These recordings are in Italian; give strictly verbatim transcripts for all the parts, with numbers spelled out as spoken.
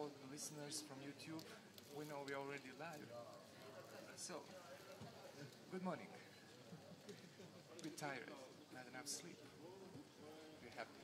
all the listeners from YouTube. We know we're already live. So, good morning. A bit tired, not enough sleep. We're happy.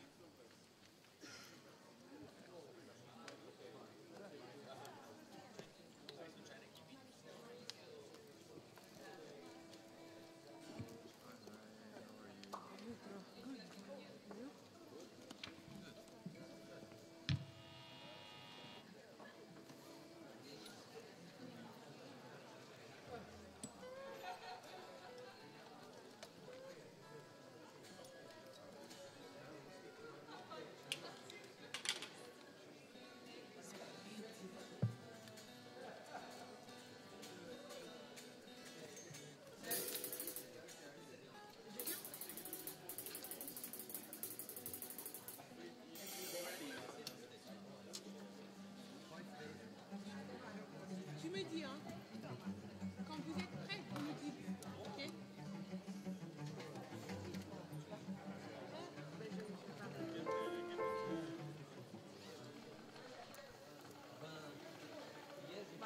Tu me dis, hein, quand vous êtes prêts, vous me dites, ok? Bah,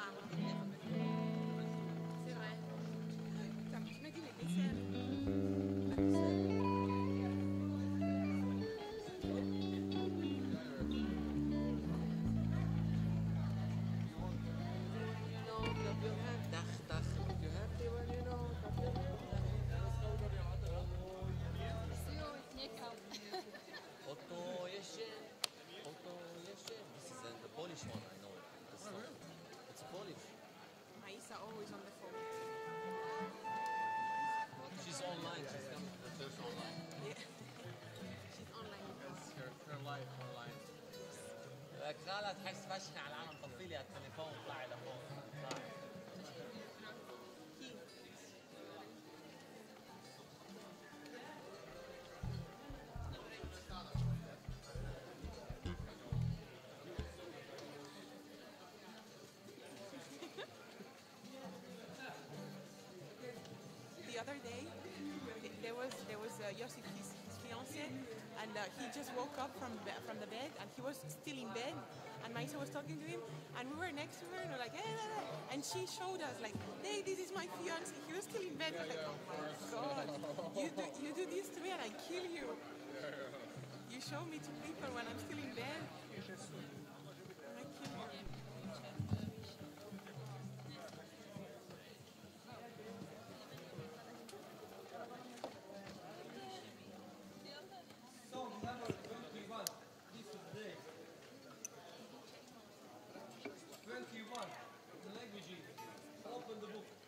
c'est vrai. Ça, tu m'as dit les desserts. Otto Yeshen. Otto Yeshen. This is uh, the Polish one, I know. It's, oh, it's Polish. Maïsa always on the phone. She's online. She's coming to the church online. Yeah. She's online. It's her, her life online. خالة تحس فشخ على العالم طفي لي التليفون طلع لفوق. The other day, there was there was uh, Yosif, his, his fiance, and uh, he just woke up from be- from the bed, and he was still in bed, and Maisa was talking to him, and we were next to her, and we were like, hey, hey, hey. And she showed us like, hey, this is my fiance. He was still in bed. We're like, oh my god, you do you do this to me, and I kill you. You show me to people when I'm still in bed. I kill you. Song number twenty-one. This is the twenty-one. The language. Open the book.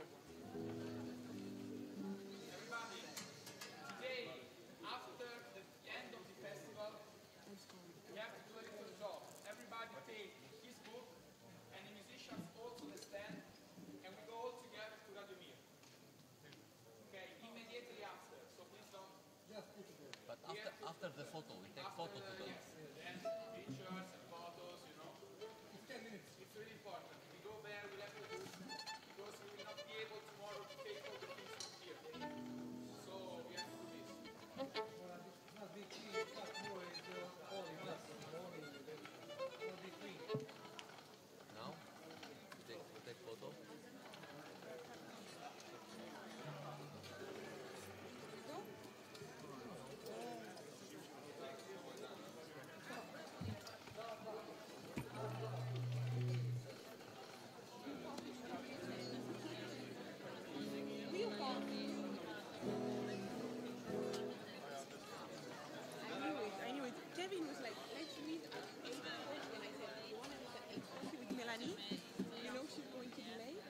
Everybody, today, after the end of the festival, we have to do a little job. Everybody take his book, and the musicians also the stand, and we go all together to Radomir. Okay, immediately after, so please don't... Just put it there. But after after the photo, we take After photo the, together. yes, then pictures and photos, you know. It's ten minutes. It's really important. We go there, we have to do, because we will not be able tomorrow to take all the things from here. So we have to do this. Not be clean. Not more is uh, all in us. Only not be clean. Now, we take we take photo. Oui ou pas? I knew it, I knew it. Kevin was like, let's meet at eight thirty, and I said, you want to meet at eight thirty with Melanie? You know she's going to be late.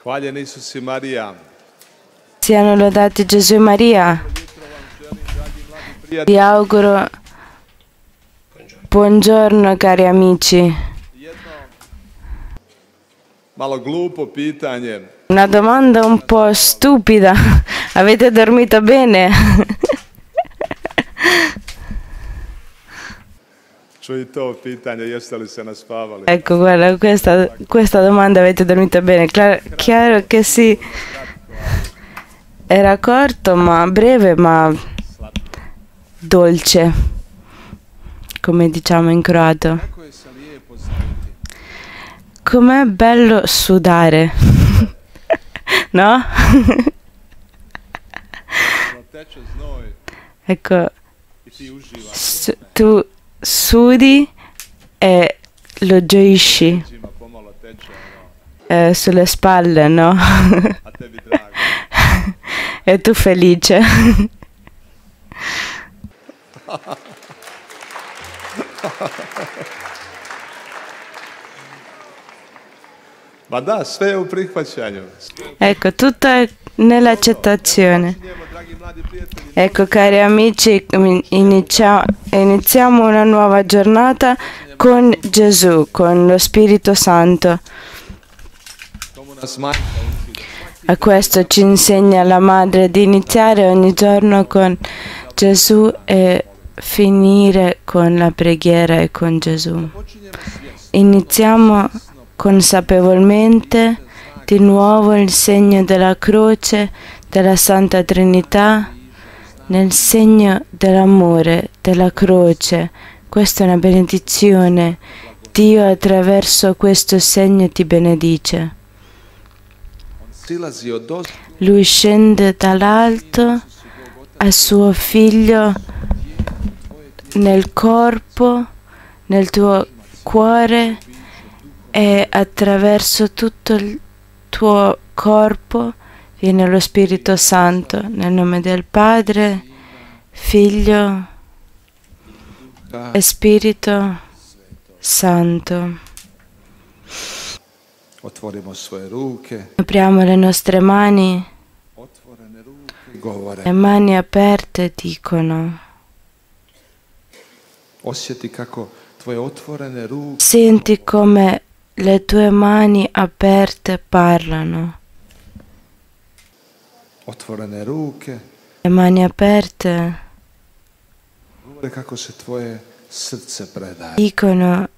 Hvaljen Isus i Marija. Siano lodati Gesù e Maria. Vi auguro buongiorno cari amici. Jedno malo glupo pitanje. Una domanda un po' stupida. Avete dormito bene? Čuj to pitanje, jeste li se naspavali? Ecco, guarda, questa, questa domanda avete dormito bene. Clar- chiaro che sì. Era corto, ma breve, ma dolce, come diciamo in croato. Kako je se lijepo znati. Com'è bello sudare, no? Ono teče znoj Ecco, i ti uživaš. su- tu sudi e lo gioisci Leđima pomalo teče ono, eh, sulle spalle, no? a tebi drago. E tu felice. Ma da, sve je u prihvaćanju. Ecco, tutto è nell'accettazione. Počinjemo, dragi mladi prijatelji, Ecco, cari amici, inicia- iniziamo una nuova giornata con Gesù, con lo Spirito Santo. tomu nas majka uči. A questo ci insegna la Madre di iniziare ogni giorno con Gesù e finire con la preghiera e con Gesù. Počinjemo svjesno. Iniziamo consapevolmente di nuovo il segno della croce della Santa Trinità nel segno dell'amore della croce. Questa è una benedizione. Dio attraverso questo segno ti benedice. Silazi od ozgo, Lui scende dall'alto a suo figlio nel corpo, nel tuo cuore e attraverso tutto il tuo corpo viene lo Spirito Santo. Nel nome del Padre, Figlio e Spirito Santo. otvorimo svoje ruke, Apriamo le nostre mani. otvorene ruke govore. Le mani aperte dicono: Osjeti kako tvoje otvorene ruke senti come le tue mani aperte parlano. otvorene ruke Le mani aperte govore kako se tvoje srce predaje. dicono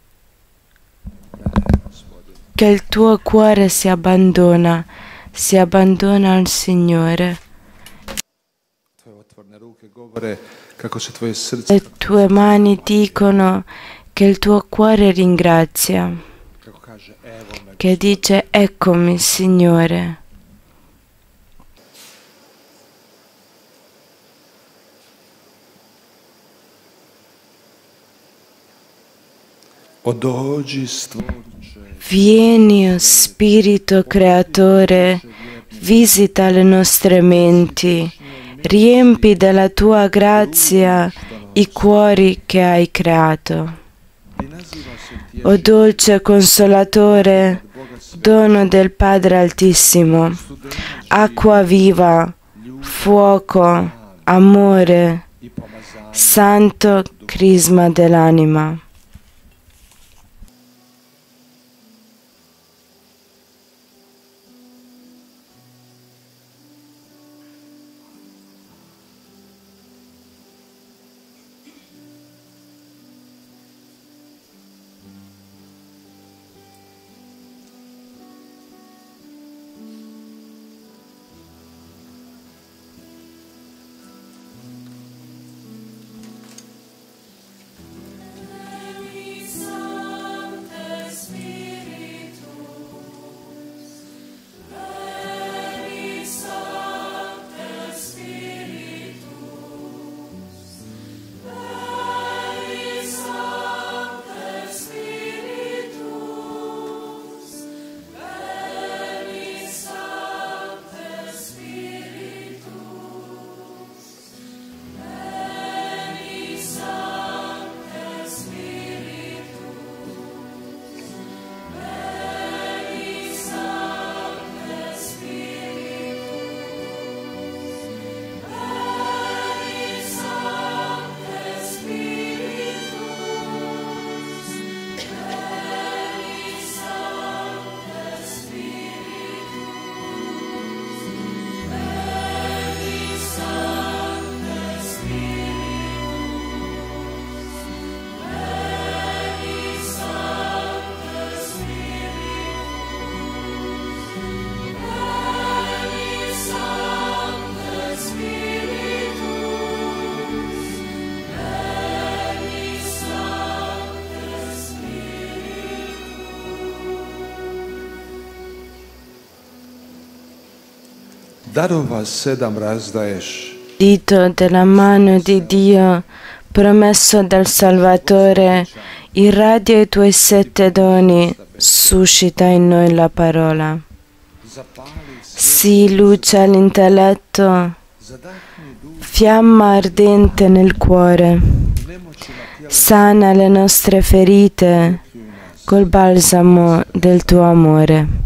che il tuo cuore si abbandona, si abbandona al Signore. Tvoje otvorene ruke govore kako se tvoje srce, Le tue mani dicono che il tuo cuore ringrazia, kako kaže evo me. che dice eccomi Signore. O dođi stvorče, Vieni, o Spirito Creatore, visita le nostre menti, riempi della tua grazia i cuori che hai creato. i naziva se ti O dolce Consolatore, dono del Padre Altissimo, acqua viva, fuoco, amore, i pomazanje. santo crisma dell'anima. darova sedam razdaješ. Dito della mano di Dio promesso dal Salvatore, irradia i tuoi sette doni, suscita in noi la parola. Sii luce all'intelletto, fiamma ardente nel cuore, sana le nostre ferite col balsamo del tuo amore.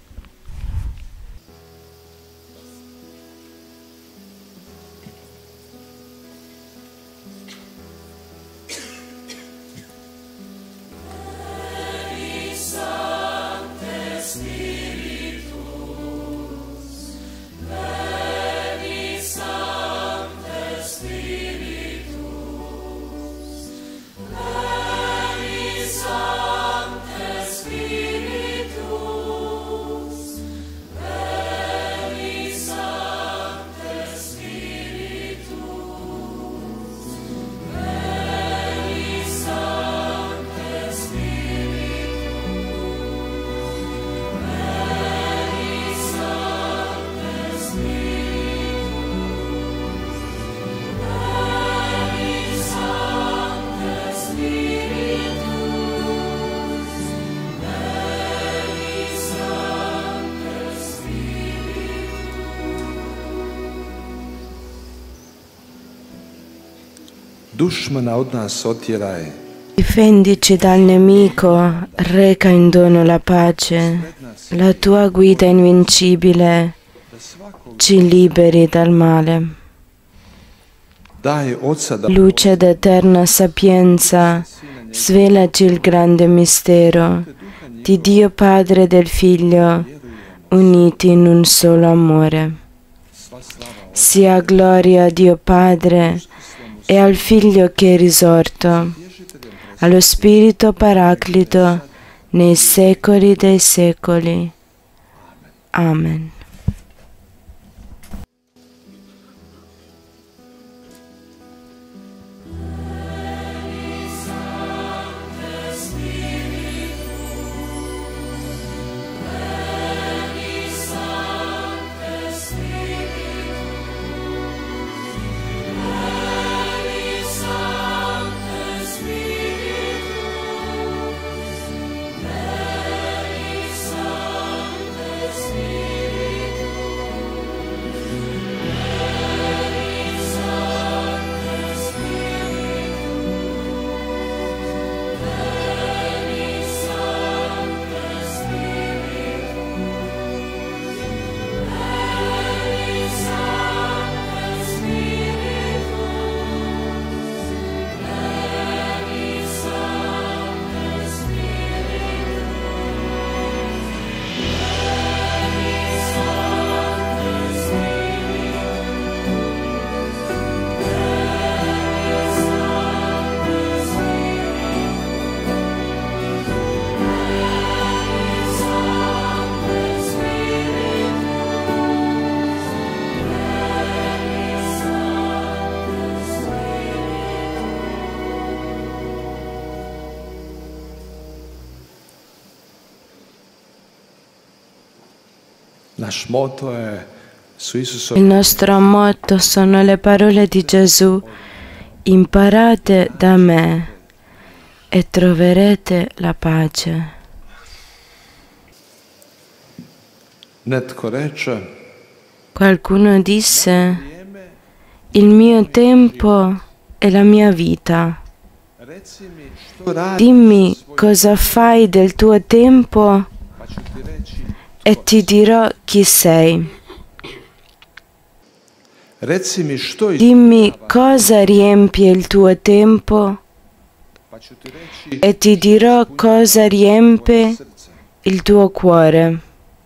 Dušmana od nas otjeraj. Difendici dal nemico, reca in dono la pace, la tua guida invincibile ci liberi dal male. Daj Oca da Luce d'eterna sapienza, svelaci il grande mistero di Dio Padre e del Figlio, uniti in un solo amore. Sia gloria a Dio Padre e al Figlio che è risorto, allo Spirito Paraclito, nei secoli dei secoli. Amen. Naš moto je su Isuso. Il nostro motto sono le parole di Gesù: imparate da me e troverete la pace. Netko reče, Qualcuno disse: il mio tempo è la mia vita. reci mi što radi Dimmi cosa fai del tuo tempo pa ću ti reći. e ti dirò chi sei. Reci mi što Dimmi cosa riempie il tuo tempo pa ću ti reći e ti dirò cosa riempie srce. il tuo cuore.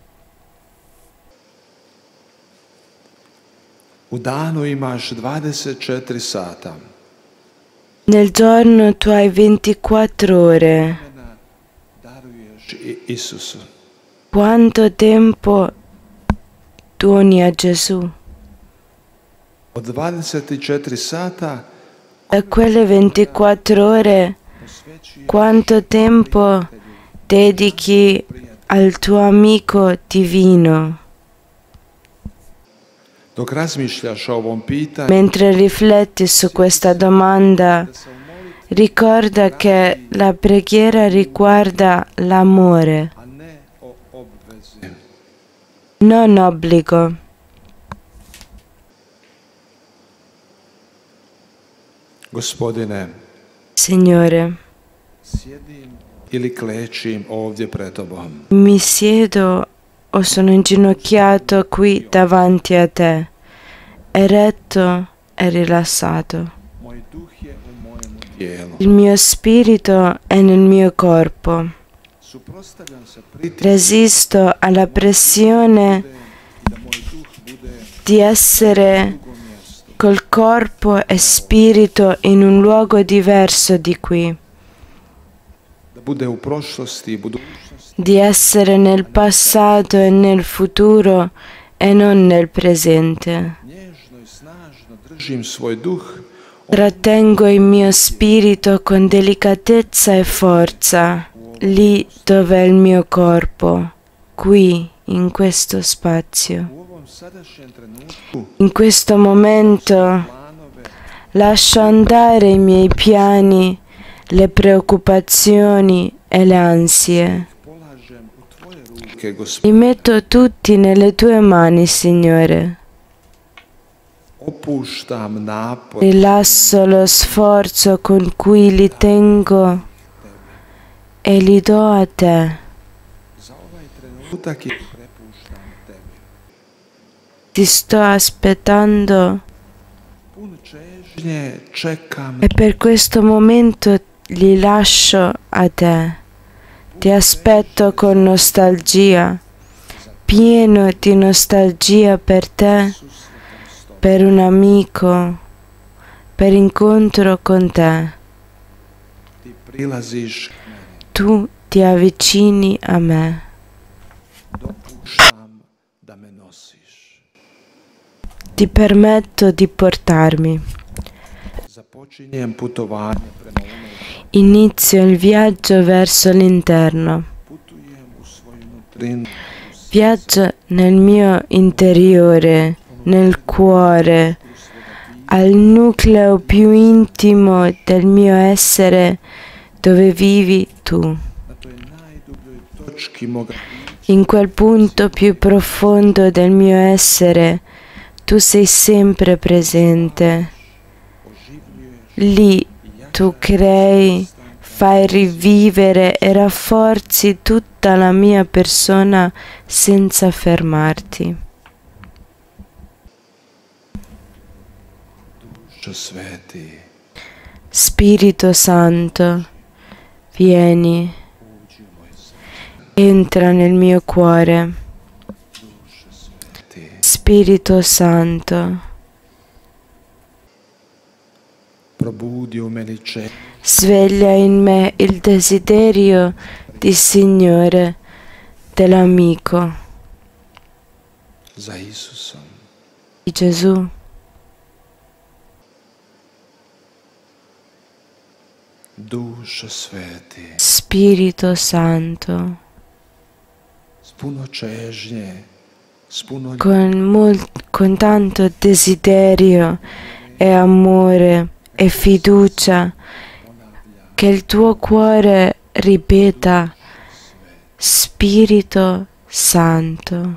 U danu imaš dvadeset četiri sata. Nel giorno tu hai ventiquattro ore. Vremena daruješ i Isusu. Quanto tempo doni a Gesù? Od dvadeset četiri sata Da quelle ventiquattro ore, posveći quanto tempo dedichi al tuo amico divino? Dok razmišljaš o ovom pitanju, Mentre rifletti su questa domanda, ricorda che la preghiera riguarda l'amore, a ne o obvezi. non obbligo. Gospodine, Signore, sjedim ili klečim ovdje pred tobom. mi siedo o sono inginocchiato qui davanti a te, eretto e rilassato. Moj duh je u mojemu tijelu. Il mio spirito è nel mio corpo. Suprotstavljam se pritisku Resisto alla pressione da moj duh bude di essere drugo mjesto. col corpo e spirito in un luogo diverso di qui, Da bude u prošlosti i budućnosti. di essere nel passato e nel futuro e non nel presente. Nježno i snažno držim svoj duh Trattengo il mio spirito con delicatezza e forza, lì dove è il mio corpo, qui, in questo spazio. u ovom sadašnjem trenutku. In questo momento Planove lascio andare i miei piani, le preoccupazioni e le ansie. polažem u tvoje ruke, Li Gospodine. metto tutti nelle tue mani, Signore. Opuštam napor Rilasso lo sforzo con cui li tengo e li do a te. za ovaj trenutak i prepuštam tebi. Ti sto aspettando Pun čežnje čekam e per questo momento li lascio a te. Ti aspetto con nostalgia, pieno di nostalgia per te, per un amico, per incontro con te. ti prilaziš k meni. Tu ti avvicini a me. Dopuštam da me nosiš. Ti permetto di portarmi. Započinjem putovanje prema onome. Inizio il viaggio verso l'interno. Putujem u svoju nutrinu. Viaggio nel mio interiore, nel cuore, al nucleo più intimo del mio essere dove vivi tu. Na toj najdubljoj točki moga In quel punto più profondo del mio essere tu sei sempre presente. oživljuješ Lì tu crei, fai rivivere e rafforzi tutta la mia persona senza fermarti. Dušo sveti. Spirito Santo, vieni, Uđi u moj srce. entra nel mio cuore. Dušo sveti. Spirito Santo, Probudi u meni čežnje. sveglia in me il desiderio di Signore, dell'amico, Za Isusom. di Gesù. Dušo sveti. Spirito Santo, S puno čežnje. S puno con, mol- con tanto desiderio e amore e fiducia, che il tuo cuore ripeta Spirito Santo.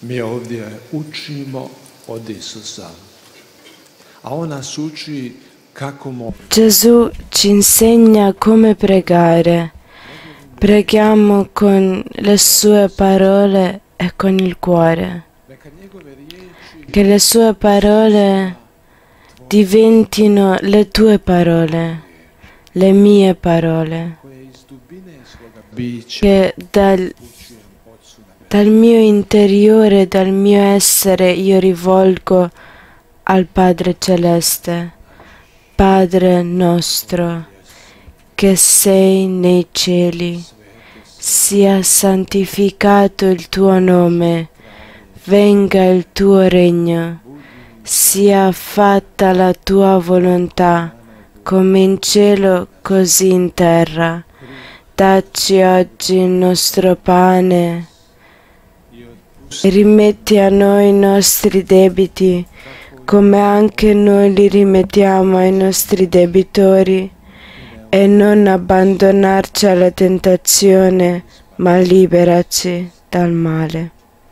Mi ovdje učimo od Isusa, a on nas uči kako mo... Gesù ci insegna come pregare. Preghiamo con le sue parole e con il cuore. Che le sue parole diventino le tue parole, le mie parole. Che dal, dal mio interiore, dal mio essere io rivolgo al Padre Celeste. Padre nostro, che sei nei cieli, sia santificato il tuo nome, venga il tuo regno, sia fatta la tua volontà, come in cielo così in terra. Dacci oggi il nostro pane e rimetti a noi i nostri debiti, come anche noi li rimettiamo ai nostri debitori, e non abbandonarci alla tentazione, ma liberaci dal male.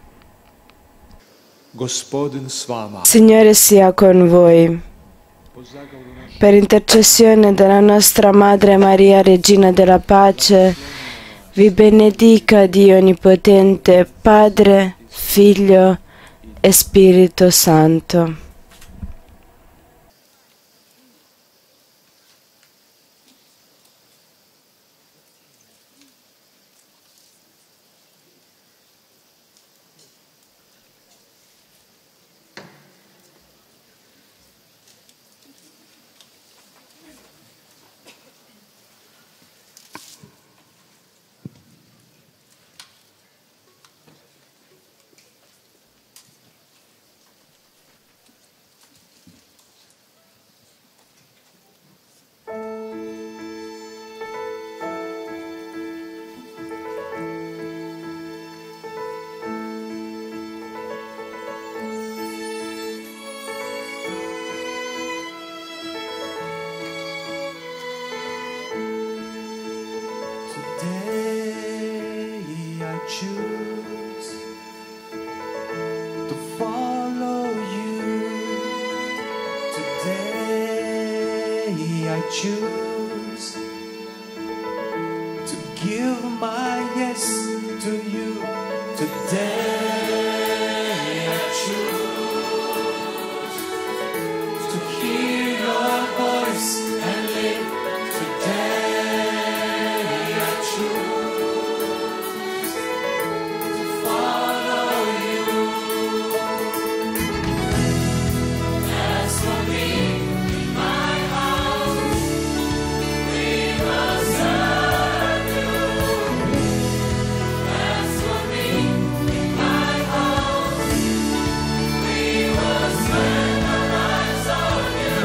Signore sia con voi. Per intercessione della nostra Madre Maria, Regina della Pace, vi benedica Dio Onnipotente, Padre, Figlio e Spirito Santo. Choose to give my yes to you today. I choose to hear your voice and live today. I choose to follow you. As for me, my house, we will serve you. As for me, my house, we will spend our lives on you.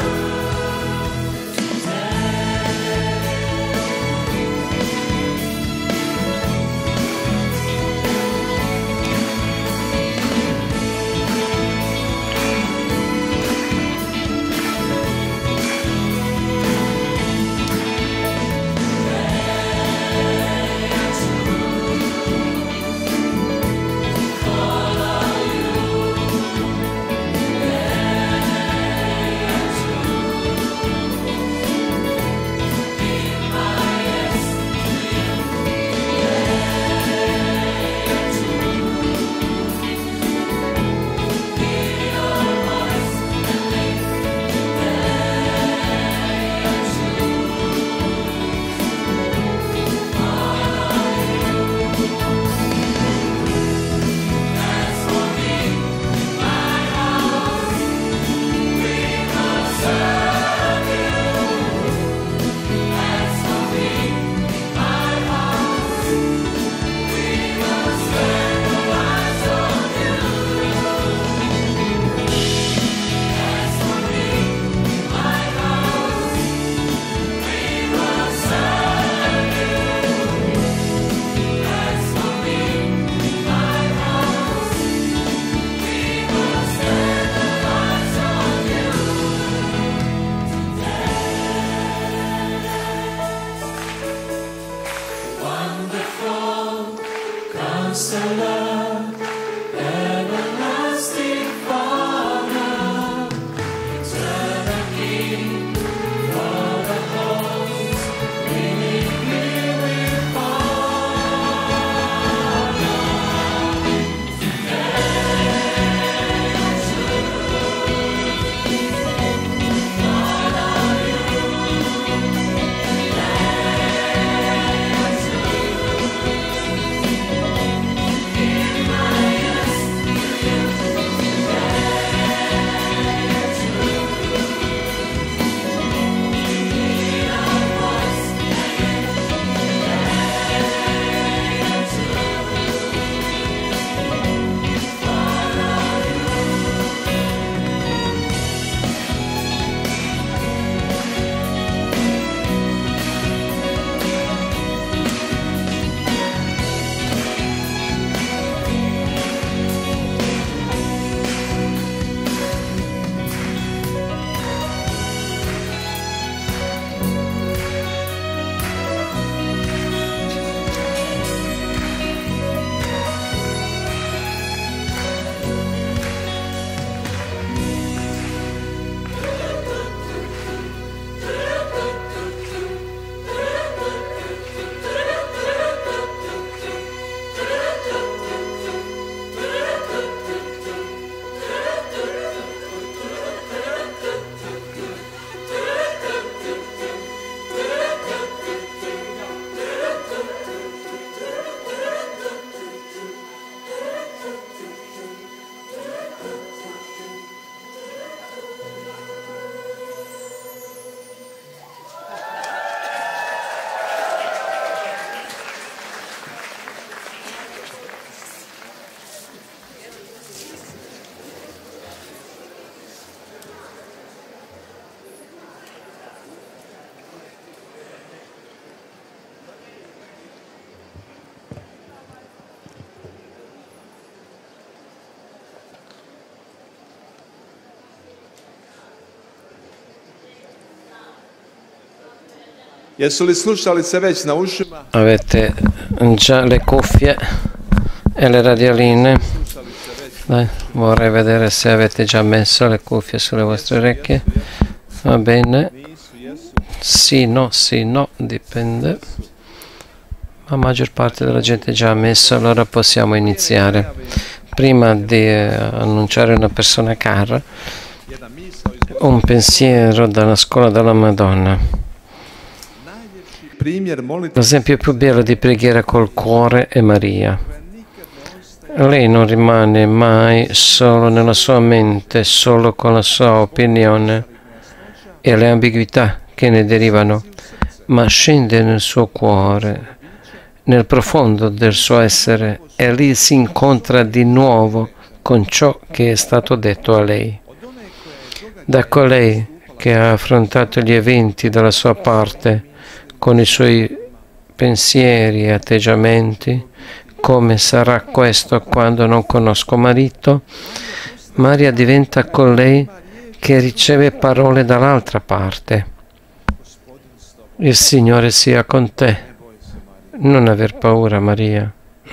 Wonderful Counselor, ever Jesu li slušalice već na ušima? Avete già le cuffie e le radioline? Dai, vorrei vedere se avete già messo le cuffie sulle vostre orecchie. Va bene. Sì, no, sì, no, dipende. La maggior parte della gente già ha messo, allora possiamo iniziare. Prima di eh, annunciare una persona cara, un pensiero dalla scuola della Madonna. L'esempio più bello di preghiera col cuore è Maria. Lei non rimane mai solo nella sua mente, solo con la sua opinione e le ambiguità che ne derivano, ma scende nel suo cuore, nel profondo del suo essere, e lì si incontra di nuovo con ciò che è stato detto a lei. Da colei che ha affrontato gli eventi dalla sua parte, con i suoi pensieri e atteggiamenti, come sarà questo quando non conosco marito, Maria diventa colei che riceve parole dall'altra parte. Il Signore sia con te. Non aver paura, Maria.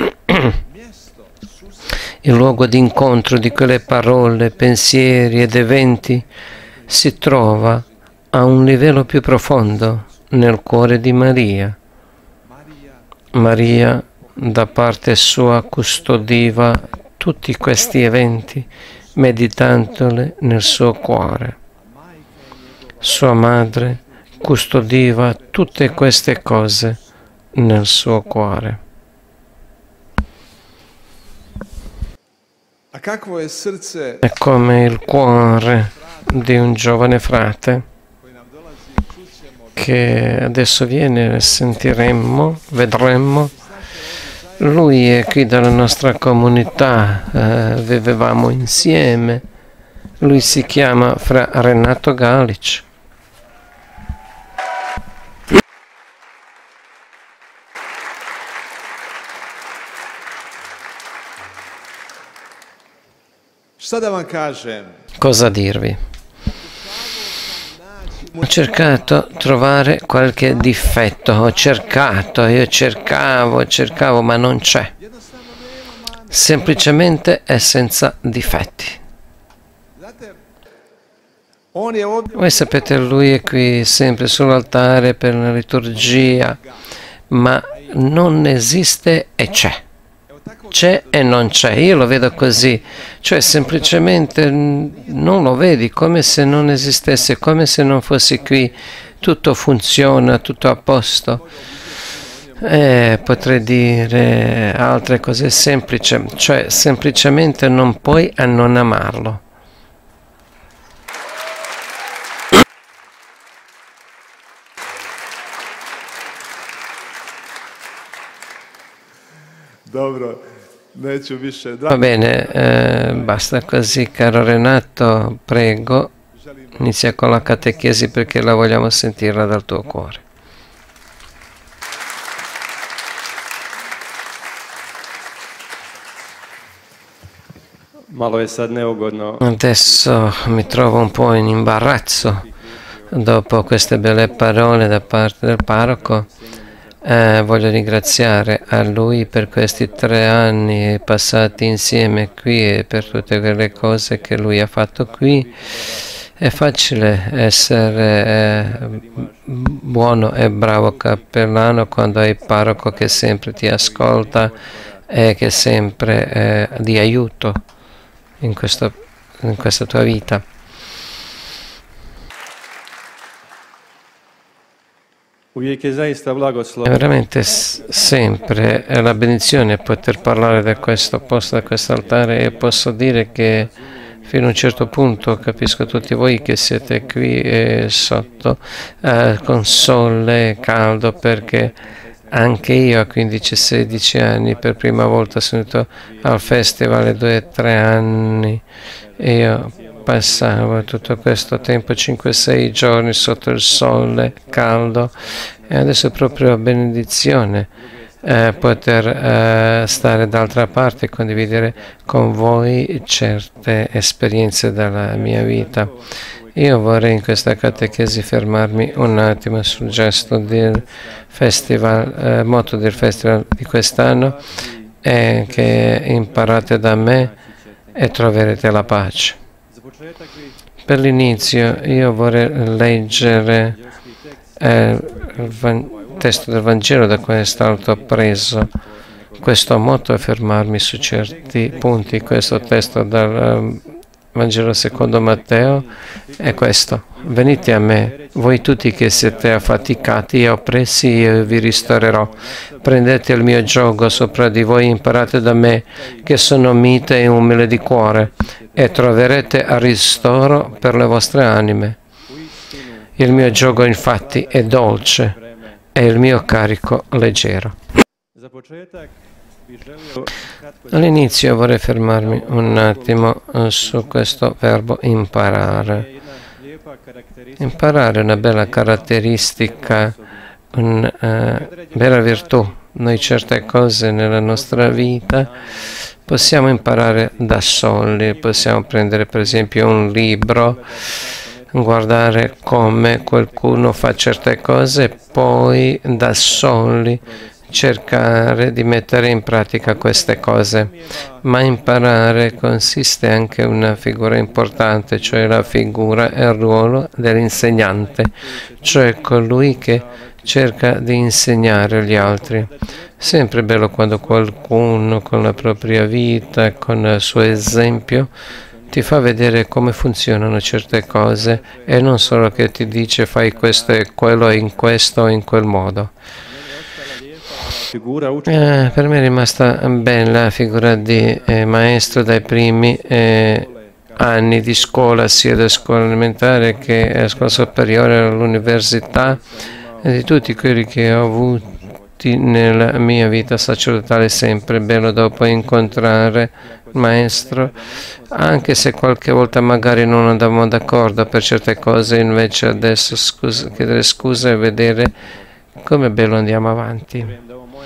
Il luogo di incontro di quelle parole, pensieri ed eventi si trova a un livello più profondo nel cuore di Maria. Maria, da parte sua, custodiva tutti questi eventi, meditandoli nel suo cuore. Sua madre custodiva tutte queste cose nel suo cuore. È come il cuore di un giovane frate che adesso viene, sentiremmo, vedremmo. Lui è qui dalla nostra comunità, eh, vivevamo insieme. Lui si chiama Fra Renato Galic. Cosa dirvi? Ho cercato di trovare qualche difetto, ho cercato, io cercavo, cercavo, ma non c'è. Semplicemente è senza difetti. Voi sapete, lui è qui sempre sull'altare per la liturgia, ma non esiste e c'è. C'è e non c'è, io lo vedo così, cioè semplicemente non lo vedi, come se non esistesse, come se non fosse qui, tutto funziona, tutto a posto. Eh, potrei dire altre cose semplici, cioè semplicemente non puoi a non amarlo. Va bene, eh, basta così, caro Renato, prego, inizia con la catechesi perché la vogliamo sentirla dal tuo cuore. Adesso mi trovo un po' in imbarazzo dopo queste belle parole da parte del parroco. Eh, voglio ringraziare a lui per questi tre anni passati insieme qui e per tutte quelle cose che lui ha fatto qui. È facile essere eh, buono e bravo cappellano quando hai il parroco che sempre ti ascolta e che sempre è eh, di aiuto in, questo, in questa tua vita. È veramente sempre è la benedizione poter parlare da questo posto, da questo altare, e posso dire che fino a un certo punto capisco tutti voi che siete qui eh, sotto eh, con sole caldo, perché anche io a quindici sedici anni per prima volta sono venuto al festival, due o tre anni, e io passavo tutto questo tempo, cinque sei giorni sotto il sole caldo, e adesso è proprio benedizione eh, poter eh, stare d'altra parte e condividere con voi certe esperienze della mia vita. Io vorrei in questa catechesi fermarmi un attimo sul gesto del festival, eh, motto del festival di quest'anno è che imparate da me e troverete la pace. Per l'inizio io vorrei leggere eh, il testo del Vangelo da cui è stato preso questo motto e fermarmi su certi punti. Questo testo dal Vangelo secondo Matteo è questo: venite a me, voi tutti che siete affaticati e oppressi, io vi ristorerò. Prendete il mio giogo sopra di voi, imparate da me, che sono mite e umile di cuore, e troverete ristoro per le vostre anime. Il mio giogo infatti è dolce e il mio carico leggero. All'inizio vorrei fermarmi un attimo su questo verbo imparare. Imparare è una bella caratteristica, una uh, bella virtù. Noi certe cose nella nostra vita possiamo imparare da soli, possiamo prendere per esempio un libro, guardare come qualcuno fa certe cose e poi da soli cercare di mettere in pratica queste cose. Ma imparare consiste anche in una figura importante, cioè la figura e il ruolo dell'insegnante, cioè colui che cerca di insegnare agli altri. Sempre bello quando qualcuno con la propria vita, con il suo esempio, ti fa vedere come funzionano certe cose e non solo che ti dice fai questo e quello in questo o in quel modo. Eh, per me è rimasta bella la figura di eh, maestro dai primi eh, anni di scuola, sia da scuola elementare che a scuola superiore all'università, e di tutti quelli che ho avuti nella mia vita sacerdotale. Sempre bello dopo incontrare il maestro, anche se qualche volta magari non andavamo d'accordo per certe cose, invece adesso scusa, chiedere scusa e vedere come bello andiamo avanti.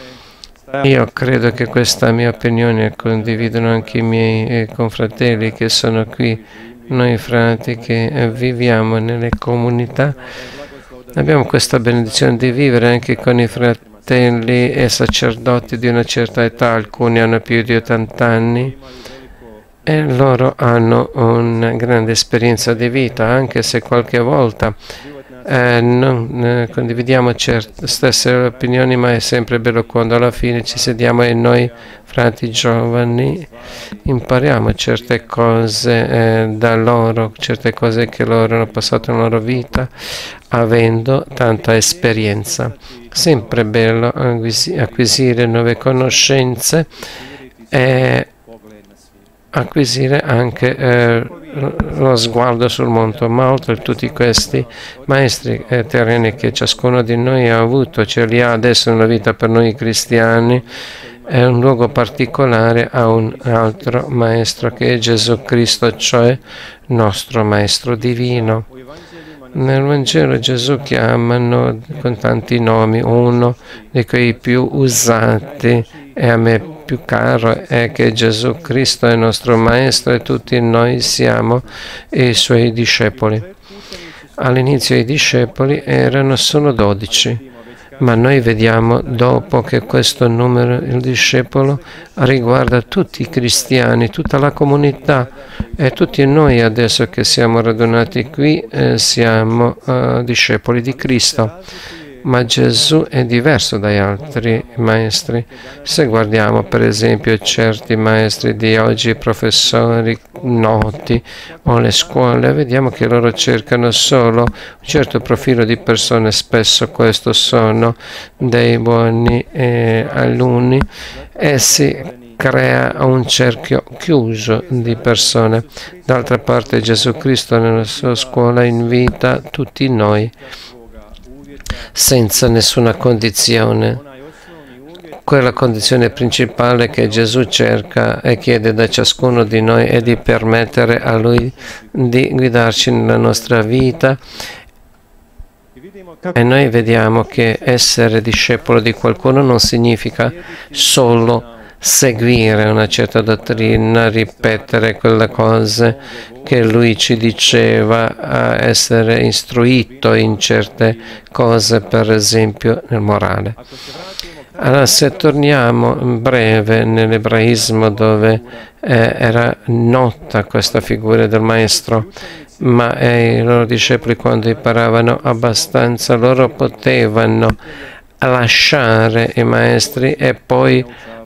Io credo che questa mia opinione condividono anche i miei eh, confratelli che sono qui, noi frati che eh, viviamo nelle comunità. Abbiamo questa benedizione di vivere anche con i fratelli e sacerdoti di una certa età, alcuni hanno più di ottanta anni e loro hanno una grande esperienza di vita, anche se qualche volta Eh, non eh, condividiamo certe stesse opinioni, ma è sempre bello quando alla fine ci sediamo e noi frati giovani impariamo certe cose eh, da loro, certe cose che loro hanno passato nella loro vita avendo tanta esperienza. Sempre bello acquisire nuove conoscenze e acquisire anche eh, lo sguardo sul mondo, ma oltre a tutti questi maestri eh, terreni che ciascuno di noi ha avuto, ce li ha adesso nella vita per noi cristiani, è un luogo particolare a un altro maestro che è Gesù Cristo, cioè nostro maestro divino. Nel Vangelo Gesù chiamano con tanti nomi, uno di quei più usati e a me più caro è che Gesù Cristo è il nostro Maestro e tutti noi siamo i Suoi discepoli. All'inizio i discepoli erano solo dodici, ma noi vediamo dopo che questo numero, il discepolo, riguarda tutti i cristiani, tutta la comunità e tutti noi adesso che siamo radunati qui eh, siamo uh, discepoli di Cristo. Ma Gesù è diverso dagli altri maestri. Se guardiamo per esempio certi maestri di oggi, professori noti o le scuole, vediamo che loro cercano solo un certo profilo di persone, spesso questo sono dei buoni eh, alunni e si crea un cerchio chiuso di persone. D'altra parte Gesù Cristo nella sua scuola invita tutti noi senza nessuna condizione. Quella condizione principale che Gesù cerca e chiede da ciascuno di noi è di permettere a Lui di guidarci nella nostra vita E noi vediamo che essere discepolo di qualcuno non significa solo seguire una certa dottrina, ripetere quelle cose che lui ci diceva, essere istruito in certe cose, per esempio nel morale. Allora, se torniamo in breve nell'ebraismo, dove eh, era nota questa figura del maestro, ma eh, i loro discepoli, quando imparavano abbastanza, loro potevano lasciare i maestri e poi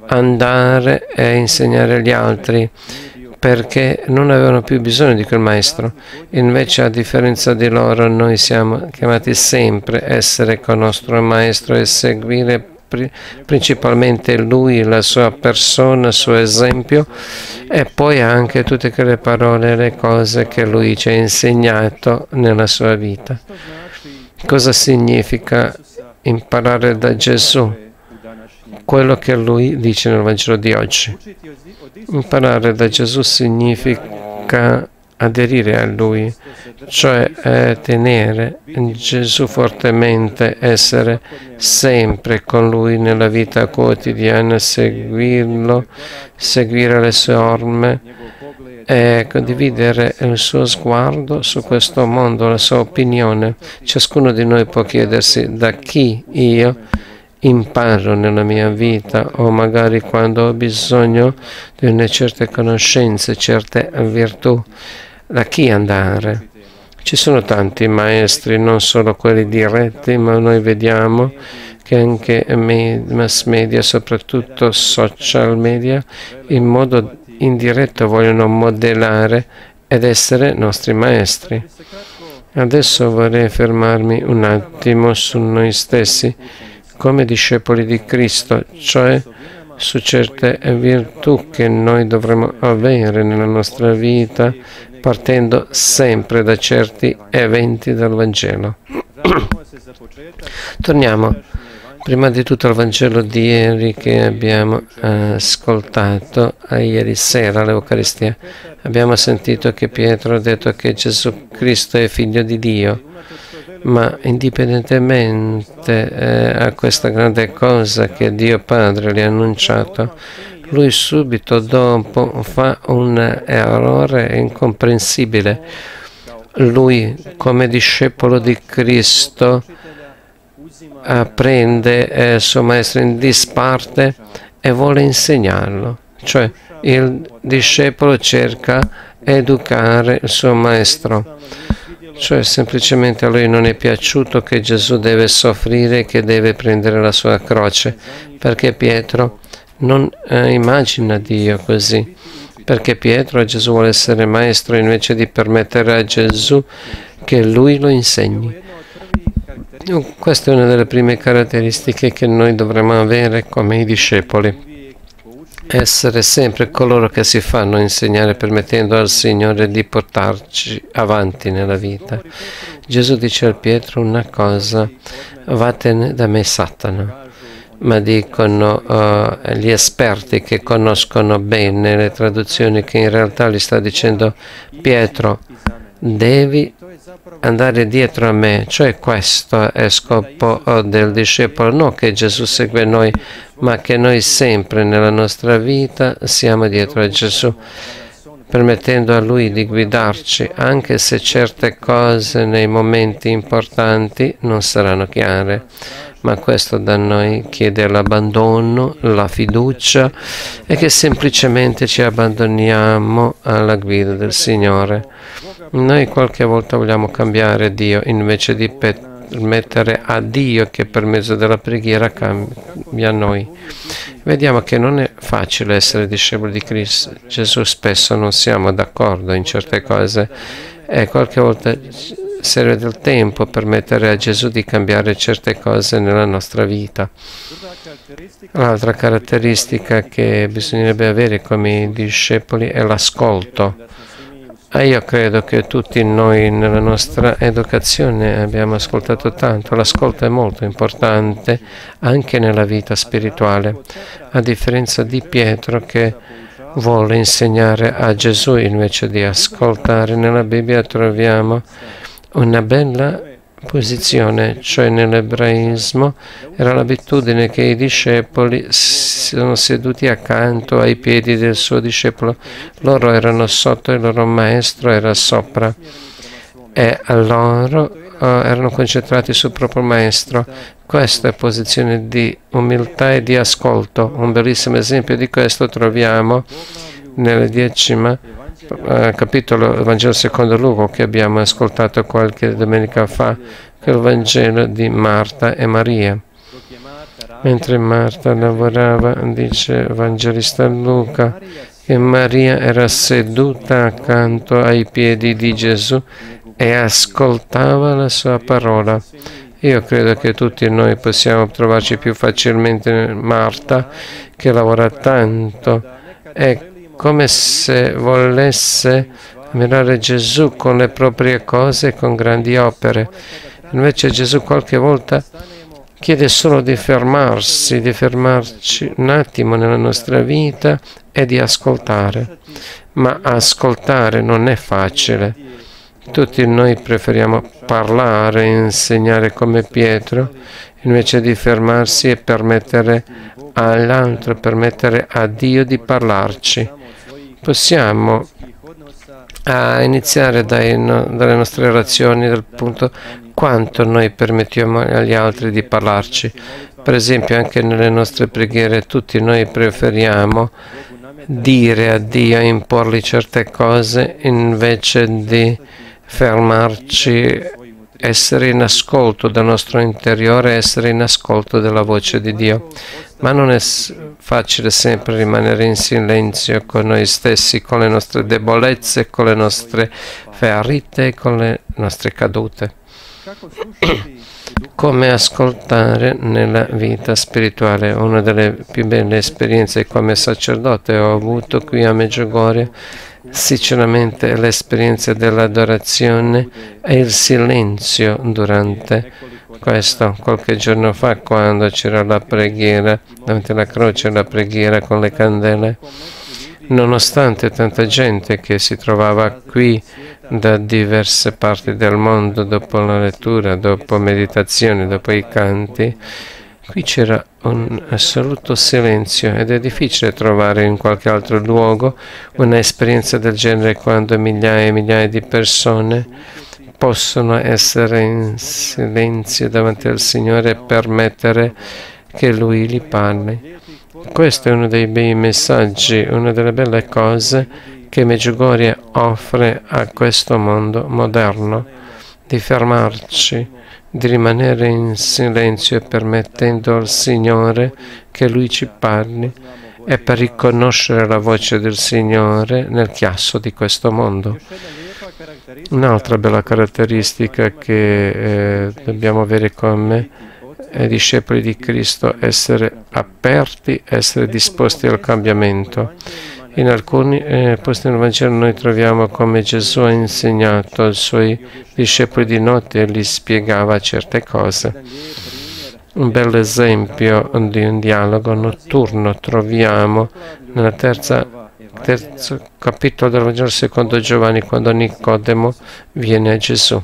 andare e insegnare agli altri, perché non avevano più bisogno di quel maestro. Invece, a differenza di loro, noi siamo chiamati sempre a essere con il nostro maestro e seguire principalmente lui, la sua persona, il suo esempio, e poi anche tutte quelle parole e le cose che lui ci ha insegnato nella sua vita. Cosa significa imparare da Gesù? Quello che lui dice nel Vangelo di oggi. Imparare da Gesù significa aderire a lui, cioè eh, tenere Gesù fortemente, essere sempre con lui nella vita quotidiana, seguirlo, seguire le sue orme e condividere il suo sguardo su questo mondo, la sua opinione. Ciascuno di noi può chiedersi: da chi io imparo nella mia vita, o magari quando ho bisogno di una certe conoscenze, certe virtù, da chi andare? Ci sono tanti maestri, non solo quelli diretti, ma noi vediamo che anche mass media, soprattutto social media, in modo indiretto vogliono modellare ed essere nostri maestri. Adesso vorrei fermarmi un attimo su noi stessi come discepoli di Cristo, cioè su certe virtù che noi dovremo avere nella nostra vita, partendo sempre da certi eventi del Vangelo. Torniamo prima di tutto al Vangelo di ieri che abbiamo ascoltato ieri sera all'Eucaristia. Abbiamo sentito che Pietro ha detto che Gesù Cristo è figlio di Dio, ma indipendentemente eh, a questa grande cosa che Dio Padre gli ha annunciato, lui subito dopo fa un errore incomprensibile. Lui, come discepolo di Cristo, eh, prende eh, il suo maestro in disparte e vuole insegnarlo. Cioè, il discepolo cerca educare il suo maestro. Cioè, semplicemente a lui non è piaciuto che Gesù deve soffrire, che deve prendere la sua croce, perché Pietro non eh, immagina Dio così, perché Pietro, Gesù vuole essere maestro invece di permettere a Gesù che lui lo insegni. Questa è una delle prime caratteristiche che noi dovremmo avere come i discepoli. Essere sempre coloro che si fanno insegnare, permettendo al Signore di portarci avanti nella vita. Gesù dice a Pietro una cosa: vattene da me, Satana. Ma dicono uh, gli esperti che conoscono bene le traduzioni che in realtà gli sta dicendo: Pietro, devi andare dietro a me. Cioè, questo è scopo del discepolo, non che Gesù segue noi, ma che noi sempre nella nostra vita siamo dietro a Gesù, permettendo a Lui di guidarci, anche se certe cose nei momenti importanti non saranno chiare. Ma questo da noi chiede l'abbandono, la fiducia e che semplicemente ci abbandoniamo alla guida del Signore. Noi qualche volta vogliamo cambiare Dio invece di permettere a Dio che per mezzo della preghiera cambia noi. Vediamo che non è facile essere discepoli di Cristo. Gesù spesso non siamo d'accordo in certe cose e qualche volta serve del tempo per permettere a Gesù di cambiare certe cose nella nostra vita. L'altra caratteristica che bisognerebbe avere come discepoli è l'ascolto. E io credo che tutti noi nella nostra educazione abbiamo ascoltato tanto. L'ascolto è molto importante anche nella vita spirituale, a differenza di Pietro che vuole insegnare a Gesù invece di ascoltare. Nella Bibbia troviamo una bella posizione, cioè nell'ebraismo era l'abitudine che i discepoli sono seduti accanto ai piedi del suo discepolo, loro erano sotto e il loro maestro era sopra e loro uh, erano concentrati sul proprio maestro. Questa è posizione di umiltà e di ascolto. Un bellissimo esempio di questo troviamo nel decima Uh, capitolo Vangelo secondo Luca che abbiamo ascoltato qualche domenica fa, che è il Vangelo di Marta e Maria. Mentre Marta lavorava, dice Evangelista Luca, che Maria era seduta accanto ai piedi di Gesù e ascoltava la sua parola. Io credo che tutti noi possiamo trovarci più facilmente in Marta, che lavora tanto e come se volesse ammirare Gesù con le proprie cose e con grandi opere. Invece Gesù qualche volta chiede solo di fermarsi, di fermarci un attimo nella nostra vita e di ascoltare. Ma ascoltare non è facile. Tutti noi preferiamo parlare, insegnare come Pietro, invece di fermarsi e permettere all'altro, permettere a Dio di parlarci. Possiamo a iniziare dai, no, dalle nostre orazioni dal punto quanto noi permettiamo agli altri di parlarci. Per esempio anche nelle nostre preghiere tutti noi preferiamo dire a Dio, imporgli certe cose invece di fermarci, essere in ascolto del nostro interiore, essere in ascolto della voce di Dio. Ma non è facile sempre rimanere in silenzio con noi stessi, con le nostre debolezze, con le nostre ferite, con le nostre cadute. Come ascoltare nella vita spirituale? Una delle più belle esperienze come sacerdote ho avuto qui a Medjugorje sinceramente l'esperienza dell'adorazione e il silenzio durante questo. Qualche giorno fa, quando c'era la preghiera davanti alla croce, la preghiera con le candele, nonostante tanta gente che si trovava qui da diverse parti del mondo, dopo la lettura, dopo meditazione, dopo i canti, qui c'era un assoluto silenzio ed è difficile trovare in qualche altro luogo un'esperienza del genere quando migliaia e migliaia di persone possono essere in silenzio davanti al Signore e permettere che Lui gli parli. Questo è uno dei bei messaggi, una delle belle cose che Medjugorje offre a questo mondo moderno, di fermarci, di rimanere in silenzio e permettendo al Signore che Lui ci parli e per riconoscere la voce del Signore nel chiasso di questo mondo. Un'altra bella caratteristica che eh, dobbiamo avere come eh, discepoli di Cristo è essere aperti, essere disposti al cambiamento. In alcuni eh, posti nel Vangelo noi troviamo come Gesù ha insegnato ai suoi discepoli di notte e gli spiegava certe cose. Un bel esempio di un dialogo notturno troviamo nella terza, terzo capitolo del Vangelo secondo Giovanni, quando Nicodemo viene a Gesù.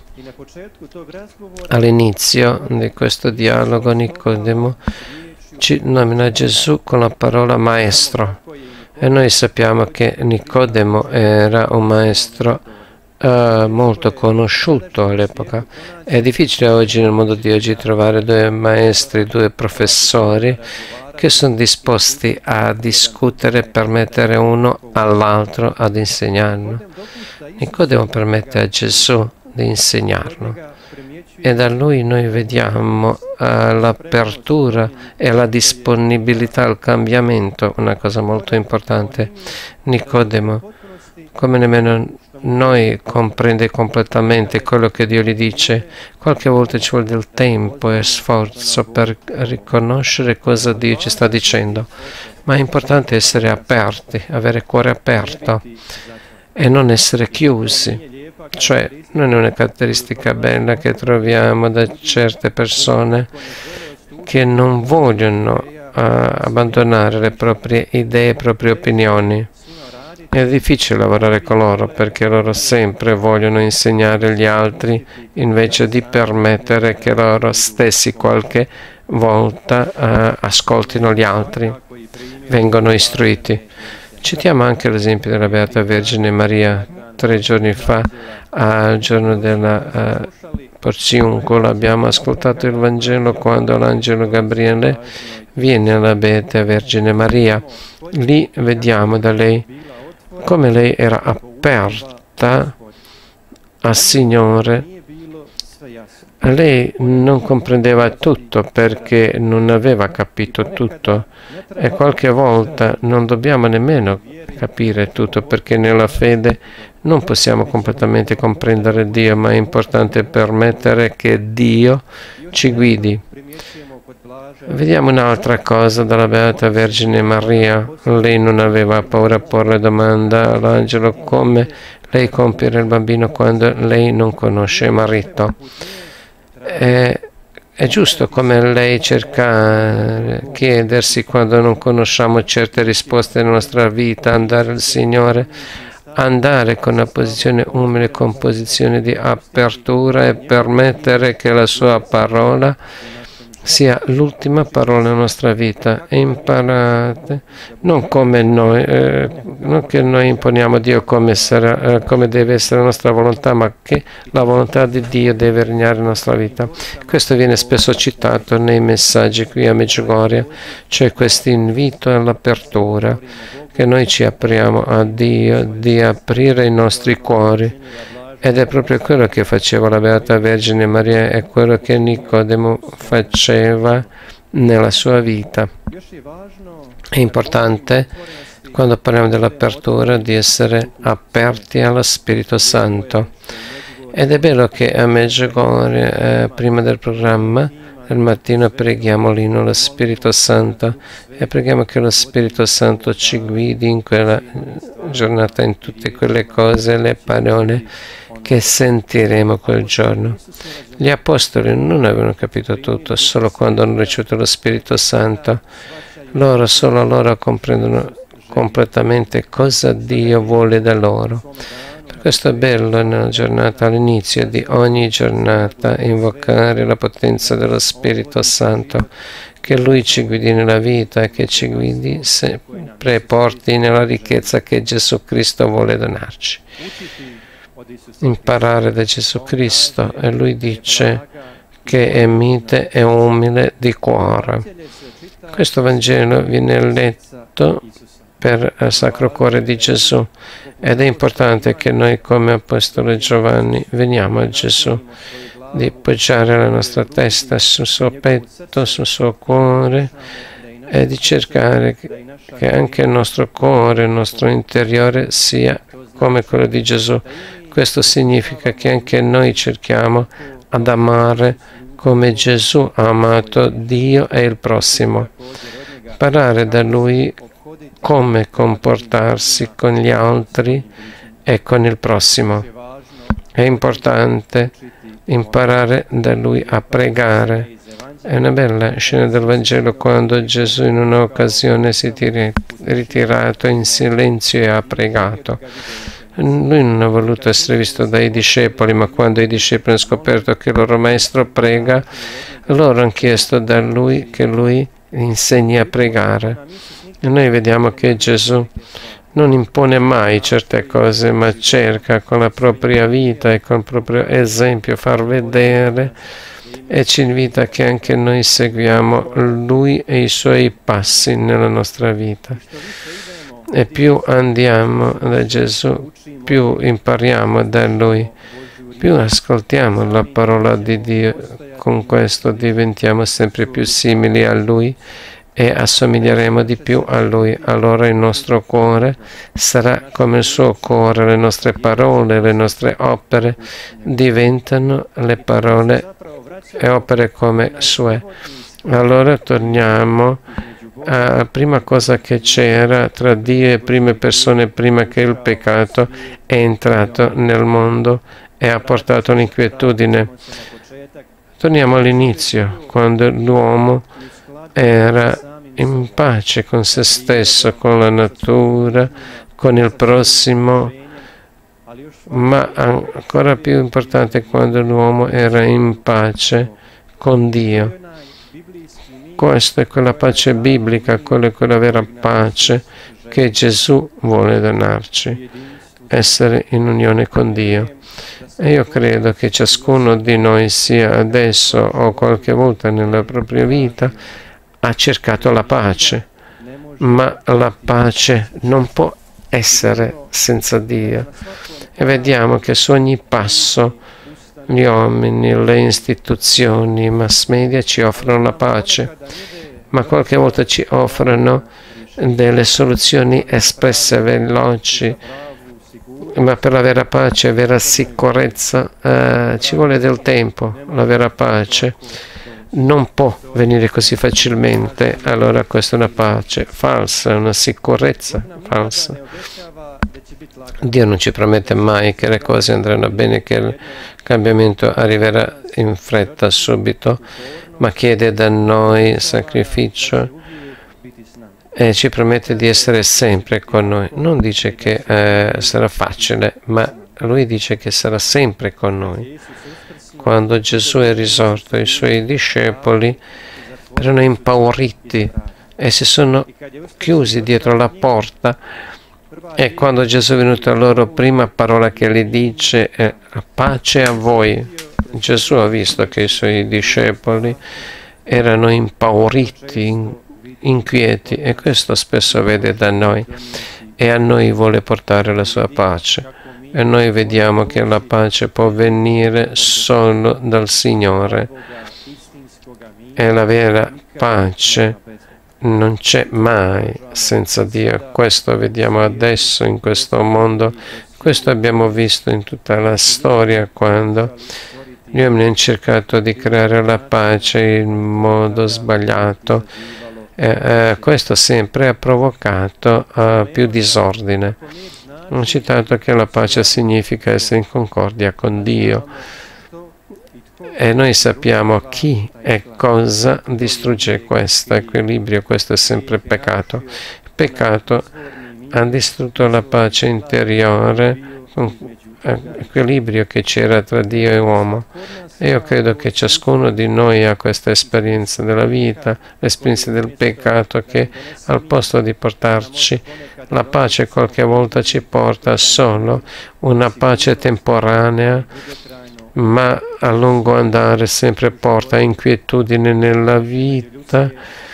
All'inizio di questo dialogo Nicodemo ci nomina Gesù con la parola maestro. E noi sappiamo che Nicodemo era un maestro uh, molto conosciuto all'epoca. È difficile oggi, nel mondo di oggi, trovare due maestri, due professori che sono disposti a discutere e permettere uno all'altro ad insegnarlo. Nicodemo permette a Gesù di insegnarlo. E da lui noi vediamo uh, l'apertura e la disponibilità al cambiamento, una cosa molto importante. Nicodemo, come nemmeno noi, comprende completamente quello che Dio gli dice. Qualche volta ci vuole del tempo e sforzo per riconoscere cosa Dio ci sta dicendo, ma è importante essere aperti, avere cuore aperto e non essere chiusi. Cioè, non è una caratteristica bella che troviamo da certe persone che non vogliono uh, abbandonare le proprie idee, le proprie opinioni. È difficile lavorare con loro perché loro sempre vogliono insegnare agli altri invece di permettere che loro stessi qualche volta uh, ascoltino gli altri, vengono istruiti. Citiamo anche l'esempio della Beata Vergine Maria. Tre giorni fa, al giorno della uh, Porciuncolo, abbiamo ascoltato il Vangelo quando l'angelo Gabriele viene alla Beata Vergine Maria. Lì vediamo da lei come lei era aperta al Signore. Lei non comprendeva tutto perché non aveva capito tutto e qualche volta non dobbiamo nemmeno capire tutto perché nella fede non possiamo completamente comprendere Dio, ma è importante permettere che Dio ci guidi. Vediamo un'altra cosa dalla Beata Vergine Maria. Lei non aveva paura a porre domanda all'angelo come lei compiere il bambino quando lei non conosce il marito. È, è giusto come lei cerca di chiedersi quando non conosciamo certe risposte nella nostra vita, andare al Signore, andare con una posizione umile, con posizione di apertura e permettere che la sua parola sia l'ultima parola nella nostra vita. E imparate, non come noi, eh, non che noi imponiamo a Dio come, sarà, eh, come deve essere la nostra volontà, ma che la volontà di Dio deve regnare nella nostra vita. Questo viene spesso citato nei messaggi qui a Medjugorje, cioè questo invito all'apertura, che noi ci apriamo a Dio, di aprire i nostri cuori. Ed è proprio quello che faceva la Beata Vergine Maria e quello che Nicodemo faceva nella sua vita. È importante, quando parliamo dell'apertura, di essere aperti allo Spirito Santo. Ed è bello che a Medjugorje, eh, prima del programma, al mattino preghiamo l'inno allo Spirito Santo e preghiamo che lo Spirito Santo ci guidi in quella giornata, in tutte quelle cose, le parole che sentiremo quel giorno. Gli apostoli non avevano capito tutto, solo quando hanno ricevuto lo Spirito Santo, loro solo loro comprendono completamente cosa Dio vuole da loro. Per questo è bello nella giornata, all'inizio di ogni giornata, invocare la potenza dello Spirito Santo, che Lui ci guidi nella vita e che ci guidi sempre e porti nella ricchezza che Gesù Cristo vuole donarci. Imparare da Gesù Cristo, e Lui dice che è mite e umile di cuore. Questo Vangelo viene letto per il Sacro Cuore di Gesù ed è importante che noi come Apostolo Giovanni veniamo a Gesù, di poggiare la nostra testa sul suo petto, sul suo cuore e di cercare che anche il nostro cuore, il nostro interiore sia come quello di Gesù. Questo significa che anche noi cerchiamo ad amare come Gesù ha amato Dio e il prossimo. Imparare da Lui come comportarsi con gli altri e con il prossimo. È importante imparare da Lui a pregare. È una bella scena del Vangelo quando Gesù in un'occasione si è ritirato in silenzio e ha pregato. Lui non ha voluto essere visto dai discepoli, ma quando i discepoli hanno scoperto che il loro maestro prega, loro hanno chiesto da lui che lui insegni a pregare. E noi vediamo che Gesù non impone mai certe cose, ma cerca con la propria vita e con il proprio esempio far vedere, e ci invita che anche noi seguiamo Lui e i Suoi passi nella nostra vita. E più andiamo da Gesù, più impariamo da Lui, più ascoltiamo la parola di Dio. Con questo diventiamo sempre più simili a Lui e assomiglieremo di più a Lui. Allora il nostro cuore sarà come il suo cuore, le nostre parole, le nostre opere diventano le parole e opere come sue. Allora torniamo alla prima cosa che c'era tra Dio e prime persone prima che il peccato è entrato nel mondo e ha portato l'inquietudine. Torniamo all'inizio, quando l'uomo era in pace con se stesso, con la natura, con il prossimo, ma ancora più importante quando l'uomo era in pace con Dio. Questa è quella pace biblica, quella è quella vera pace che Gesù vuole donarci, essere in unione con Dio. E io credo che ciascuno di noi, sia adesso o qualche volta nella propria vita, ha cercato la pace, ma la pace non può essere senza Dio. E vediamo che su ogni passo gli uomini, le istituzioni, i mass media ci offrono la pace, ma qualche volta ci offrono delle soluzioni espresse, veloci, ma per la vera pace, vera sicurezza, eh, ci vuole del tempo. La vera pace non può venire così facilmente, allora questa è una pace falsa, una sicurezza falsa. Dio non ci promette mai che le cose andranno bene, che il cambiamento arriverà in fretta, subito, ma chiede da noi sacrificio e ci promette di essere sempre con noi. Non dice che eh, sarà facile, ma Lui dice che sarà sempre con noi. Quando Gesù è risorto, i Suoi discepoli erano impauriti e si sono chiusi dietro la porta, e quando Gesù è venuto, la loro prima parola che gli dice è pace a voi. Gesù ha visto che i Suoi discepoli erano impauriti, inquieti, e questo spesso vede da noi, e a noi vuole portare la sua pace. E noi vediamo che la pace può venire solo dal Signore, e la vera pace non c'è mai senza Dio. Questo vediamo adesso in questo mondo, questo abbiamo visto in tutta la storia, quando gli uomini hanno cercato di creare la pace in modo sbagliato. Eh, eh, questo sempre ha provocato uh, più disordine. Ho citato che la pace significa essere in concordia con Dio, e noi sappiamo chi e cosa distrugge questo equilibrio. Questo è sempre peccato. Il peccato ha distrutto la pace interiore, l'equilibrio che c'era tra Dio e uomo. E io credo che ciascuno di noi ha questa esperienza della vita, l'esperienza del peccato, che al posto di portarci la pace qualche volta ci porta solo una pace temporanea, ma a lungo andare sempre porta inquietudine nella vita,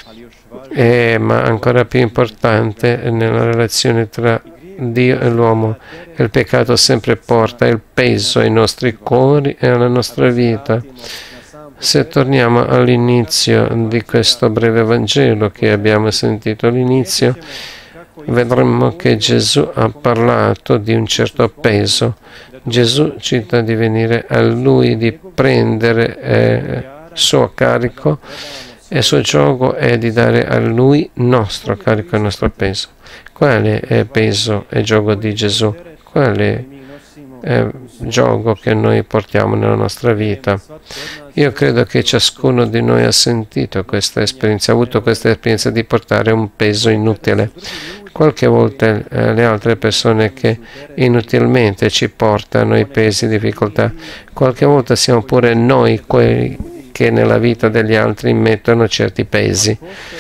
e, ma ancora più importante nella relazione tra Dio e l'uomo. Il peccato sempre porta il peso ai nostri cuori e alla nostra vita. Se torniamo all'inizio di questo breve Vangelo che abbiamo sentito all'inizio, vedremo che Gesù ha parlato di un certo peso. Gesù cita di venire a Lui, di prendere eh, suo carico, e il suo gioco è di dare a Lui nostro carico e nostro peso. Quale è il peso e gioco di Gesù? Quale è il gioco che noi portiamo nella nostra vita? Io credo che ciascuno di noi ha sentito questa esperienza, ha avuto questa esperienza di portare un peso inutile. Qualche volta eh, le altre persone che inutilmente ci portano i pesi, difficoltà, qualche volta siamo pure noi quelli che nella vita degli altri mettono certi pesi.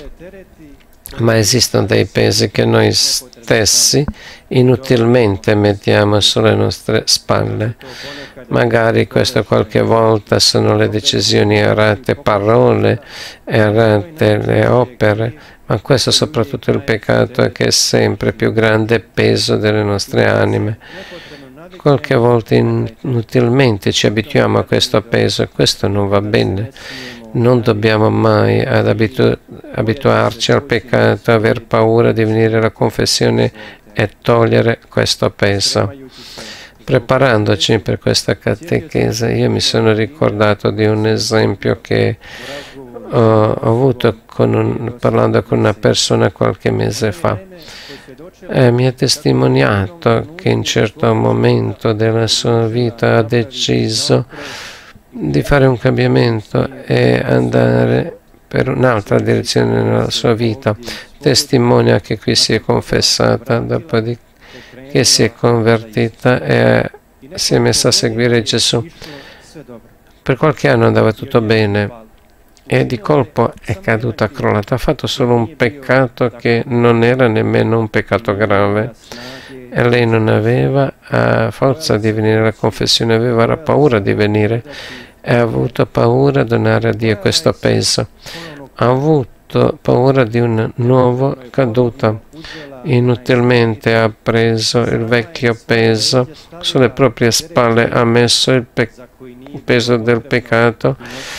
Ma esistono dei pesi che noi stessi inutilmente mettiamo sulle nostre spalle. Magari questo qualche volta sono le decisioni errate, parole errate, le opere, ma questo soprattutto il peccato, che è sempre più grande peso delle nostre anime. Qualche volta inutilmente ci abituiamo a questo peso, e questo non va bene. Non dobbiamo mai ad abitu- abituarci al peccato, aver paura di venire alla confessione e togliere questo peso. Preparandoci per questa catechesi, io mi sono ricordato di un esempio che ho, ho avuto con un, parlando con una persona qualche mese fa. E mi ha testimoniato che in un certo momento della sua vita ha deciso di fare un cambiamento e andare per un'altra direzione nella sua vita. Testimonia che qui si è confessata, dopodiché che si è convertita e si è messa a seguire Gesù. Per qualche anno andava tutto bene e di colpo è caduta, crollata. Ha fatto solo un peccato che non era nemmeno un peccato grave. E lei non aveva uh, forza di venire alla confessione, aveva paura di venire e ha avuto paura di donare a Dio questo peso. Ha avuto paura di una nuova caduta. Inutilmente ha preso il vecchio peso sulle proprie spalle, ha messo il, pe- il peso del peccato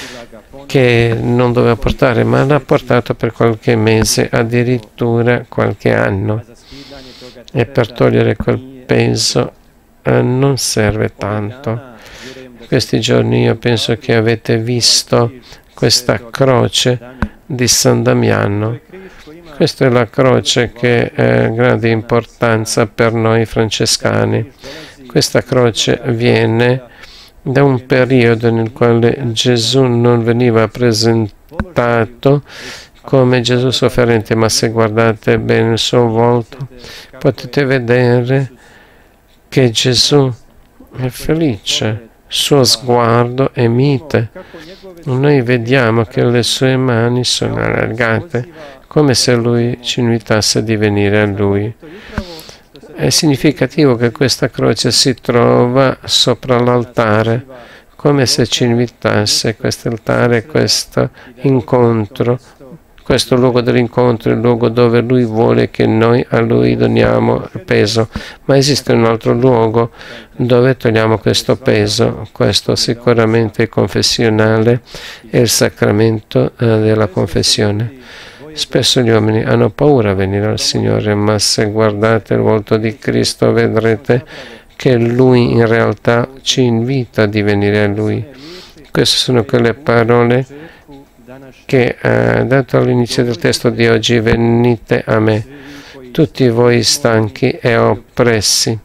che non doveva portare, ma l'ha portato per qualche mese, addirittura qualche anno. E per togliere quel peso eh, non serve tanto. Questi giorni io penso che avete visto questa croce di San Damiano. Questa è la croce che ha grande importanza per noi francescani. Questa croce viene da un periodo nel quale Gesù non veniva presentato come Gesù sofferente, ma se guardate bene il suo volto potete vedere che Gesù è felice, il suo sguardo è mite. Noi vediamo che le sue mani sono allargate, come se lui ci invitasse a divenire a lui. È significativo che questa croce si trova sopra l'altare, come se ci invitasse questo altare, questo incontro, questo luogo dell'incontro, il luogo dove lui vuole che noi a lui doniamo peso. Ma esiste un altro luogo dove togliamo questo peso. Questo sicuramente è confessionale, è il sacramento eh, della confessione. Spesso gli uomini hanno paura a venire al Signore, ma se guardate il volto di Cristo vedrete che Lui in realtà ci invita a venire a Lui. Queste sono quelle parole che ha dato all'inizio del testo di oggi: venite a me, tutti voi stanchi e oppressi.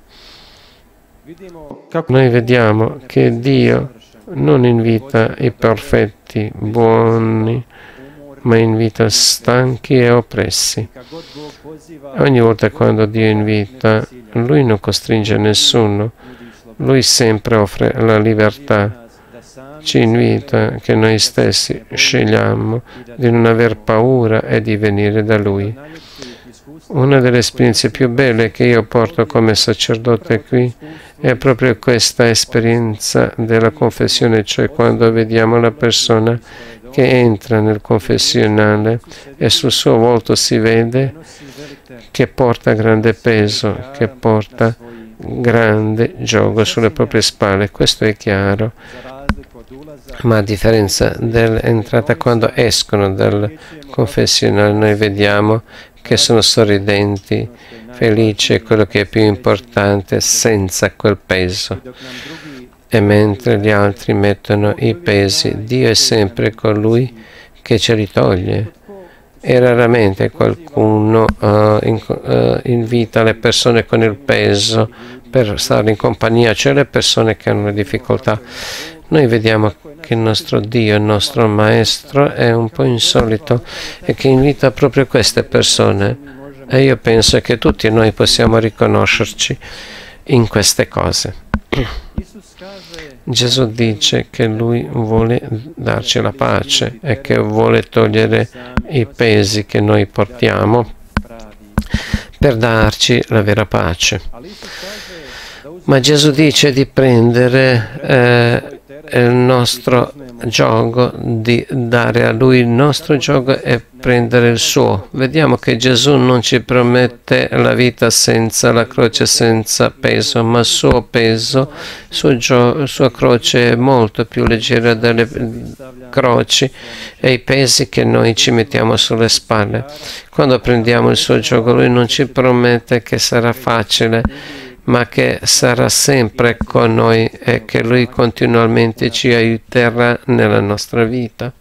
Noi vediamo che Dio non invita i perfetti, buoni, ma invita stanchi e oppressi. Ogni volta quando Dio invita, Lui non costringe nessuno, Lui sempre offre la libertà. Ci invita che noi stessi scegliamo di non aver paura e di venire da Lui. Una delle esperienze più belle che io porto come sacerdote qui è proprio questa esperienza della confessione, cioè quando vediamo la persona che entra nel confessionale e sul suo volto si vede che porta grande peso, che porta grande gioco sulle proprie spalle. Questo è chiaro. Ma a differenza dell'entrata, quando escono dal confessionale, noi vediamo che sono sorridenti, felici, è quello che è più importante, senza quel peso. E mentre gli altri mettono i pesi, Dio è sempre colui che ce li toglie. E raramente qualcuno uh, in, uh, invita le persone con il peso per stare in compagnia, cioè le persone che hanno difficoltà. Noi vediamo che il nostro Dio, il nostro Maestro, è un po' insolito e che invita proprio queste persone. E io penso che tutti noi possiamo riconoscerci in queste cose. Gesù dice che Lui vuole darci la pace e che vuole togliere i pesi che noi portiamo per darci la vera pace. Ma Gesù dice di prendere eh, il nostro gioco, di dare a Lui il nostro gioco e prendere il suo. Vediamo che Gesù non ci promette la vita senza la croce, senza peso, ma il suo peso, il suo, gio- la sua croce è molto più leggera delle croci e i pesi che noi ci mettiamo sulle spalle. Quando prendiamo il suo gioco, Lui non ci promette che sarà facile, ma che sarà sempre con noi e che Lui continuamente ci aiuterà nella nostra vita.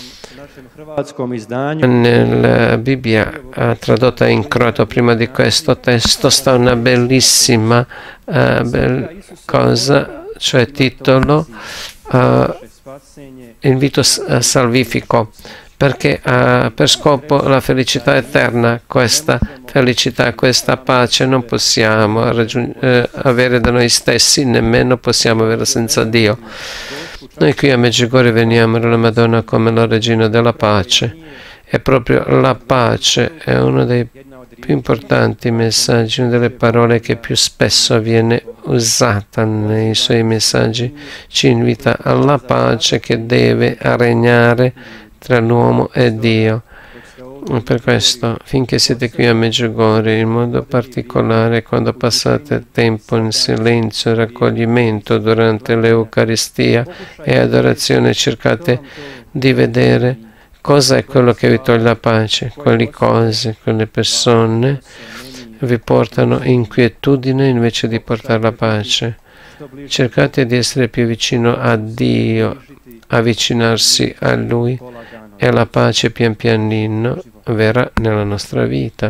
Nella Bibbia tradotta in croato prima di questo testo sta una bellissima uh, bel cosa, cioè titolo uh, invito salvifico, perché ha per scopo la felicità eterna. Questa felicità, questa pace non possiamo raggiung- eh, avere da noi stessi, nemmeno possiamo avere senza Dio. Noi qui a Medjugorje veniamo alla Madonna come la regina della pace, e proprio la pace è uno dei più importanti messaggi, una delle parole che più spesso viene usata nei suoi messaggi. Ci invita alla pace che deve regnare tra l'uomo e Dio. Per questo, finché siete qui a Medjugorje, in modo particolare quando passate tempo in silenzio e raccoglimento durante l'Eucaristia e adorazione, cercate di vedere cosa è quello che vi toglie la pace. Quelle cose, quelle persone vi portano inquietudine invece di portare la pace. Cercate di essere più vicino a Dio, avvicinarsi a Lui, e la pace pian pianino verrà nella nostra vita.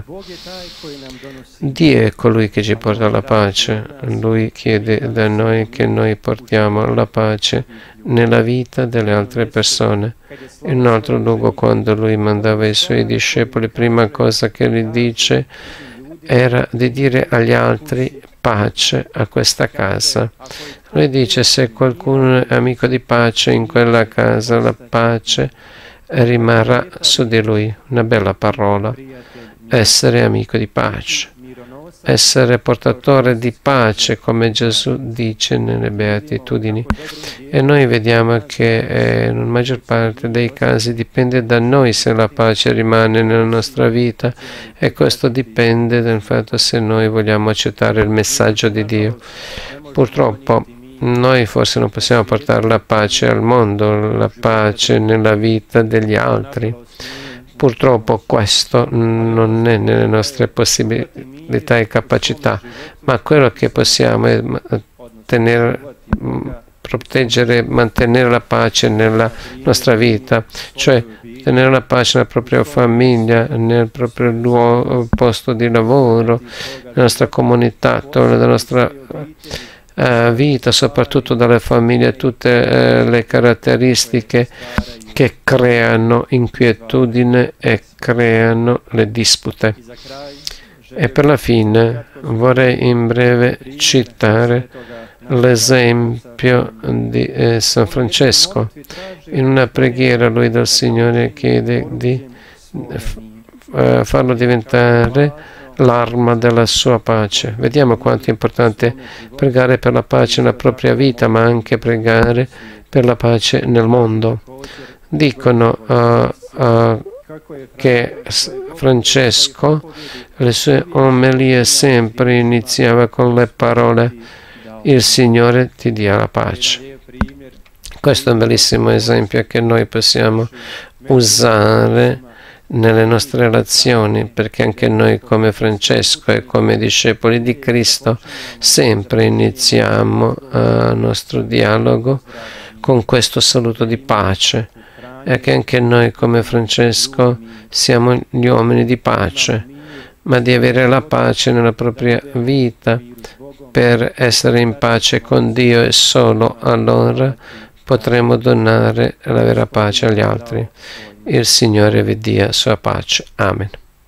Dio è colui che ci porta la pace. Lui chiede da noi che noi portiamo la pace nella vita delle altre persone. In un altro luogo, quando Lui mandava i Suoi discepoli, prima cosa che Lui dice era di dire agli altri: pace a questa casa. Lui dice: se qualcuno è amico di pace in quella casa, la pace rimarrà su di lui. Una bella parola. Essere amico di pace, essere portatore di pace, come Gesù dice nelle Beatitudini. E noi vediamo che eh, in maggior parte dei casi dipende da noi se la pace rimane nella nostra vita, e questo dipende dal fatto se noi vogliamo accettare il messaggio di Dio. Purtroppo noi forse non possiamo portare la pace al mondo, la pace nella vita degli altri. Purtroppo questo non è nelle nostre possibilità e capacità, ma quello che possiamo è tenere, proteggere, mantenere la pace nella nostra vita, cioè tenere la pace nella propria famiglia, nel proprio luogo, posto di lavoro, nella nostra comunità, nella nostra uh, vita, soprattutto dalle famiglie, tutte uh, le caratteristiche che creano inquietudine e creano le dispute. E per la fine vorrei in breve citare l'esempio di eh, San Francesco. In una preghiera lui dal Signore chiede di eh, farlo diventare l'arma della sua pace. Vediamo quanto è importante pregare per la pace nella propria vita, ma anche pregare per la pace nel mondo. Dicono uh, uh, che Francesco le sue omelie sempre iniziava con le parole: il Signore ti dia la pace. Questo è un bellissimo esempio che noi possiamo usare nelle nostre relazioni, perché anche noi come Francesco e come discepoli di Cristo sempre iniziamo il nostro dialogo con questo saluto di pace, e che anche noi come Francesco siamo gli uomini di pace, ma di avere la pace nella propria vita per essere in pace con Dio, e solo allora potremo donare la vera pace agli altri. Il Signore vi dia sua pace. Amen.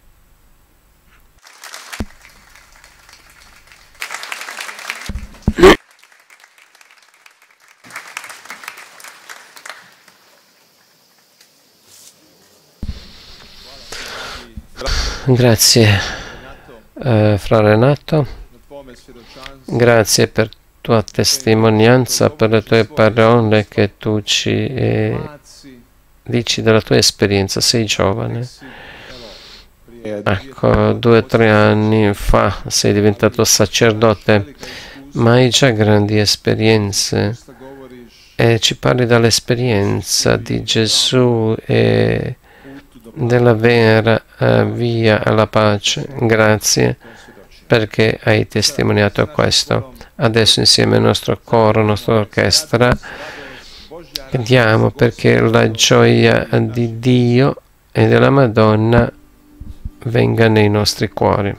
Grazie, eh, Fra Renato. Grazie per tua testimonianza, per le tue parole che tu ci eh, dici della tua esperienza. Sei giovane. Ecco, due o tre anni fa sei diventato sacerdote, ma hai già grandi esperienze. E ci parli dall'esperienza di Gesù e della vera uh, via alla pace. Grazie perché hai testimoniato questo. Adesso insieme al nostro coro, alla nostra orchestra, chiediamo perché la gioia di Dio e della Madonna venga nei nostri cuori.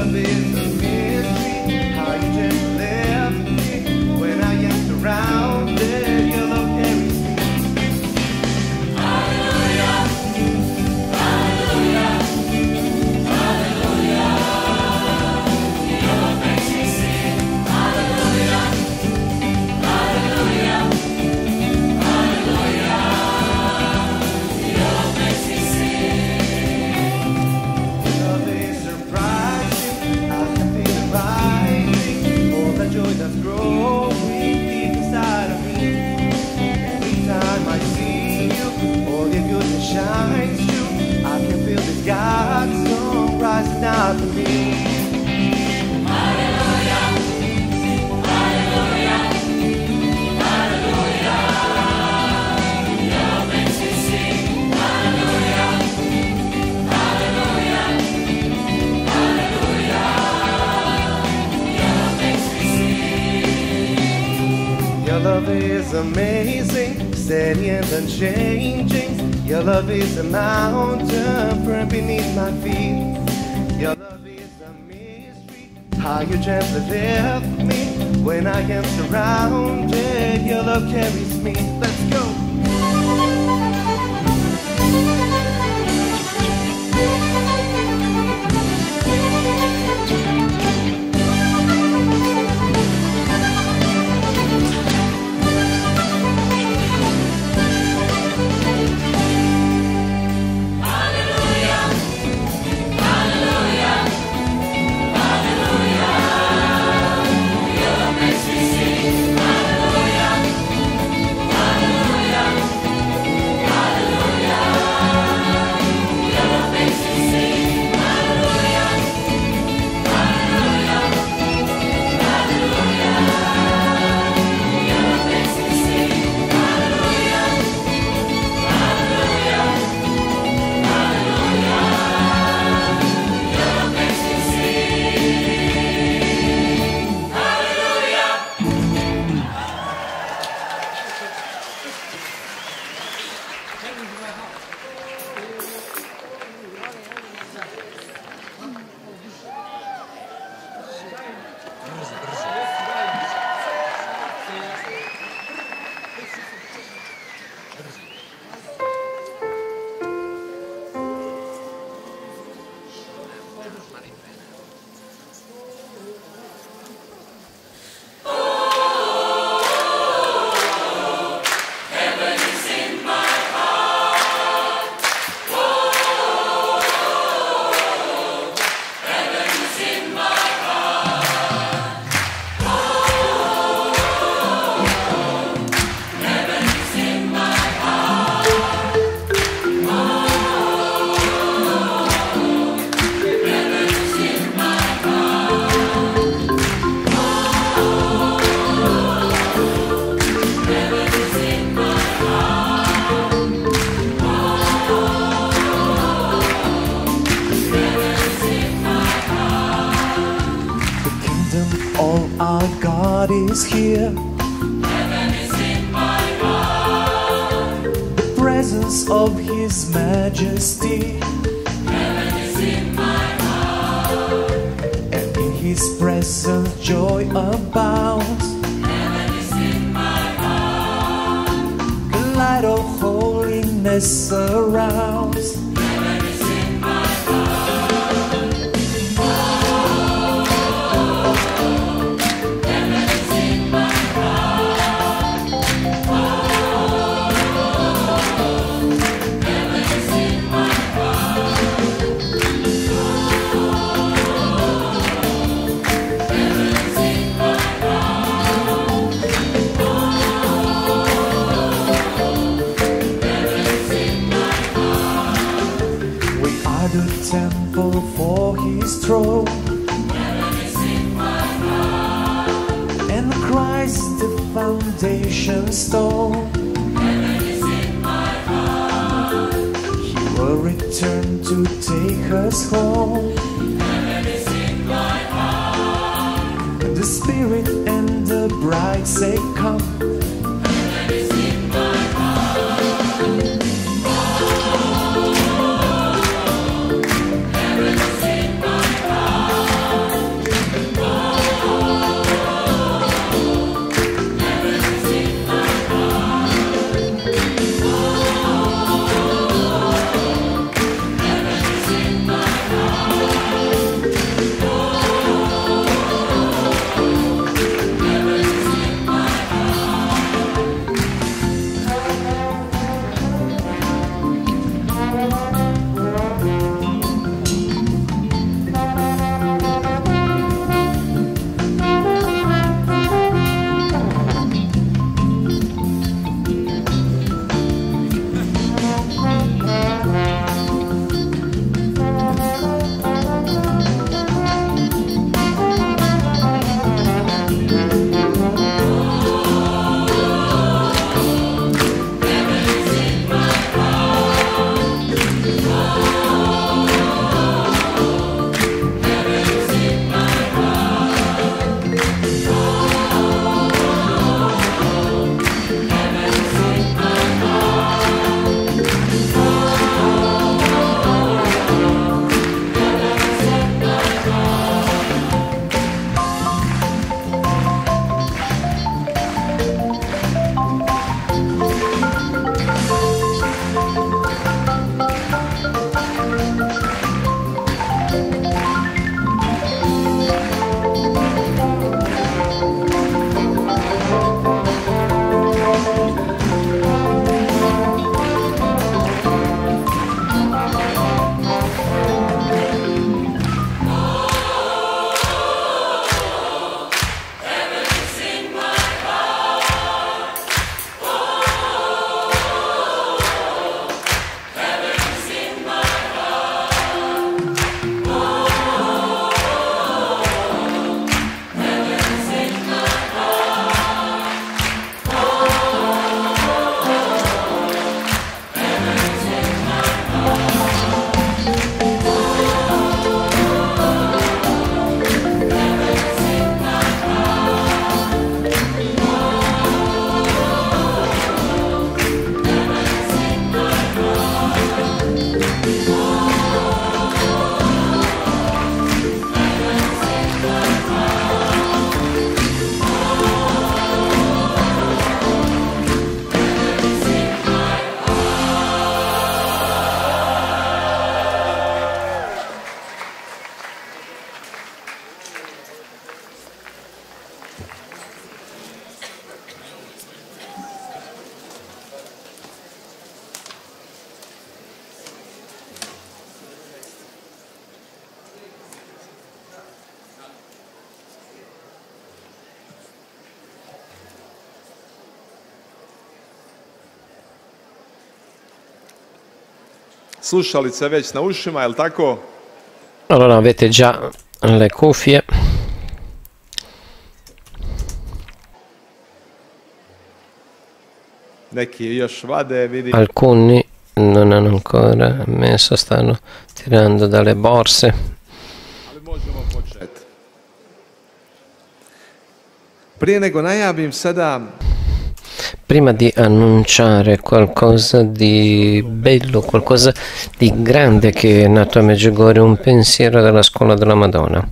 love is a mystery. How you just left me when I am surrounded. Your love carries me. Hallelujah, hallelujah, hallelujah. Your love makes me sing. Hallelujah, hallelujah, hallelujah. Your love makes me sing. Love is surprising. I can feel it rising. All the joy that's growing deep inside of me. Every time I see you, all your goodness shines through. I can feel this God's song rising out of me. Hallelujah, hallelujah, hallelujah. Your love makes me sing. Hallelujah, hallelujah, hallelujah. Your love makes me sing. Your love is amazing, steady and unchanging. Your love is a mountain firm beneath my feet. Your love is a mystery, how you gently lift me when I am surrounded. Your love carries me. Let's go. Is here. Heaven is in my heart. The presence of His Majesty. Heaven is in my heart. And in His presence joy abounds. Heaven is in my heart. The light of holiness surrounds. Heaven is in my heart. Temple for His throne. Heaven is in my heart. And Christ the foundation stone. Heaven is in my heart. He will return to take us home. Heaven is in my heart. And the Spirit and the bride say come. Heaven is in my heart. Heaven is in my heart. slušalice već na ušima, je li tako? Allora avete già le cuffie. Neki još vade, vidi. Alcuni non hanno ancora messo, stanno tirando dalle borse. Ali možemo početi. Prije nego najavim sada Prima di annunciare qualcosa di bello, qualcosa di grande che è nato a Medjugorje, un pensiero della scuola della Madonna.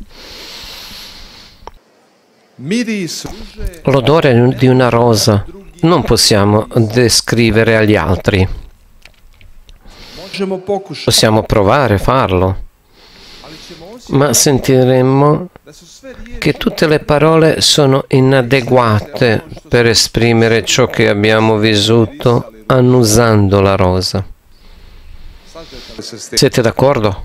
miris L'odore di una rosa non possiamo descrivere agli altri. možemo pokušati, Possiamo provare a farlo, ali ćemo osjetiti ma sentiremmo da su sve riječi che tutte le parole sono inadeguate per esprimere ciò che abbiamo vissuto annusando la rosa. sažete se s tim. Siete d'accordo?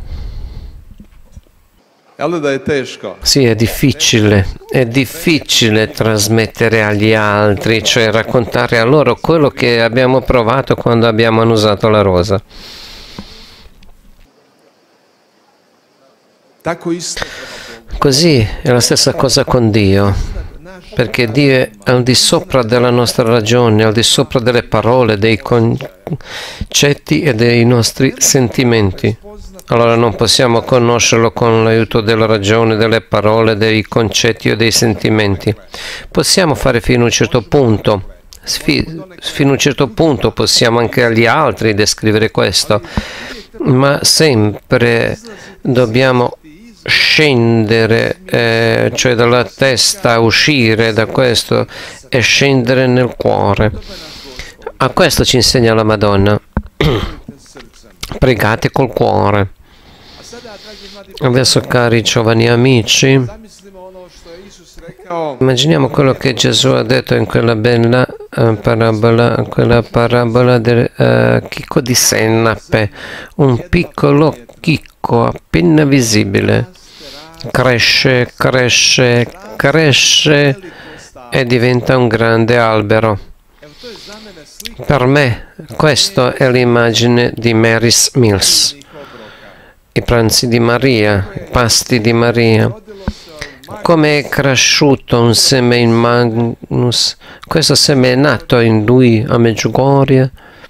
Jel da je teško? Sì, è difficile, è difficile trasmettere agli altri, cioè raccontare a loro quello che abbiamo provato quando abbiamo annusato la rosa. Tako isto Così è la stessa cosa con Dio, perché Dio è al di sopra della nostra ragione, al di sopra delle parole, dei concetti e dei nostri sentimenti. Allora non possiamo conoscerlo con l'aiuto della ragione, delle parole, dei concetti o dei sentimenti. Possiamo fare fino a un certo punto, fino a un certo punto possiamo anche agli altri descrivere questo, ma sempre dobbiamo scendere, eh, cioè dalla testa, uscire da questo e scendere nel cuore. A questo ci insegna la Madonna. Pregate col cuore. Adesso, cari giovani amici, immaginiamo quello che Gesù ha detto in quella bella uh, parabola, quella parabola del uh, chicco di senape, un piccolo chicco appena visibile, cresce, cresce, cresce e diventa un grande albero. Per me questa è l'immagine di Mary's Mills, i pranzi di Maria, i pasti di Maria. Come è cresciuto un seme in Magnus, questo seme è nato in lui a Medjugorje,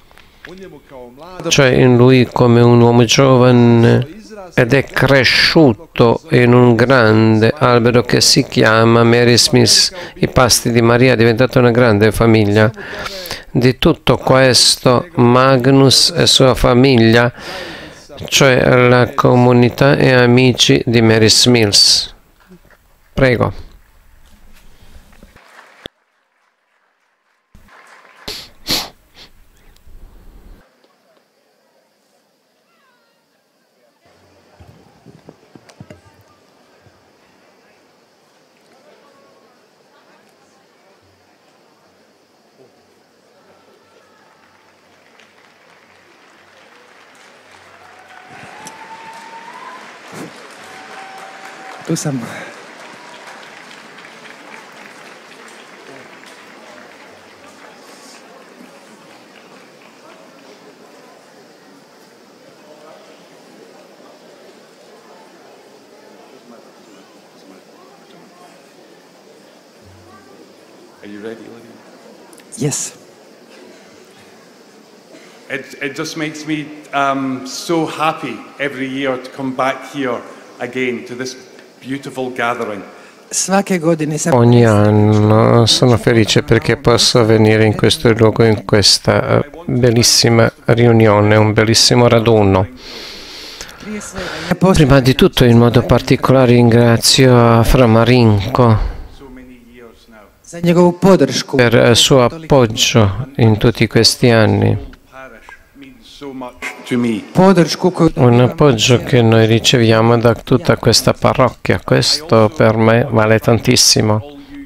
cioè in lui come un uomo giovane, ed è cresciuto in un grande albero che si chiama Mary's Mills, i pasti di Maria, è diventata una grande famiglia. Di tutto questo Magnus e sua famiglia, cioè la comunità e amici di Mary's Mills. Prego. Tu sam. Are you ready, Lydia? Yes. It, it just makes me um, so happy every year to come back here again to this beautiful gathering. Svake godine sam Ogni anno sono felice perché posso venire in questo luogo, in questa eh, bellissima riunione, un bellissimo raduno. Prima di tutto, in modo particolare, ringrazio Fra Marinko za njegovu podršku. per il suo appoggio in tutti questi anni. Podršku koju Un appoggio che noi riceviamo da tutta questa parrocchia. Questo per me vale tantissimo.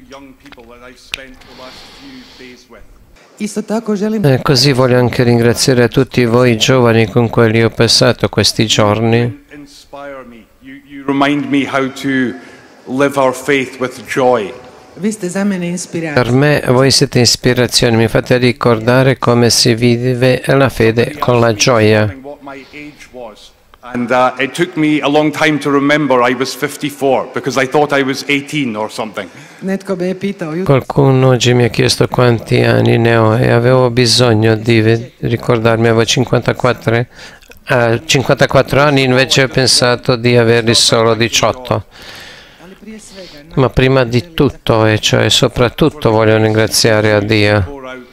isto tako želim E così voglio anche ringraziare tutti voi giovani con cui ho passato questi giorni. Inspire me. You, you remind me how to live our faith with joy. vi ste za mene inspiracija. Per me voi siete ispirazione, mi fate ricordare come si vive la fede con la gioia. What my age was. And uh, it took me a long time to remember I was fifty-four because I thought I was eighteen or something. Netko me je pitao jutro. Qualcuno oggi mi ha chiesto quanti anni ne ho e avevo bisogno di ve- ricordarmi, avevo cinquantaquattro, uh, cinquantaquattro anni, invece ho pensato di averli solo diciotto. Ma prima di tutto, e cioè soprattutto, voglio ringraziare a Dio.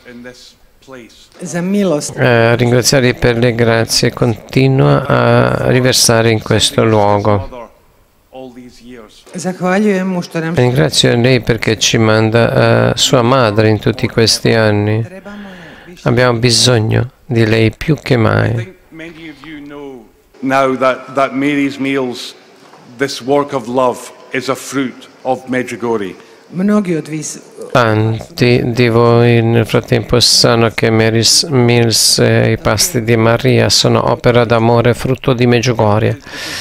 Za milost. Eh, ringraziarli per le grazie, continua a riversare in questo luogo. Zahvaljujem mu što nam Ringrazio lei perché ci manda uh, sua madre in tutti questi anni. Abbiamo bisogno di lei più che mai. Many of you know now that, that Mary's Meals, this work of love, is a fruit of Medjugorje. mnogi od vis Tanti di voi nel frattempo sanno che Mary's Meals e i pasti di Maria sono opera d'amore, frutto di Medjugorje.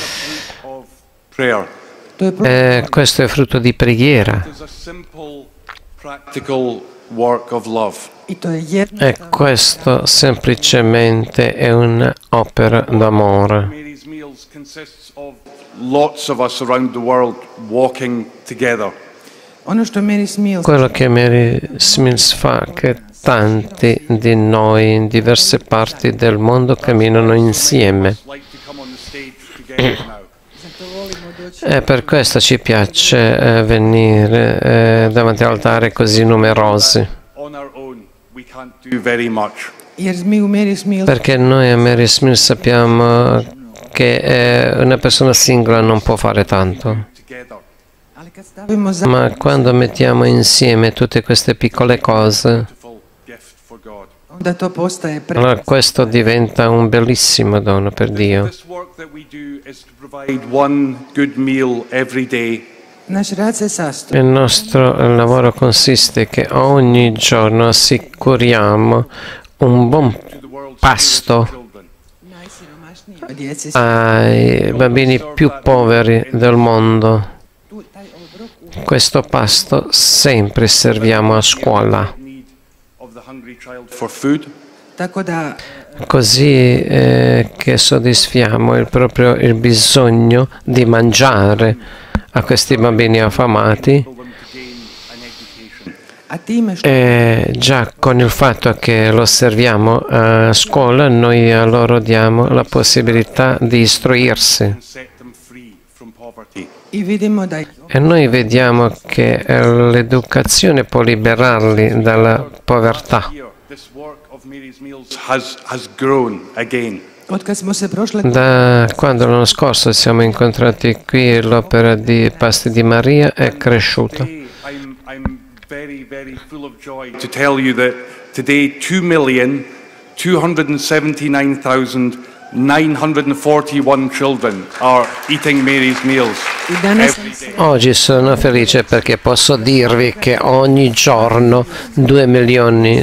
Prayer. Eh, questo è frutto di preghiera. It is a simple, practical work of love. i to je jedna E questo semplicemente è un'opera d'amore. Mary's Meals consists of lots of us around the world walking together. ono što Mary's Meals Quello che Mary's Meals fa è che tanti di noi in diverse parti del mondo camminano insieme. Like to come on the stage together now. E per questo ci piace eh, venire eh, davanti all'altare così numerosi. On our own, we can't do very much. jer mi u Mary's Meals Perché noi a Mary's Meals sappiamo che eh, una persona singola non può fare tanto. Together. ali kad stavimo za Ma quando mettiamo insieme tutte queste piccole cose, Beautiful gift for God. onda to postaje pre allora questo diventa un bellissimo dono per Dio. This work that we do is to provide one good meal every day. naš rad se sastoji Il nostro lavoro consiste che ogni giorno assicuriamo un buon To the world's pasto children. najsiromašniji od djece ai bambini più poveri del mondo. tu taj obrok u Questo pasto sempre serviamo a scuola, Need of the hungry child for food. tako da così eh, che soddisfiamo il proprio il bisogno di mangiare a questi bambini affamati. For them to gain an education. a time što E già con il fatto che lo serviamo a scuola, noi a loro diamo la possibilità di istruirsi. And set them free from poverty. i vidimo da E noi vediamo che eh, l'educazione può liberarli dalla povertà. Here, this work of Mary's Meals has, has grown again. od kad smo se prošle Da quando l'anno scorso siamo incontrati qui, l'opera di Pasti di Maria è cresciuta. Today, I'm, I'm very, very full of joy to tell you that today two million two hundred seventy-nine thousand nine hundred forty-one children are eating Mary's Meals i danas every day. Oggi sono felice perché posso dirvi che ogni giorno due milioni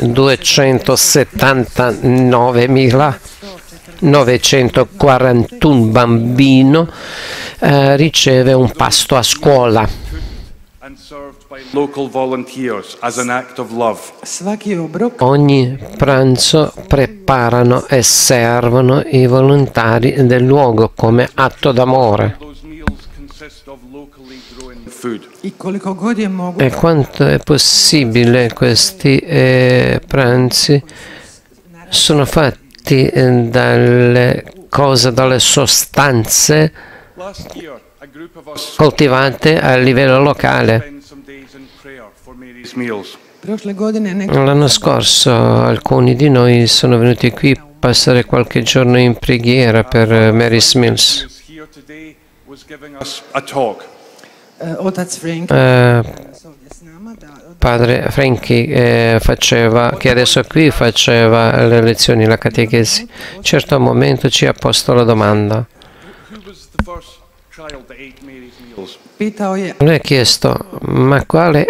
duecentosettantanovemilanovecentquarantuno bambino eh, riceve un pasto a scuola. And served by local volunteers as an act of love. svaki obrok Ogni pranzo preparano e servono i volontari del luogo come atto d'amore. Those meals consist of locally grown food. i koliko god je moguće E quanto è possibile questi eh, pranzi sono fatti eh, dalle cose, dalle sostanze Last year, a group of us coltivate a livello locale. spent some days in prayer for Mary's Meals. prošle godine nek L'anno scorso alcuni di noi sono venuti qui a passare qualche giorno in preghiera per eh, Mary's Meals. Who is here today was giving us a talk. e, otac Frank Eh, s ovdje s nama da od- padre Franchi eh, faceva, che adesso è qui, faceva le lezioni, la catechesi. A un certo momento ci ha posto la domanda. Who was the first child that ate Mary's Meals? pitao je Lui ha chiesto, ma quale,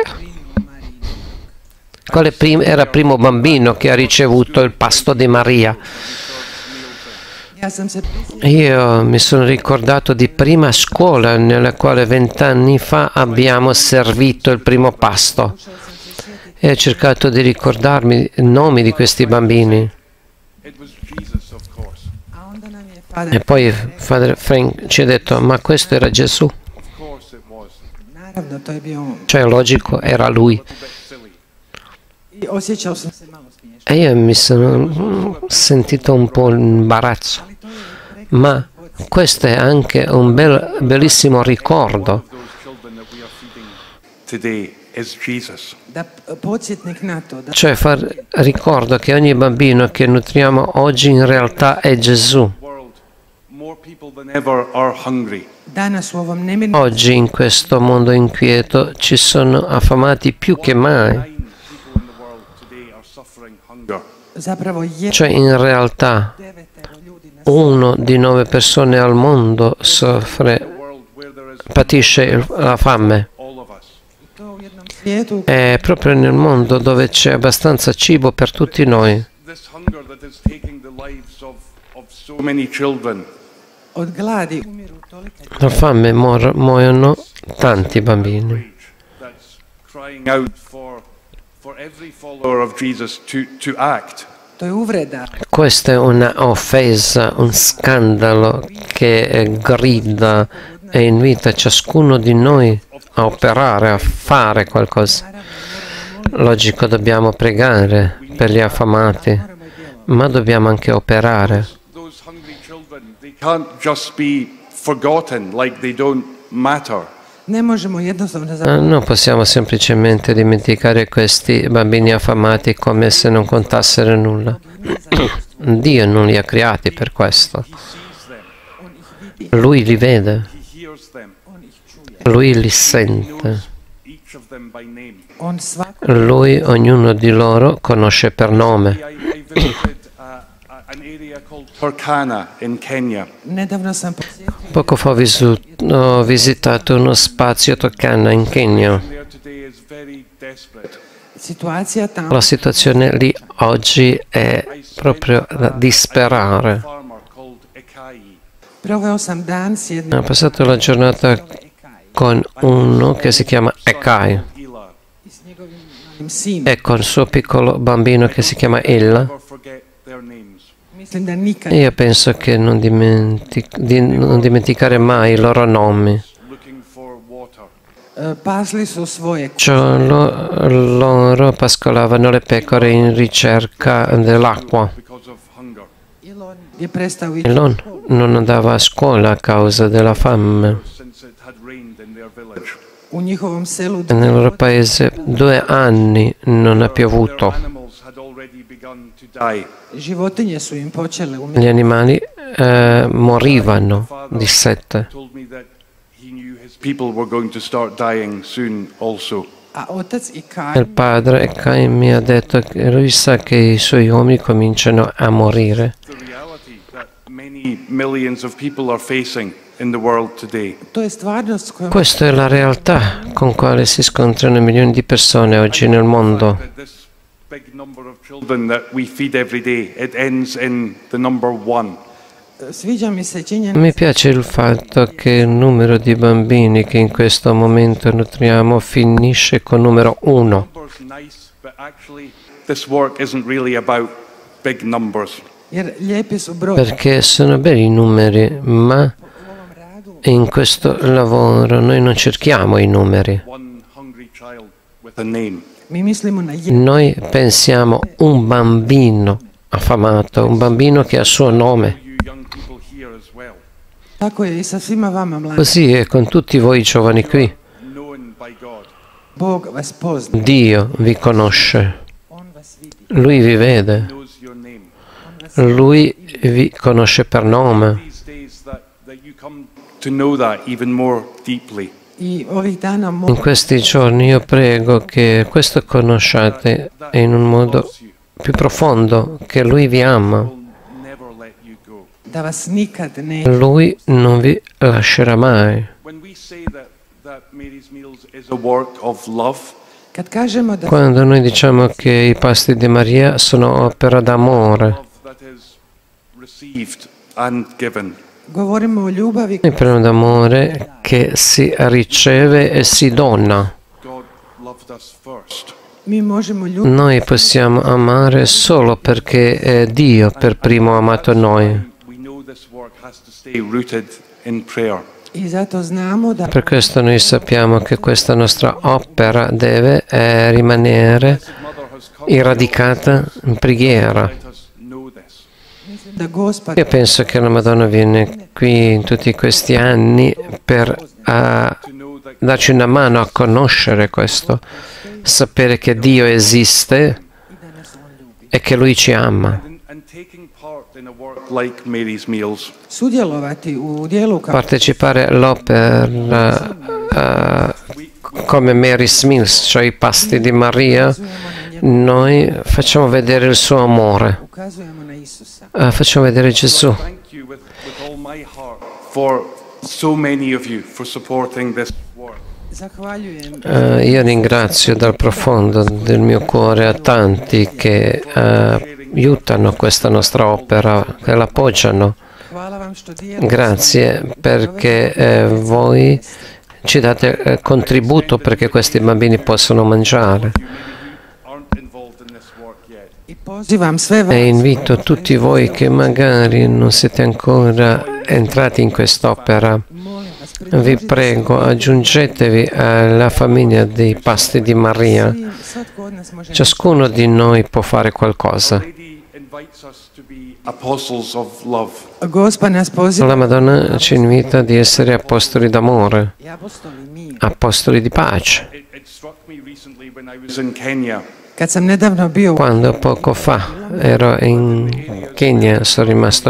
quale prim- era il primo bambino che ha ricevuto il pasto di Maria? ja sam se prisjetila Io mi sono ricordato di prima scuola nella quale vent'anni fa abbiamo servito il primo pasto e ho cercato di ricordarmi i nomi di questi bambini. It was Jesus, of course. a onda nam je E poi Padre Frank ci ha detto, ma questo era Gesù? Naravno, to je bio on. Cioè, logico, era lui. I osjećao sam se malo smiješno. E io mi sono sentito un po' in imbarazzo. Ma questo è anche un bel, bellissimo ricordo. Da podsjetnik na to, da Cioè far ricordo che ogni bambino che nutriamo oggi in realtà è Gesù. danas u ovom nemirnom Oggi in questo mondo inquieto ci sono affamati più che mai. zapravo je Cioè in realtà uno di nove persone al mondo soffre, patisce il- la fame. to u jednom svijetu È proprio nel mondo dove c'è abbastanza cibo per tutti noi. od gladi umiru tolike La fame mor- muoiono tanti bambini. Crying out for, for every follower of Jesus to, to act. to je uvreda. Questa è una offesa, un scandalo che eh, grida e invita ciascuno di noi a operare, a fare qualcosa. Logico, dobbiamo pregare per gli affamati, ma dobbiamo anche operare. Those hungry children, they can't just be forgotten like they don't matter. Ne možemo jednostavno Eh, zapravo Non possiamo semplicemente dimenticare questi bambini affamati come se non contassero nulla. Dio non li ha creati per questo. Lui li vede, He hears them, lui li sente. each of them by name. on svako Lui ognuno di loro conosce per nome. I, I visited uh, uh, an area called Turkana in Kenya. nedavno sam posjetio Poco fa ho, visu- ho visitato uno spazio Turkana in Kenya. There today is very desperate. situacija tamo La situazione lì oggi è proprio da disperare. Farmer called Ekai. proveo sam dan s jednim Ho passato la giornata con uno che si chiama Ekai Ela. i s njegovim malim sinom. e con il suo piccolo bambino che si chiama Ella. Never forget their names. Mislim da nikad Io penso che non, dimentic- di non dimenticare mai i loro nomi. Looking for water. e, pasli su svoje Cioè, lo- loro pascolavano le pecore in ricerca dell'acqua. Because of hunger. Ilon je prestao ići Elon non andava a scuola a causa della fame. Since it had rained in their village. u njihovom selu. Nel loro paese due anni non ha piovuto. Their animals had already begun to die. Životinje su im počele Gli umirati. animali eh, morivano di sete. Told me that he knew his people were going to start dying soon also. A otac i Il Kain padre Cain mi ha detto che lui sa che i suoi uomini cominciano a morire. The reality that many millions of people are facing in the world today. to je stvarnost s kojom Questa è la realtà con quale si scontrano milioni di persone oggi nel mondo. That this big number of children that we feed every day, it ends in the number one. sviđa mi se činjenica Mi piace il fatto che il numero di bambini che in questo momento nutriamo finisce con numero uno. Numbers nice, but actually this work isn't really about big numbers. jer lijepi su broj. Perché sono belli i numeri, ma in questo lavoro noi non cerchiamo i numeri. One hungry child with a name. Mi mislimo na jedan. Noi pensiamo un bambino affamato, un bambino che ha il suo nome. You young people here as well, Tako je i sa svima vama mladi. Così è con tutti voi giovani qui. known by God. Bog vas pozna. Dio vi conosce, On vas vidi. Lui vi vede, Knows your name. Lui vi conosce per nome. These days that, that you come to know that even more deeply. I ovih dana In mogu questi giorni io prego che questo conosciate in un modo più profondo, che Lui vi ama. Will never let you go. da vas nikad ne. Lui non vi lascerà mai. When we say that, that Mary's Meals is a work of love, Kad kažemo da Quando noi diciamo che i pasti di Maria sono opera d'amore, love that is received and given, govorimo o ljubavi noi parliamo d'amore che si riceve e si dona. God loved us first. mi možemo ljubiti Noi possiamo amare solo perché è Dio per primo ha amato noi. We know this work has to stay rooted in prayer. I zato znamo da Per questo noi sappiamo che questa nostra opera deve eh, rimanere radicata in preghiera. da Gospod Io penso che la Madonna viene qui in tutti questi anni per uh, darci una mano a conoscere questo, sapere che Dio esiste e che Lui ci ama. sudjelovati u dijelu kao Partecipare all'opera uh, come Mary's Meals, cioè i pasti di Maria, noi facciamo vedere il suo amore, ukazujemo na Isusa. uh, facciamo vedere Gesù. For so many of you for supporting this work. Zahvaljujem Uh, io ringrazio dal profondo del mio cuore a tanti che uh, aiutano questa nostra opera, che l'appoggiano. hvala vam što dijelite Grazie perché eh, voi ci date eh, contributo perché questi bambini possano mangiare. Aren't involved in this work yet. i pozivam sve vas E invito tutti voi che magari non siete ancora entrati in quest'opera, molim vas vi prego, aggiungetevi alla famiglia dei pasti di Maria. pridružiti, svatko od nas može Ciascuno di noi può fare qualcosa. Lady invites us to be apostles of love. Gospod nas poziva La Madonna ci invita di essere apostoli d'amore, i apostoli mi. apostoli di pace. It, it struck me recently when I was in Kenya. Kad sam nedavno bio u Quando poco fa ero in Kenya sono rimasto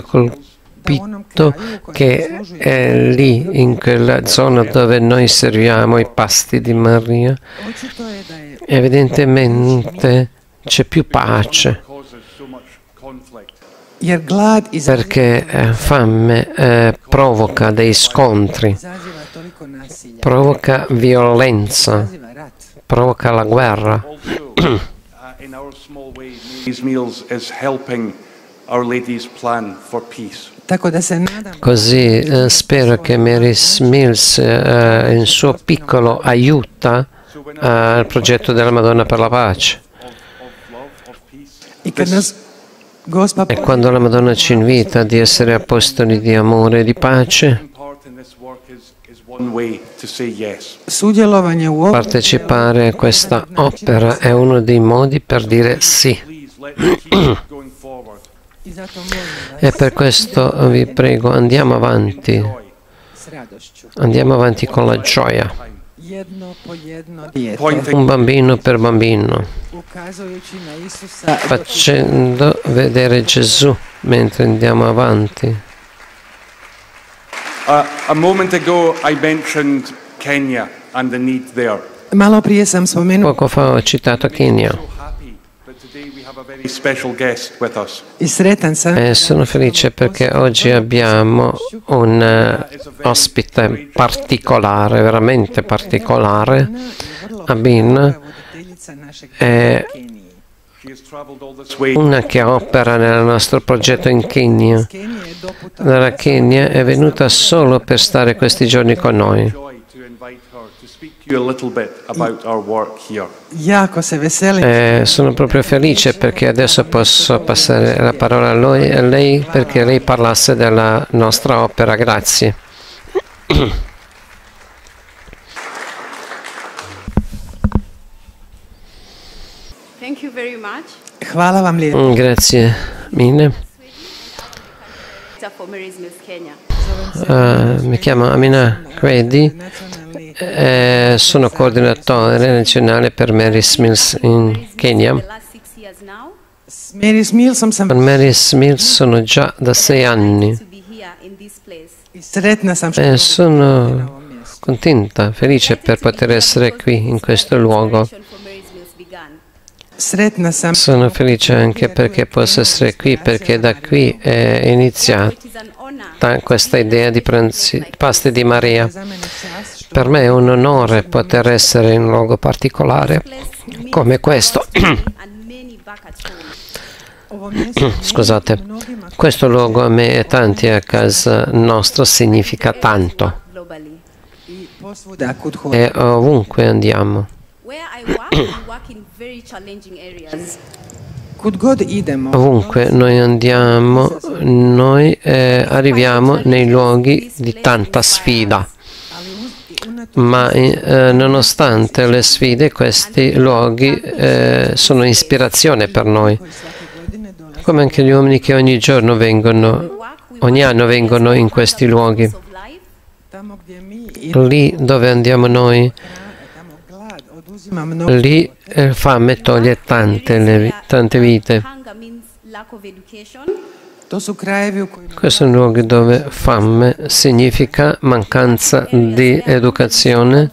colpito che è lì, in quella zona dove noi serviamo i pasti di Maria, očito je da je evidentemente c'è più pace, Causes so much conflict. jer glad izaziva perché eh, fame eh, provoca dei scontri, izaziva toliko nasilja, provoca violenza, izaziva rat. provoca la guerra. Also, uh, in our small way, Mary's Meals is helping Our Lady's plan for peace. Tako da se nadam Così eh, spero che Mary's Meals, eh, in suo piccolo, aiuta eh, il progetto della Madonna per la pace. Of, of love, of peace. i kad nas Gospa E quando la Madonna ci invita di essere apostoli di amore e di pace, Taking part in this work is, is one way to say yes. sudjelovanje u ovom partecipare a questa opera è uno dei modi per dire sì. Please let me keep going forward. i zato molim vas E per questo vi prego, andiamo avanti, Joy. s radošću andiamo avanti con la gioia, jedno po jedno dijete Pointing un bambino per bambino, ukazujući na Isusa facendo vedere Gesù mentre andiamo avanti. Uh, a moment ago, I mentioned Kenya and the need there. malo prije sam spomenuo Poco fa ho citato Kenya So happy that today we have a very special guest with us. i sretan sam e sono felice perché oggi abbiamo un eh, ospite particolare, veramente particolare, Abin, voditeljica našeg è Keniji. She has traveled all this way una che opera nel nostro progetto in Kenya. Kenije je doputa Dalla Kenya è venuta solo per stare questi giorni con noi. joy to invite her to speak to you a little bit about our work here. jako se veselim Eh, sono proprio felice perché adesso posso passare la parola a, lui, a lei perché lei parlasse della nostra opera. Grazie. Thank you very much. hvala vam lijepo Mm, Grazie mille. For Mary's Meals Kenya. Eh, mi chiamo Amina Kwedi, eh, sono coordinatore nazionale per Mary's Meals in Kenya. The last six years now s Mary's Mealsom sam Per Mary's Meals sono già da sei anni to be here in this place. i sretna sam što e sono contenta, felice per poter essere qui in questo luogo. For Mary's Meals began. sretna sam Sono felice anche perché posso essere qui, perché da qui è iniziata It is an honor questa idea di pranzi- pasti di Maria. za mene čast što Per me è un onore poter essere in un luogo particolare place means come questo. and many back at home. ovo mjesto Scusate, mnogima questo luogo a me e tanti a casa nostra significa tanto Globally. i posvuda kud hodim. e ovunque andiamo. Where I work, I work in very challenging areas. Ovunque noi andiamo, noi eh, arriviamo nei luoghi di tanta sfida. Ma eh, nonostante le sfide, questi luoghi eh, sono ispirazione per noi. Come anche gli uomini che ogni giorno vengono, ogni anno vengono in questi luoghi. Lì dove andiamo noi, lì eh, fame toglie tante, le, tante vite. Questi sono luoghi dove fame significa mancanza di educazione.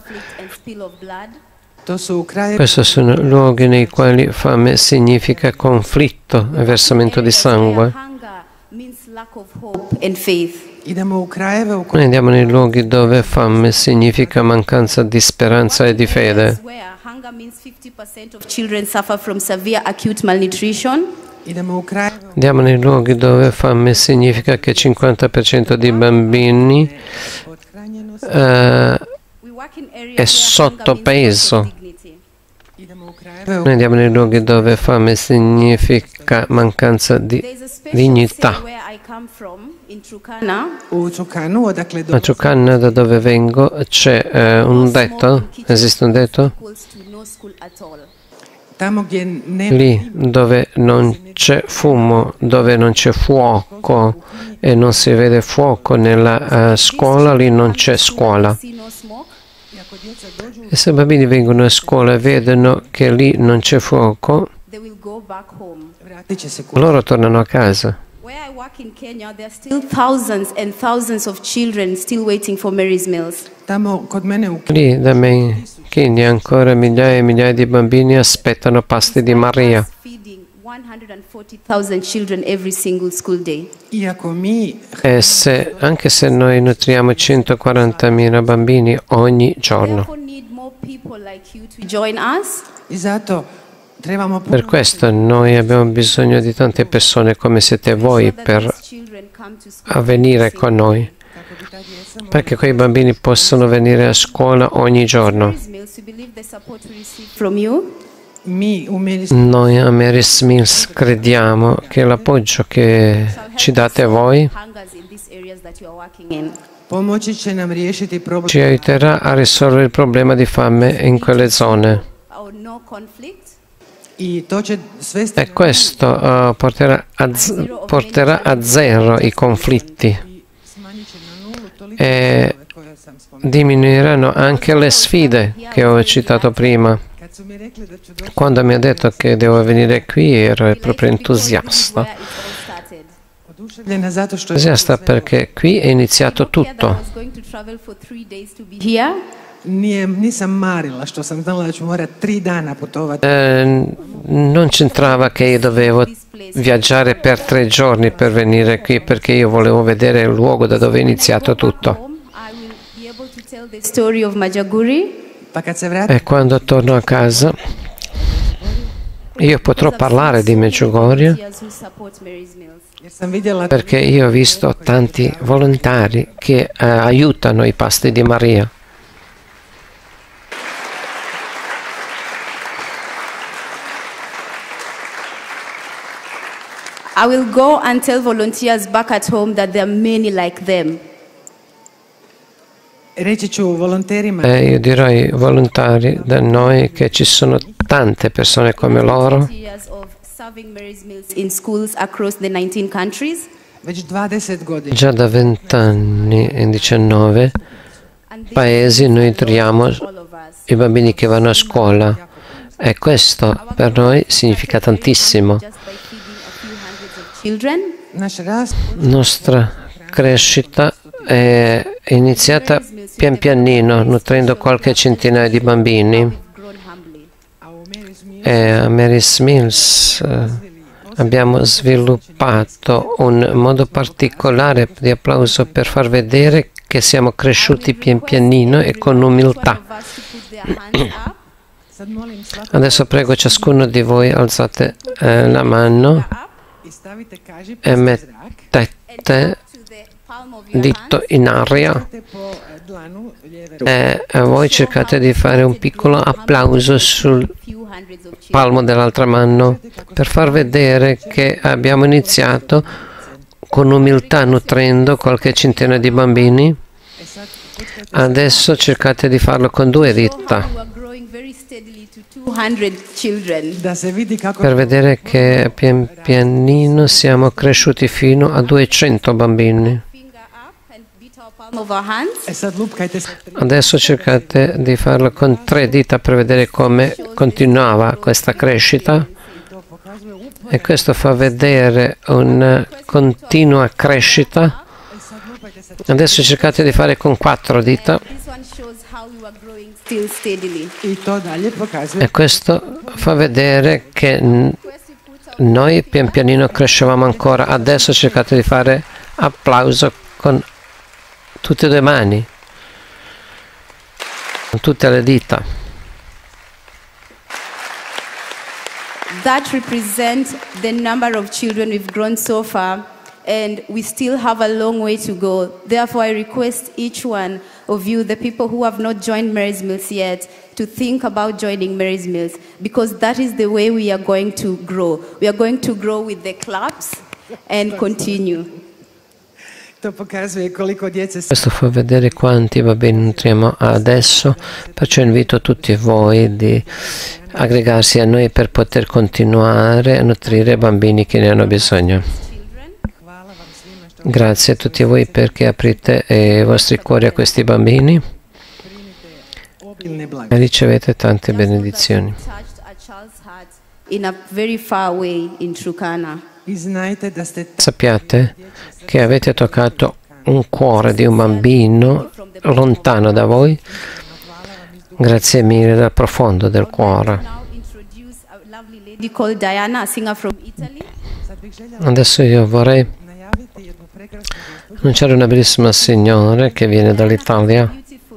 Questi sono luoghi nei quali fame significa conflitto e versamento di sangue. Noi andiamo nei luoghi dove fame significa mancanza di speranza e di fede. Andiamo nei luoghi dove fame significa che il cinquanta per cento dei bambini eh, è sottopeso. Noi andiamo nei luoghi dove fame significa mancanza di dignità. A Ciucanna, da dove vengo, c'è eh, un detto, esiste un detto? Lì dove non c'è fumo, dove non c'è fuoco e non si vede fuoco nella uh, scuola, lì non c'è scuola. E se i bambini vengono a scuola e vedono che lì non c'è fuoco, loro tornano a casa. Lì da me in Kenya ancora migliaia e migliaia di bambini aspettano pasti di Maria. E se, anche se noi nutriamo centoquarantamila bambini ogni giorno. Per questo noi abbiamo bisogno di tante persone come siete voi per venire con noi, perché quei bambini possono venire a scuola ogni giorno. Noi a Mary's Mills crediamo che l'appoggio che ci date voi ci aiuterà a risolvere il problema di fame in quelle zone. E questo uh, porterà, a porterà a zero i conflitti e diminuiranno anche le sfide che ho citato prima. Quando mi ha detto che devo venire qui ero proprio entusiasta. Entusiasta perché qui è iniziato tutto. Eh, non c'entrava che io dovevo viaggiare per tre giorni per venire qui, perché io volevo vedere il luogo da dove è iniziato tutto. E quando torno a casa io potrò parlare di Medjugorje, perché io ho visto tanti volontari che eh, aiutano i pasti di Maria. I will go and tell volunteers back at home that there are many like them. E io dirò ai volontari da noi che ci sono tante persone come loro. Già da vent'anni in diciannove paesi noi nutriamo i bambini che vanno a scuola e questo per noi significa tantissimo. La nostra crescita è iniziata pian pianino, nutrendo qualche centinaia di bambini. E a Mary's Mills eh, abbiamo sviluppato un modo particolare di applauso per far vedere che siamo cresciuti pian pianino e con umiltà. Adesso prego ciascuno di voi, alzate eh, la mano e mettete dito in aria e voi cercate di fare un piccolo applauso sul palmo dell'altra mano per far vedere che abbiamo iniziato con umiltà nutrendo qualche centinaia di bambini. Adesso cercate di farlo con due dita per vedere che pian pianino siamo cresciuti fino a duecento bambini. Adesso cercate di farlo con tre dita per vedere come continuava questa crescita, e questo fa vedere una continua crescita. Adesso cercate di fare con quattro dita, e questo fa vedere che noi pian pianino crescevamo ancora. Adesso cercate di fare applauso con tutte e due mani, con tutte le dita. That represents the number of children we've grown so far, and we still have a long way to go. Therefore, I request each one of you, the people who have not joined Mary's Mills yet, to think about joining Mary's Mills, because that is the way we are going to grow. We are going to grow with the claps and continue. Questo fa vedere quanti bambini nutriamo adesso, perciò invito tutti voi di aggregarsi a noi per poter continuare a nutrire bambini che ne hanno bisogno. Grazie a tutti voi perché aprite i vostri cuori a questi bambini e ricevete tante benedizioni. In a very far way in Trukana. Sappiate che avete toccato un cuore di un bambino lontano da voi. Grazie mille dal profondo del cuore. Adesso io vorrei annunciare una bellissima signora che viene dall'Italia.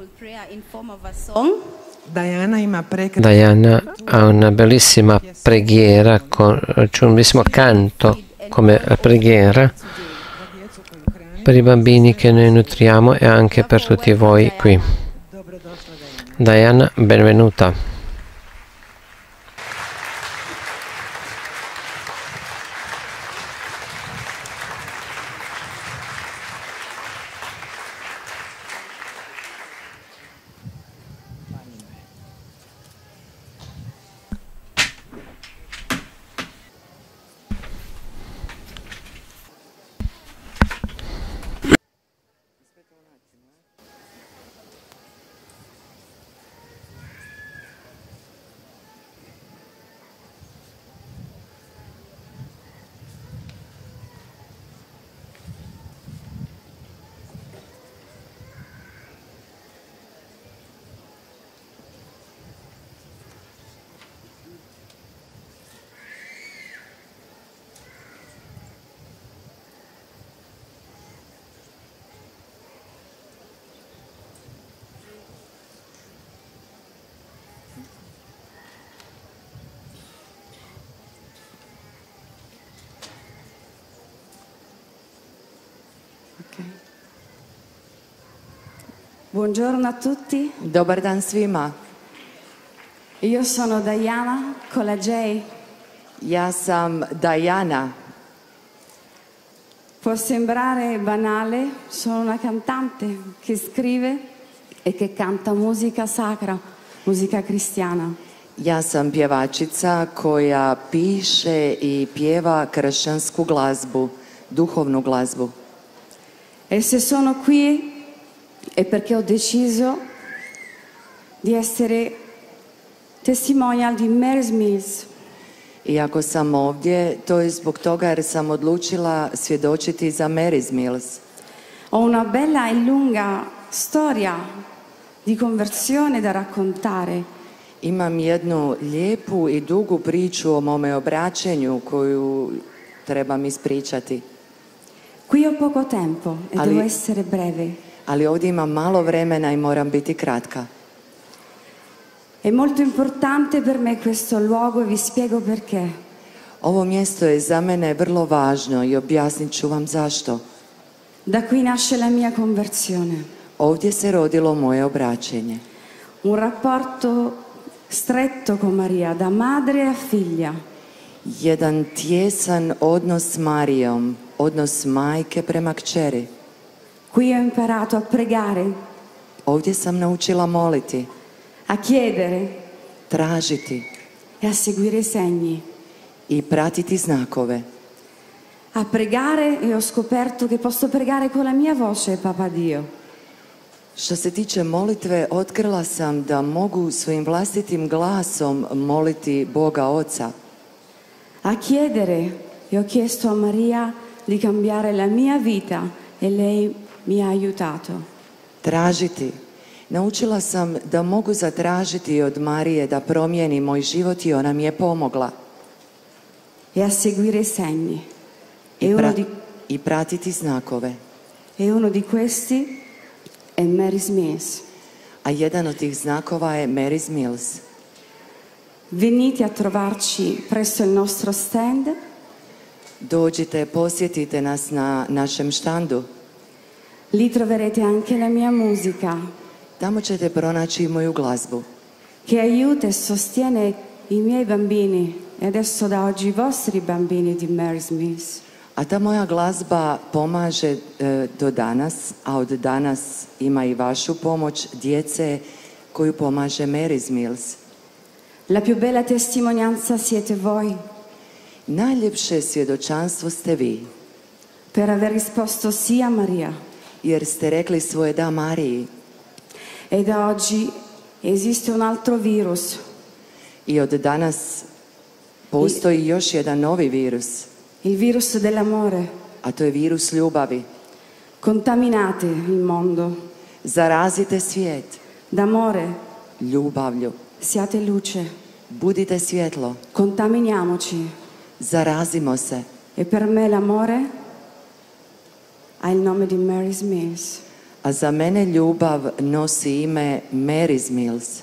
Diana ha una bellissima preghiera, con, c'è un bellissimo canto come preghiera per i bambini che noi nutriamo e anche per tutti voi qui. Diana, benvenuta. Buongiorno a tutti. Dobar dan svima. Io sono Diana con la J. Ja sam Diana. Può sembrare banale, sono una cantante che scrive e che canta musica sacra, musica cristiana. Ja sam pjevačica koja piše i pjeva kršćansku glazbu, duhovnu glazbu. E se sono qui è perché ho deciso di essere testimonial di Mary's Mills. I ako sam ovdje, to je zbog toga jer sam odlučila svjedočiti za Mary's Mills. Ho una bella e lunga storia di conversione da raccontare. Imam jednu lijepu i dugu priču o mome obraćenju koju trebam ispričati. Qui ho poco tempo e Ali- devo essere breve. Ali ovdje imam malo vremena i moram biti kratka. È molto importante per me questo luogo e vi spiego perché. Ovo mjesto je za mene vrlo važno i objasnit ću vam zašto. Da qui nasce la mia conversione. Ovdje se rodilo moje obraćenje. Un rapporto stretto con Maria, da madre a figlia. Jedan tjesan odnos s Marijom, odnos majke prema kćeri. Qui ho imparato a pregare, Ovdje sam naučila moliti, a chiedere tražiti e a seguire i segni. i pratiti znakove. A pregare e ho scoperto che posso pregare con la mia voce, Papa Dio. Što se tiče molitve, otkrila sam da mogu svojim vlastitim glasom moliti Boga Oca. A chiedere e ho chiesto a Maria di cambiare la mia vita e lei mi ha aiutato. Tražiti. Naučila sam da mogu zatražiti od Marije da promijeni moj život i ona mi je pomogla. E a seguire i segni. E I, uno pra- di, i pratiti znakove. e uno di questi è Mary's Mills. A jedan od tih znakova je Mary's Mills. Venite a trovarci presso il nostro stand. Dođite, posjetite nas na našem štandu. Lì troverete anche la mia musica, Tamo ćete pronaći moju glazbu, che aiuta e sostiene i miei bambini e adesso da oggi i vostri bambini di Mary's Mills. a ta moja glazba pomaže e, do danas, a od danas ima i vašu pomoć, djece koju pomaže Mary's Mills. La più bella testimonianza siete voi Najljepše svjedočanstvo ste vi, per aver risposto sì a Maria. jer ste rekli svoje da Mariji. E da oggi esiste un altro virus, I od danas postoji još jedan novi virus, il virus dell'amore. a to je virus ljubavi. Contaminate il mondo Zarazite svijet d'amore, ljubavlju. siate luce, Budite svjetlo. contaminiamoci. Zarazimo se. E per me l'amore ha il nome di Mary's Mills. A za mene ljubav nosi ime Mary's Mills.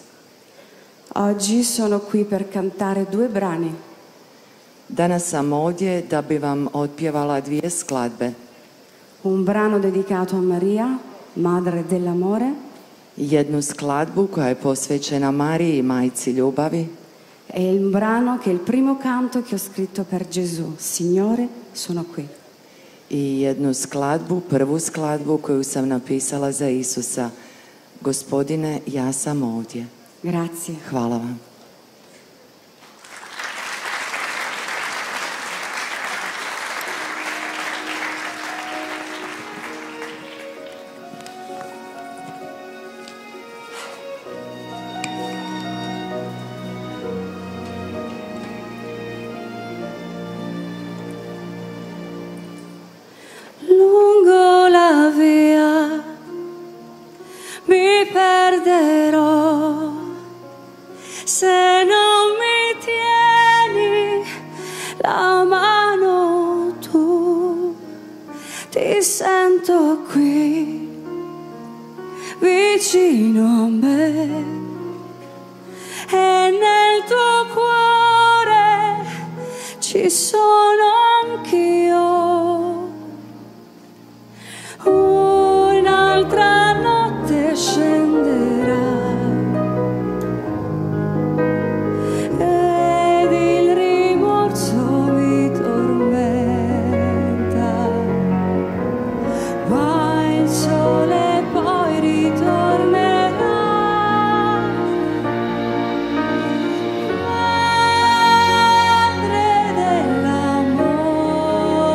Oggi sono qui per cantare due brani. Danas sam ovdje da bi vam otpjevala dvije skladbe. Un brano dedicato a Maria, madre dell'amore, Jednu skladbu koja je posvećena Mariji, majci ljubavi, e il brano che è il primo canto che ho scritto per Gesù. Signore, sono qui. i jednu skladbu, prvu skladbu koju sam napisala za Isusa. Gospodine, ja sam ovdje. Grazie. Hvala vam. Lungo la via mi perderò se non mi tieni la mano tu. Ti sento qui vicino a me e nel tuo cuore ci sono anch'io. Un'altra notte scenderà ed il rimorso mi tormenta, ma il sole poi ritornerà. Madre dell'amore,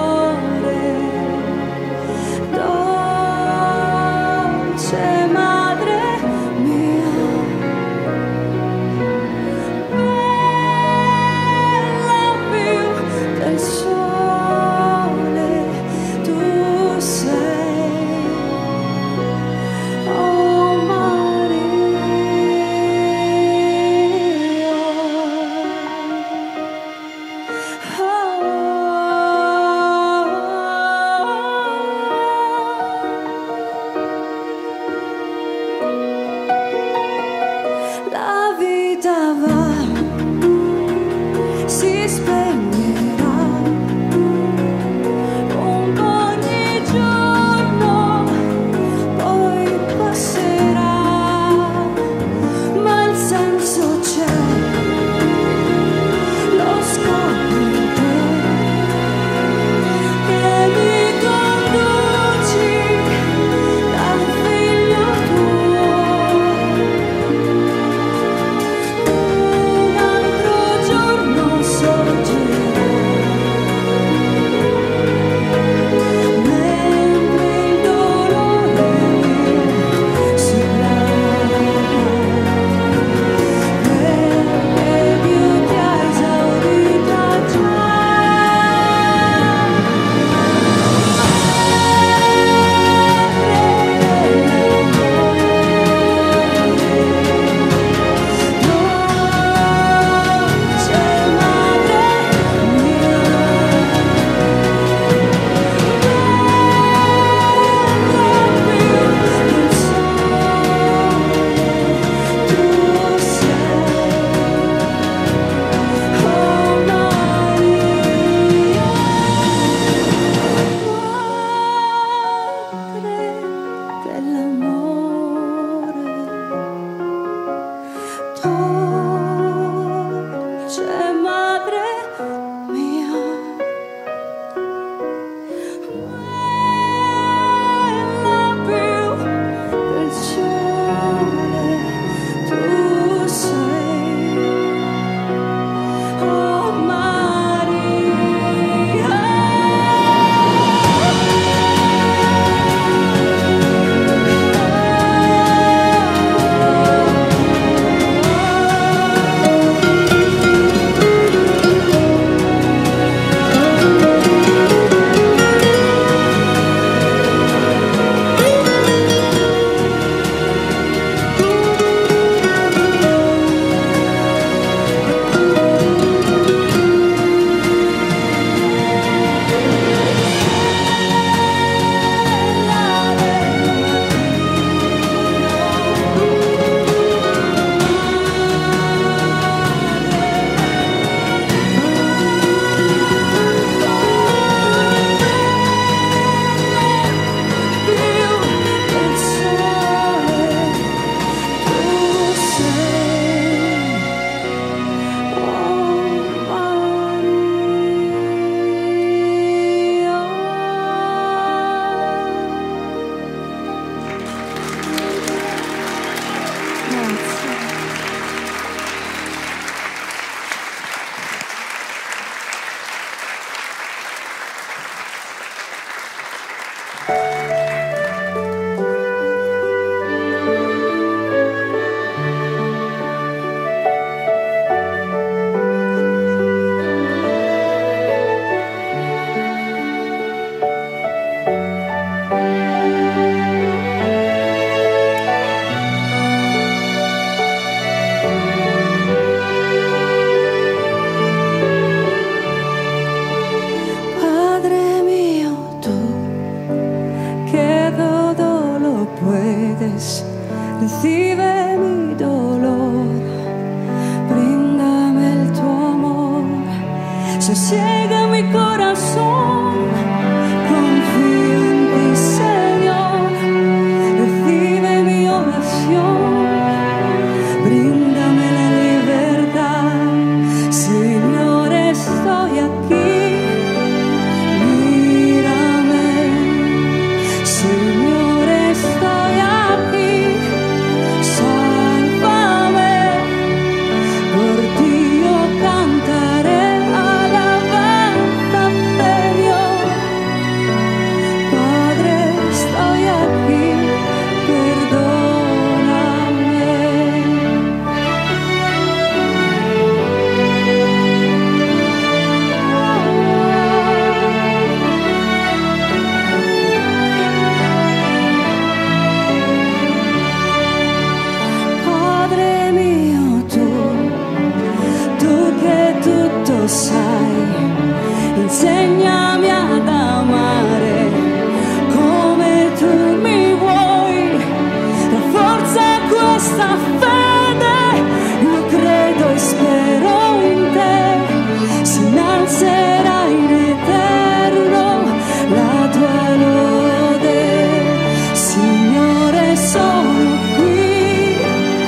sosiega mi corazón, confío en ti, Señor, recibe mi oración, bríndame la libertad, Señor, estoy aquí, mírame, Señor, estoy aquí, sálvame, por ti yo cantaré alabanza de Dios. Padre, estoy aquí, Padre mio, tu, tu che tutto sai, insegnami ad amare come tu mi vuoi, rafforza questa fede, io credo e spero in te, si innalzerà in eterno la tua lode, Signore sono qui,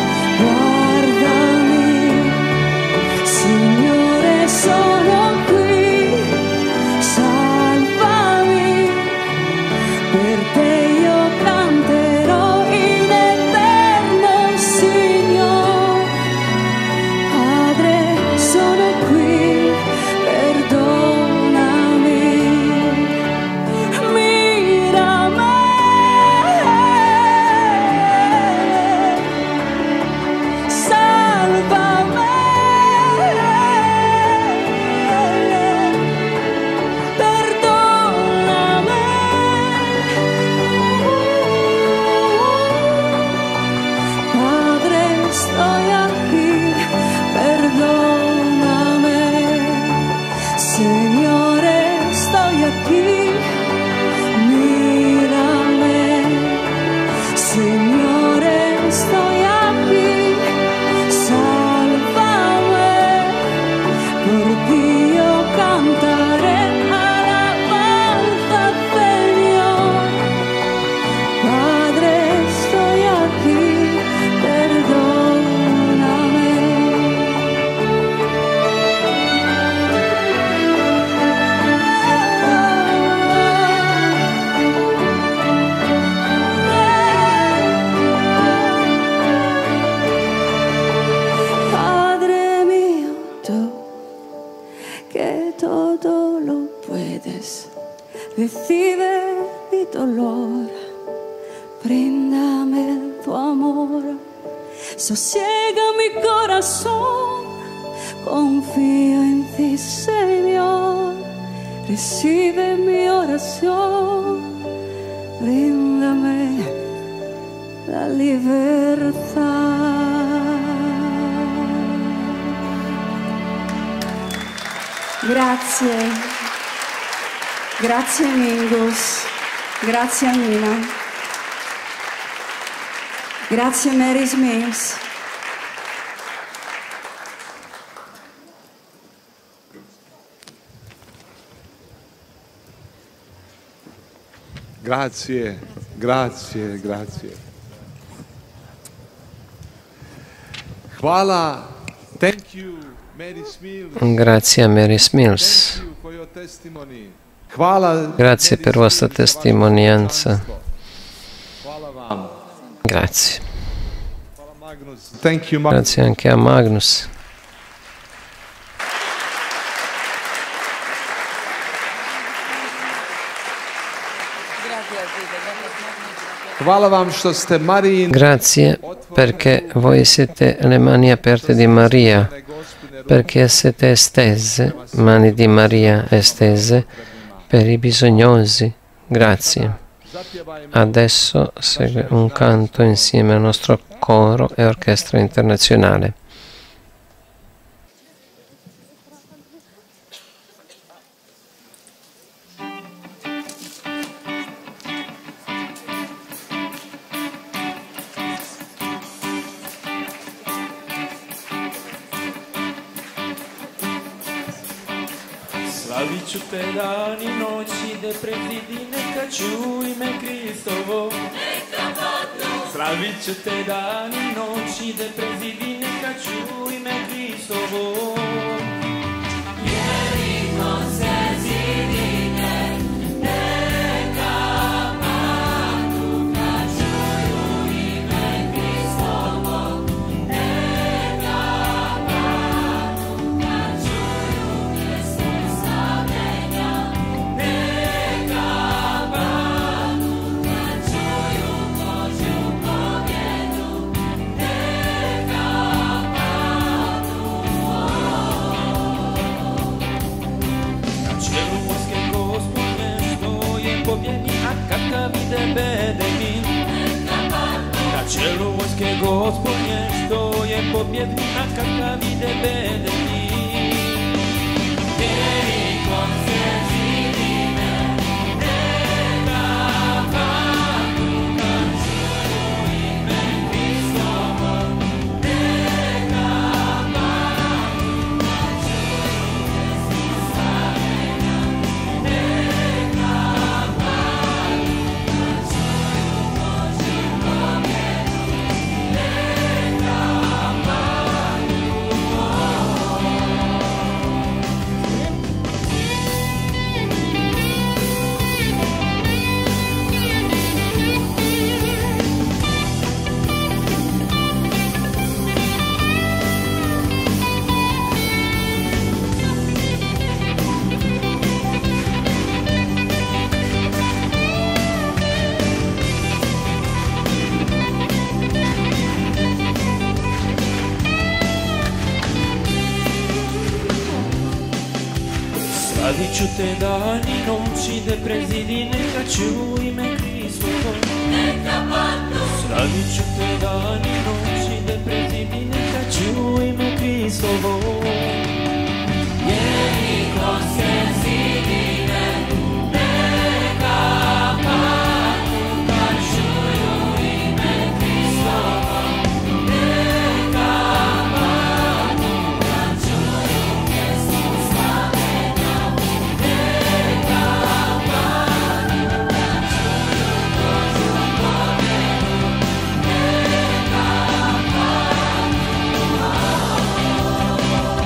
guardami, Signore sono qui, salvami, per te io canterò in eterno, Signore. Padre, sono qui, perdonami, mira me, salvami, perdonami, Padre, estoy aquí, perdóname, Señore, estoy aquí, mírame, Señore, estoy aquí, sálvame, por ti yo cantaré alabanza del Dios. Padre, estoy aquí, perdóname. Padre mío, tú que todo lo puedes, recibe mi dolor, bríndame tu amor, sosiega mi corazón, confío en ti, Señor, recibe mi oración, bríndame la libertad. Grazie, grazie Mingus, grazie Nina, grazie Mary's Mills. Grazie, grazie, grazie. Hvala, thank you, Mary Mills. Grazie a Mary Mills. Thank you for your testimony. Hvala, Grazie per vostra testimonianza. hvala vam. Grazie. Hvala Magnus. Thank you, Magnus. Grazie anche a Magnus. Hvala vam što ste Marijin Grazie perché voi siete le mani aperte di Maria, perché siete estese, mani di Maria estese per i bisognosi. Grazie. Adesso segue un canto insieme al nostro coro e orchestra internazionale. Slaviću te dan i noći, de predvidi neka ču ime Kristovo. Slavit ću te dan i noći, de predvidi neka ču ime Kristovo. Jeriko se zidine, neka padnu kad čuju ime Kristovo. Neka padnu kad čuju pjesmu slavljenja. Neka padnu kad čuju Božju pobjedu. Neka padnu. Na čelu vojske Gospodnje što je pobjednik, a kakav ide bedemi. Na čelu vojske Gospodnje što je pobjednik, a kakav ide bedemi. Jeriko se zidine, neka padnu kad čuju ime Kristovo. Neka padnu kad čuju pjesmu slavljenja. Neka padnu kad čuju Božju pobjedu. Neka padnu. Slavit ću te dan i noći, de prezidi neka ču ime Kristovo. Neka padnu. Slavit ću te dan i noći, de prezidi neka ču ime Kristovo. Jeriko se zidine, neka padnu kad čuju ime Kristovo. Neka padnu kad čuju pjesmu slavljenja. Neka padnu kad čuju Božju pobjedu. Neka padnu.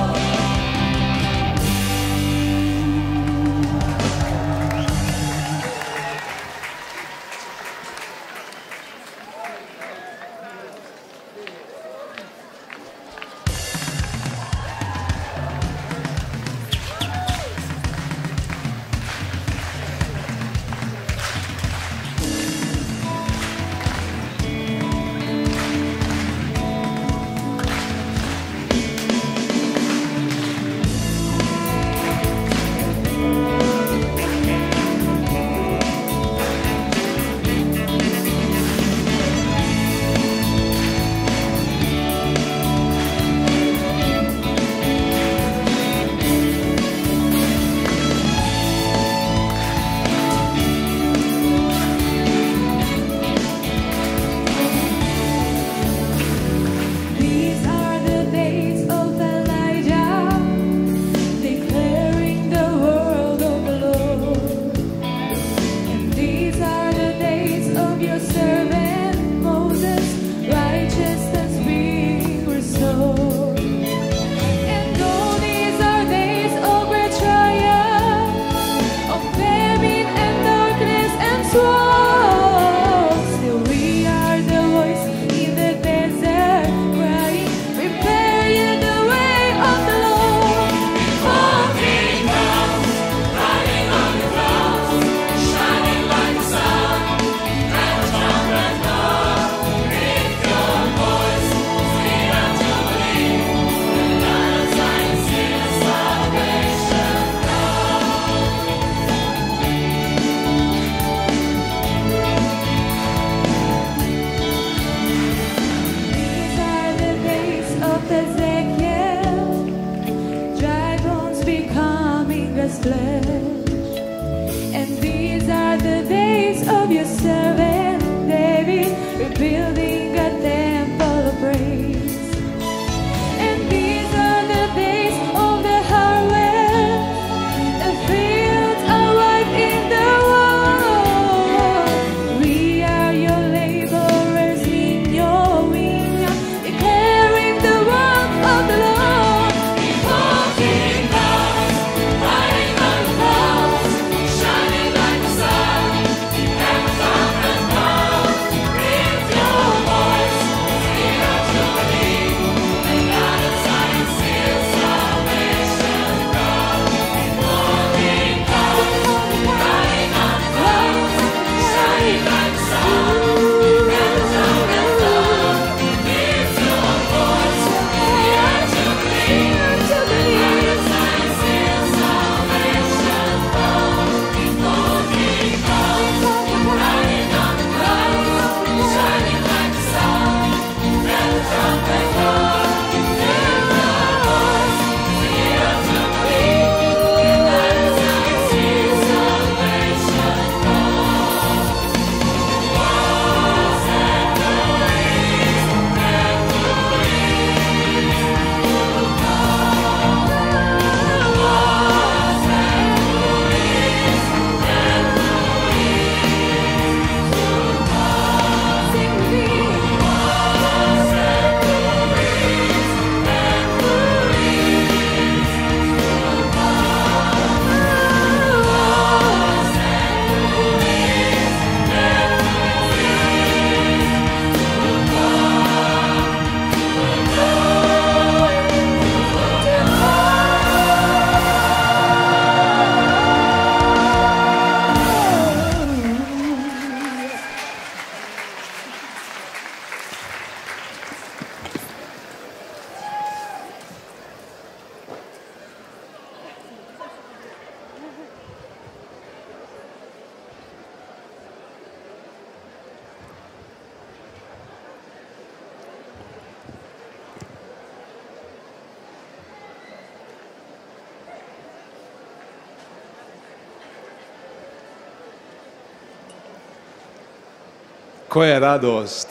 Koja radost.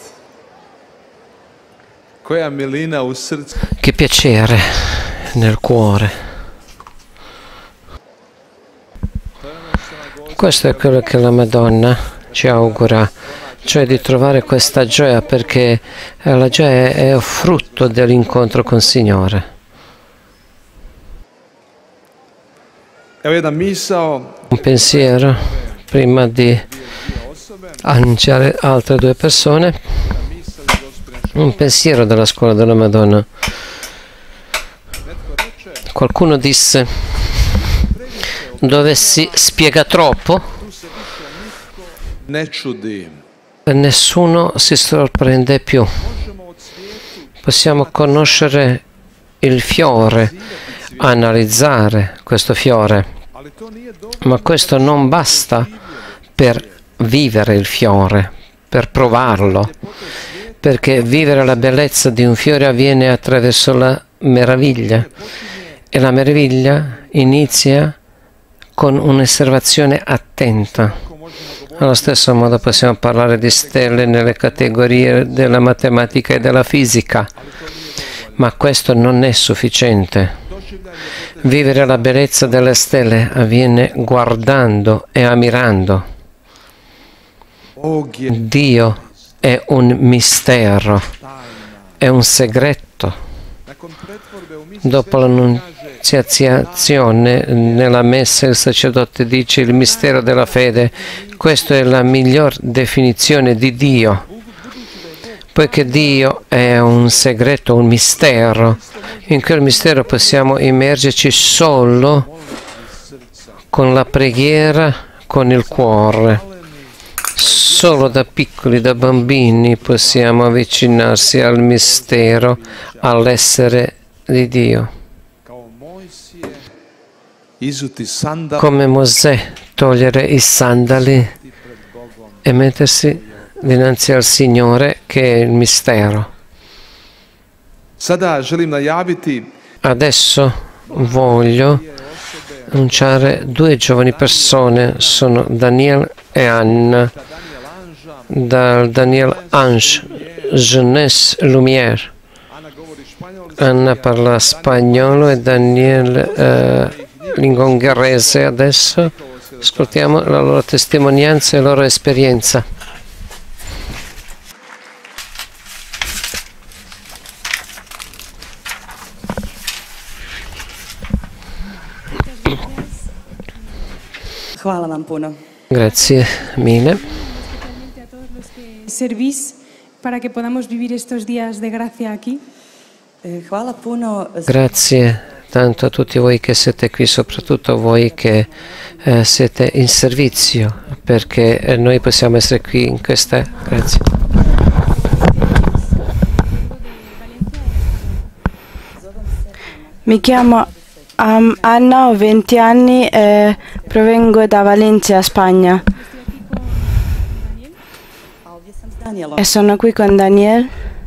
Koja milina u srcu. Che piacere nel cuore. Questo è quello che la Madonna ci augura, cioè di trovare questa gioia, perché la gioia è frutto dell'incontro con il Signore. Un pensiero prima di annunciare altre due persone, un pensiero della scuola della Madonna. Qualcuno disse: dove si spiega troppo, nessuno si sorprende più. Possiamo conoscere il fiore, analizzare questo fiore, ma questo non basta per vivere il fiore, per provarlo, perché vivere la bellezza di un fiore avviene attraverso la meraviglia, e la meraviglia inizia con un'osservazione attenta. Allo stesso modo possiamo parlare di stelle nelle categorie della matematica e della fisica, ma questo non è sufficiente. Vivere la bellezza delle stelle avviene guardando e ammirando. Dio è un mistero, è un segreto. Dopo l'annunziazione nella messa il sacerdote dice il mistero della fede. Questa è la miglior definizione di Dio, poiché Dio è un segreto, un mistero. In quel mistero possiamo immergerci solo con la preghiera, con il cuore. Solo da piccoli, da bambini, possiamo avvicinarsi al mistero, all'essere di Dio. Come Mosè, togliere i sandali e mettersi dinanzi al Signore, che è il mistero. Adesso voglio annunciare due giovani persone, sono Daniel e Anna, dal Daniel Ange, Jeunesse Lumière. Anna parla spagnolo e Daniel eh, lingua ungherese. Adesso ascoltiamo la loro testimonianza e la loro esperienza. Hvala vam puno. Grazie mille. Servís para que podamos vivir estos días de gracia aquí. Hvala puno. Grazie tanto a tutti voi che siete qui, soprattutto a voi che eh, siete in servizio, perché eh, noi possiamo essere qui in questa. Grazie. Mi chiamo um, Anna, ho venti anni e provengo da Valencia, Spagna. E sono qui con Daniel.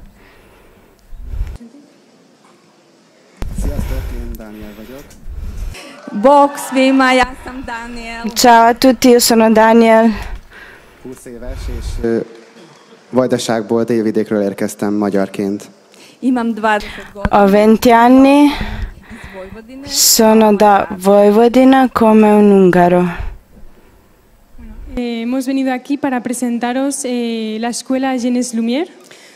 Box, Daniel. Ciao a tutti, io sono Daniel. húsz éves, és Vajdaságból, Délvidékről érkeztem magyarként. Ho venti anni, sono da Vojvodina come un ungaro. Eh, hemos venido aquí para presentaros eh, la escuela Jeunesse Lumière.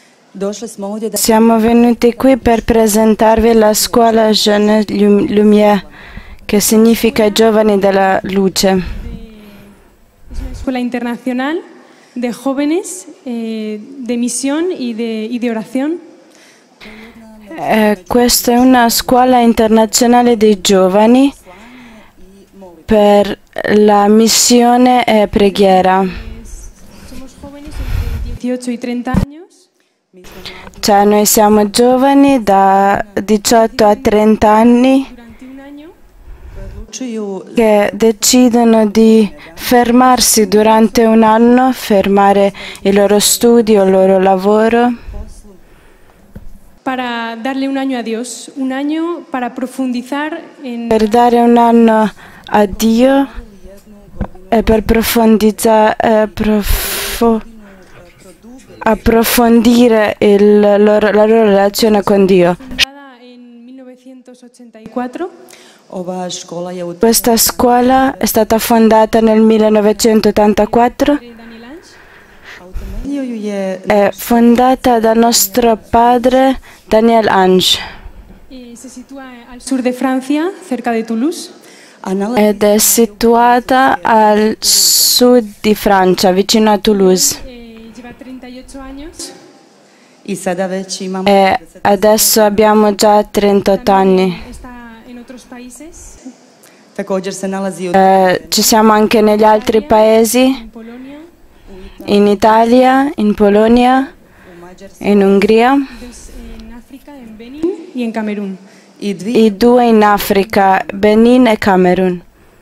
Siamo venuti qui per presentarvi la scuola Jeunesse Lumière, che significa giovani della luce. Es una escuela internacional de jóvenes, eh, de misión y de, y de oración. Eh, questa è una scuola internazionale dei giovani per la missione e preghiera. Somos jóvenes entre dieciocho y treinta años. Cioè noi siamo giovani da diciotto a trenta anni che decidono di fermarsi durante un anno, fermare i loro studi o il loro lavoro. Para darle un año a Dios, un año para profundizar en... Per dare un anno a Dio e per profondizzare, eh, profo, approfondire il loro- la loro relazione con Dio. Ova škola je u Questa scuola è stata fondata nel millenovecentottantaquattro. temelju ju je È fondata dal nostro padre Daniel Ange Eh, se sitúa al sur de Francia, cerca de Toulouse. ed è situata al sud di Francia, vicino a Toulouse. Eh, lleva treintaocho años. i sada već imamo E adesso abbiamo già trentotto anni. Está en otros países. također se nalazi u Eh, ci siamo anche negli altri paesi, in Italia, in Polonia, in Ungheria, Dos en África, en Benin y en Camerún. i dvi i due in Africa, Benin e Camerun.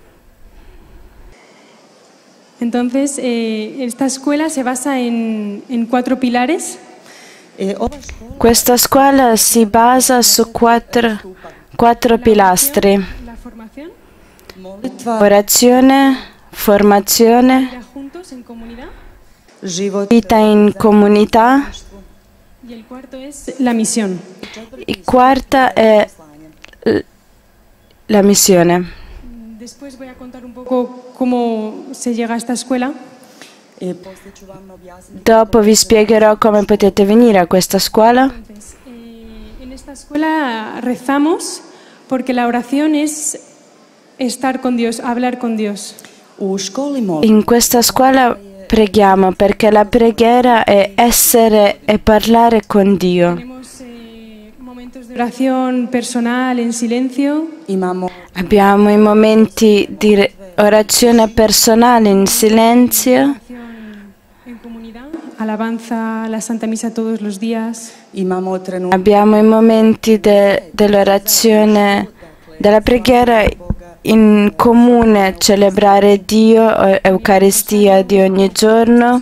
Entonces, eh, esta escuela se basa en, en cuatro pilares. e ova škola Questa scuola si basa su quattro, quattro pilastri: La formación, molitva, orazione, formazione, vida juntos en comunidad. život vita in comunità. Y el cuarto es la misión. Il quarto è l- la missione. Después voy a contar un poco cómo se llega a esta escuela. e poslije ću vam objasniti Dopo vi spiegherò come potete venire a questa scuola. Entonces, eh, en esta escuela rezamos porque la oración es estar con Dios, hablar con Dios. u školi molitva In questa scuola preghiamo perché la preghiera è essere e parlare con Dio. Tenemos eh, momentos de oración personal en silencio. imamo Abbiamo i momenti di re- orazione personale in silenzio, Oración en comunidad, alabanza a la Santa Misa todos los días. imamo trenutak abbiamo i momenti de- dell'orazione, della preghiera in comune, celebrare Dio, eh, Eucaristia di ogni giorno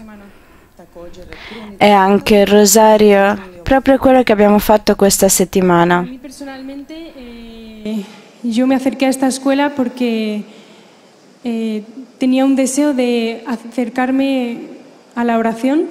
e anche il rosario, proprio quello che abbiamo fatto questa A settimana. mí personalmente, eh, yo me acerqué a esta escuela porque eh, tenía un deseo de acercarme a la oración.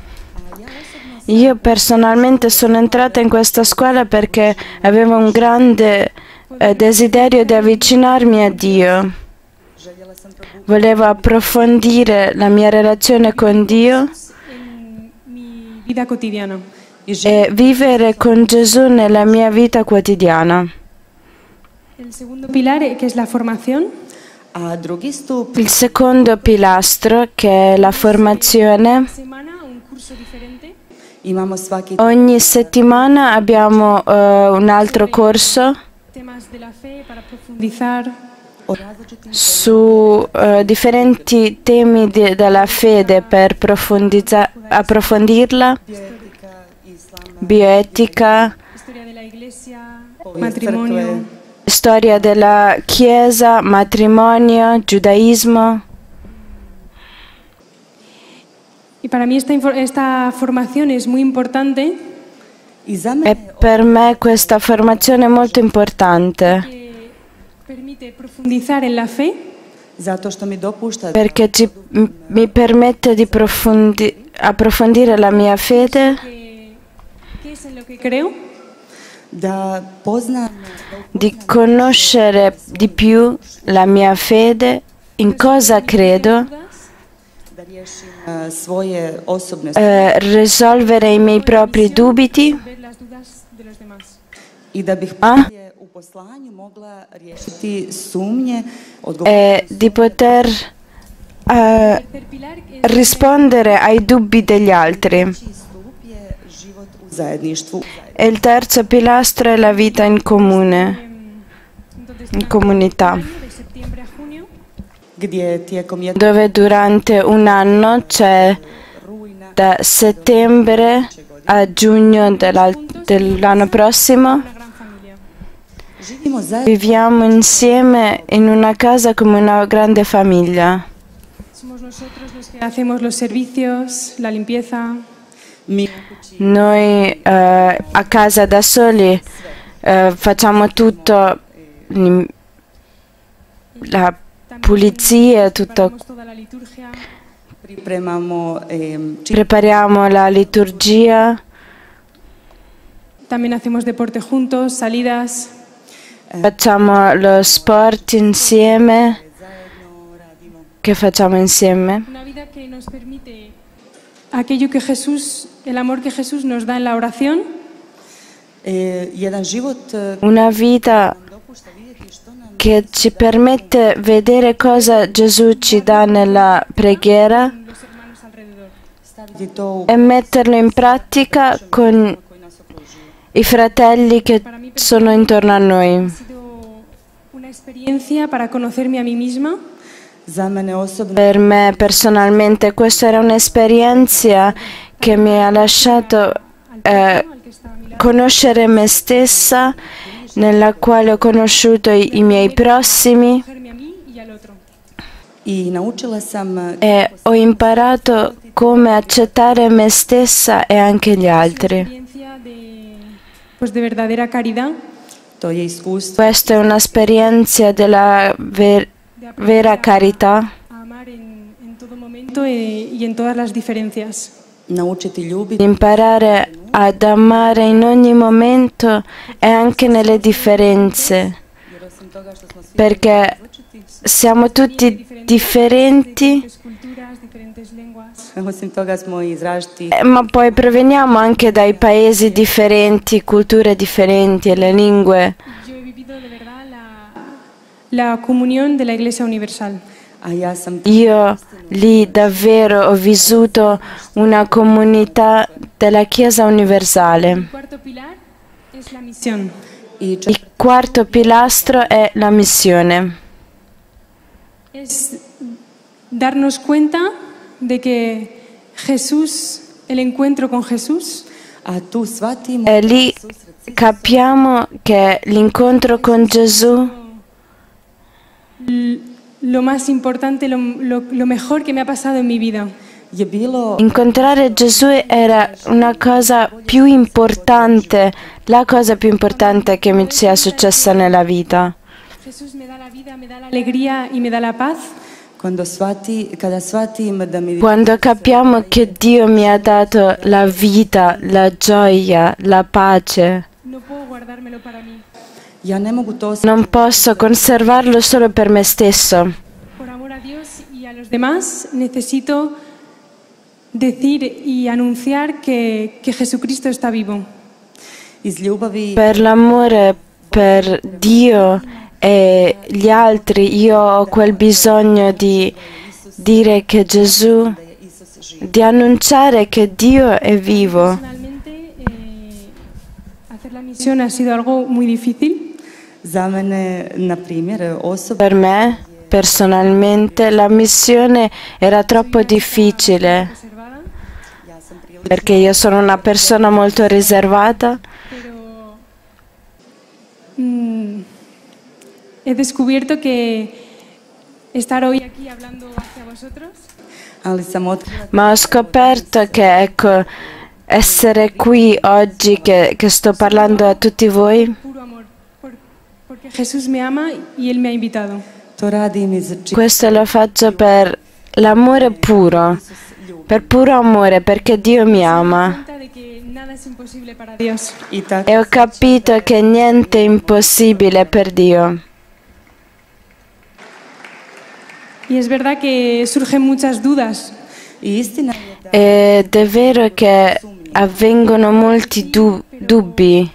Io personalmente sono entrata in questa scuola perché avevo un grande eh, desiderio di avvicinarmi a Dio. Volevo approfondire la mia relazione con Dio En mi vida cotidiana. e vivere con Gesù nella mia vita quotidiana. El segundo pilar, eh, que es la formación, a drugi stup Il secondo pilastro, che è la formazione, semana un curso diferente. imamo svaki ogni settimana abbiamo eh, un altro corso Temas de la fe para profundizar. o različitim su eh, differenti temi di- della fede per profondizza- approfondirla, bioetika, islam, bioetica, Historia de la iglesia, povijest matrimonio. crkve, storia della Chiesa, matrimonio, giudaismo. Y para mí esta, infor- esta formación es muy importante i za E mene per me questa formazione è molto importante que permite profundizar en la fe, zato što mi dopušta perché ci- m- mi permette di profondi- approfondire la mia fede, que, que es en lo que creo, da poznam di conoscere di più la mia fede, in cosa credo, da riješim eh, svoje osobne eh, risolvere i miei propri dubiti ver las dudas de los demás. i da bih Ah. poslije u poslanju mogla riješiti sumnje, odgovoriti e di poter eh, Tercer pilar es rispondere ai dubbi degli altri. stup je život u zajedništvu. E il terzo pilastro è la vita in comune, entonces in comunità, año de septiembre a junio Gdje tijekom jednog dove durante un anno, cioè rujna da settembre a giugno dell'al- dell'anno prossimo, una gran familia. živimo zajedno, viviamo insieme in una casa come una grande famiglia. Somos nosotros los que hacemos los servicios, la limpieza, mi u kući Noi eh, a casa da soli eh, facciamo tutto, lim- la pulizia, tutto, preparamos toda la liturgia, prepariamo la liturgia. También hacemos deporte juntos, salidas. Facciamo lo sport insieme. Che facciamo insieme? Una vida que nos permite aquello que Jesús, el amor que Jesús nos da en la oración. Una vita che ci permette vedere cosa Gesù ci dà nella preghiera e metterlo in pratica con i fratelli che sono intorno a noi. Un'esperienza per conoscermi a me misma. Per me personalmente questa era un'esperienza che mi ha lasciato eh, conoscere me stessa, nella quale ho conosciuto i, i miei prossimi e ho imparato come accettare me stessa e anche gli altri. Questa è un'esperienza della ver- vera carità. Imparare ad amare in ogni momento e anche nelle differenze, perché siamo tutti differenti, ma poi proveniamo anche dai paesi differenti, culture differenti e le lingue. La comunión de la Iglesia Universal. Io lì davvero ho vissuto una comunità della Chiesa universale. Il quarto pilastro è la missione. Es darnos cuenta de que Jesús, el encuentro con Jesús, e lì capiamo che l'incontro con Gesù lo más importante, lo, lo, lo mejor que me ha pasado en mi vida. Incontrare Gesù era una cosa più importante, la cosa più importante che mi sia successa nella vita. Jesús me da la vida, me da la alegría y me da la paz. Quando capiamo che Dio mi ha dato la vita, la gioia, la pace, non posso conservarlo solo per me stesso. Por amor a Dios y a los demás, necesito decir y anunciar que, que Jesucristo está vivo. Per l'amore per Dio e gli altri, io ho quel bisogno di dire che Gesù, di annunciare che Dio è vivo. Hacer la misión ha sido algo muy difícil. Per me, personalmente, la missione era troppo difficile, perché io sono una persona molto riservata. Mm, he descubierto que estar hoy aquí hablando hacia vosotros. Ma ho scoperto che, ecco, essere qui oggi che, che sto parlando a tutti voi, Porque Jesús me ama y Él me ha invitado. questo lo faccio per l'amore puro, per puro amore, perché Dio mi ama. E ho capito che niente è impossibile per Dio. Y es verdad que surgen muchas dudas. Ed è vero che avvengono molti du- dubbi.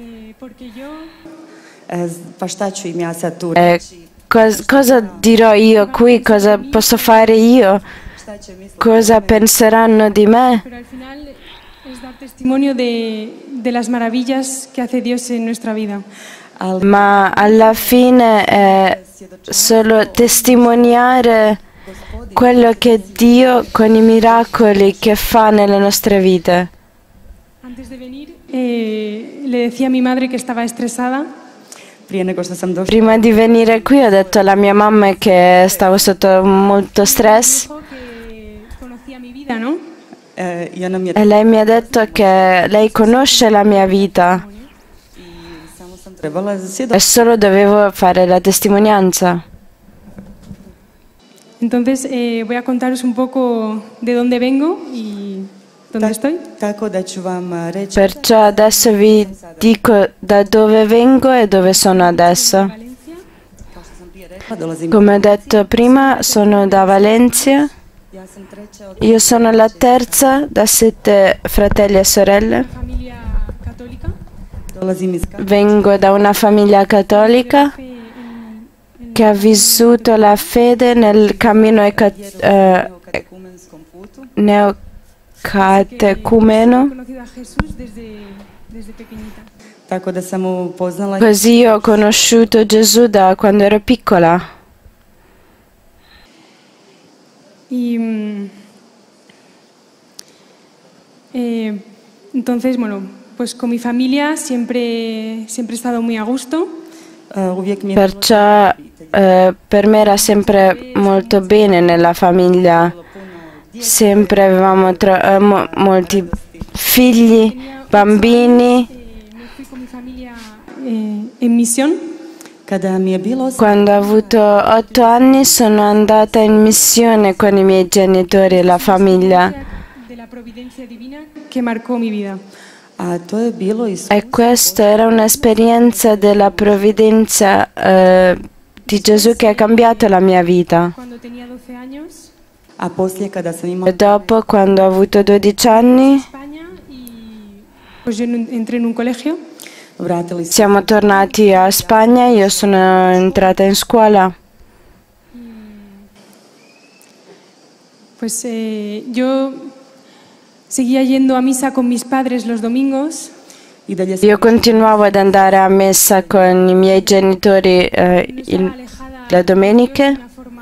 Eh, cos- cosa dirò io qui? Cosa posso fare io? Cosa penseranno di me? Pero al final es dar testimonio de, de las maravillas que hace Dios en nuestra vida. Ma alla fine è solo testimoniare quello che Dio con i miracoli che fa nelle nostre vite. Antes de venir, eh, le decía a mi madre que estaba estresada. Prima di venire qui ho detto alla mia mamma che stavo sotto molto stress Conocía mi vida, ¿no? e lei mi ha detto che lei conosce la mia vita e solo dovevo fare la testimonianza. Entonces eh, voy a contaros un poco de dónde vengo y dónde estoy. Tako da ću vam uh, reći Perciò adesso vi dico da dove vengo e dove sono adesso. Come ho detto prima, sono da Valencia. Io sono la terza da sette fratelli e sorelle. Vengo da una famiglia cattolica che ha vissuto la fede nel cammino eca- eh, neocatecumeno. tako da sam upoznala Così ho conosciuto Gesù da quando ero piccola. Y mm, eh, entonces, bueno, pues con mi familia siempre, siempre he estado muy a gusto. Perciò eh, per me era sempre molto bene nella famiglia. Sempre avevamo tro- eh, mo- molti figli, bambini. Eh, en misión. Quando ho avuto otto anni sono andata in missione con i miei genitori e la famiglia. Della provvidenza divina che marcò mi vita. E questa era un'esperienza della provvidenza eh, di Gesù che ha cambiato la mia vita. Cuando tenía doce años, E dopo, quando ho avuto dodici anni, pues yo en- entré en un colegio. siamo tornati a Spagna, io sono entrata in scuola. Pues eh, yo seguía yendo a misa con mis padres los domingos. Io continuavo ad andare a messa con i miei genitori eh, il- le domeniche.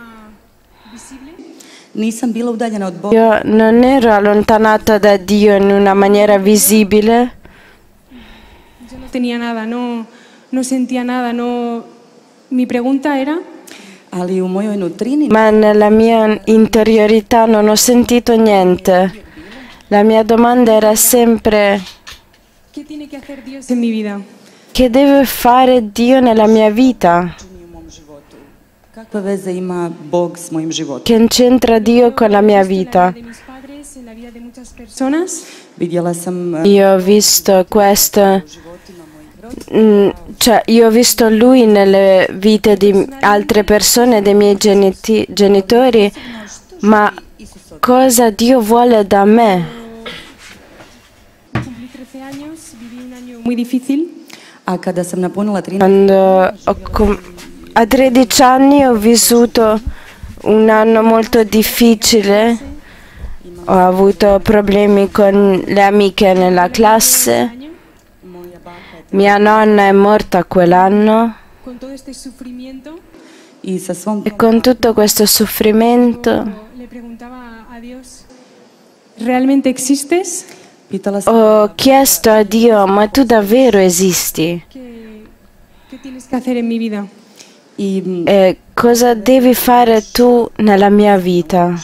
nisam bila udaljena od Boga. Io non ero allontanata da Dio in una maniera visibile. Yo no tenía nada, no, no sentía nada, no. Mi pregunta era, Ali u mojoj nutrini Ma nella mia interiorità non ho sentito niente. La mia domanda era sempre: ¿qué tiene que hacer Dios en mi vida? che deve fare Dio nella mia vita? kakve veze ima Bog s mojim životom. Che c'entra Dio con la mia vita? De mis padres, en la vida de muchas personas. Vidjela sam uh, Io ho visto questo, mm, cioè io ho visto Lui nelle vite di altre persone, dei miei geniti- genitori, ma cosa Dio vuole da me? Cumplí trece años, viví un año muy difícil. a kada sam napunila trinaest Quando ho com- a tredici anni ho vissuto un anno molto difficile, ho avuto problemi con le amiche nella classe, mia nonna è morta quell'anno Con todo este sufrimiento, i sa svom e con tutto questo soffrimento le preguntaba a Dios, ¿realmente existes? pitala sam ho chiesto a Dio: ma tu davvero esisti? ¿Qué, qué tienes que hacer en mi vida? i mm, E cosa devi fare tu nella mia vita?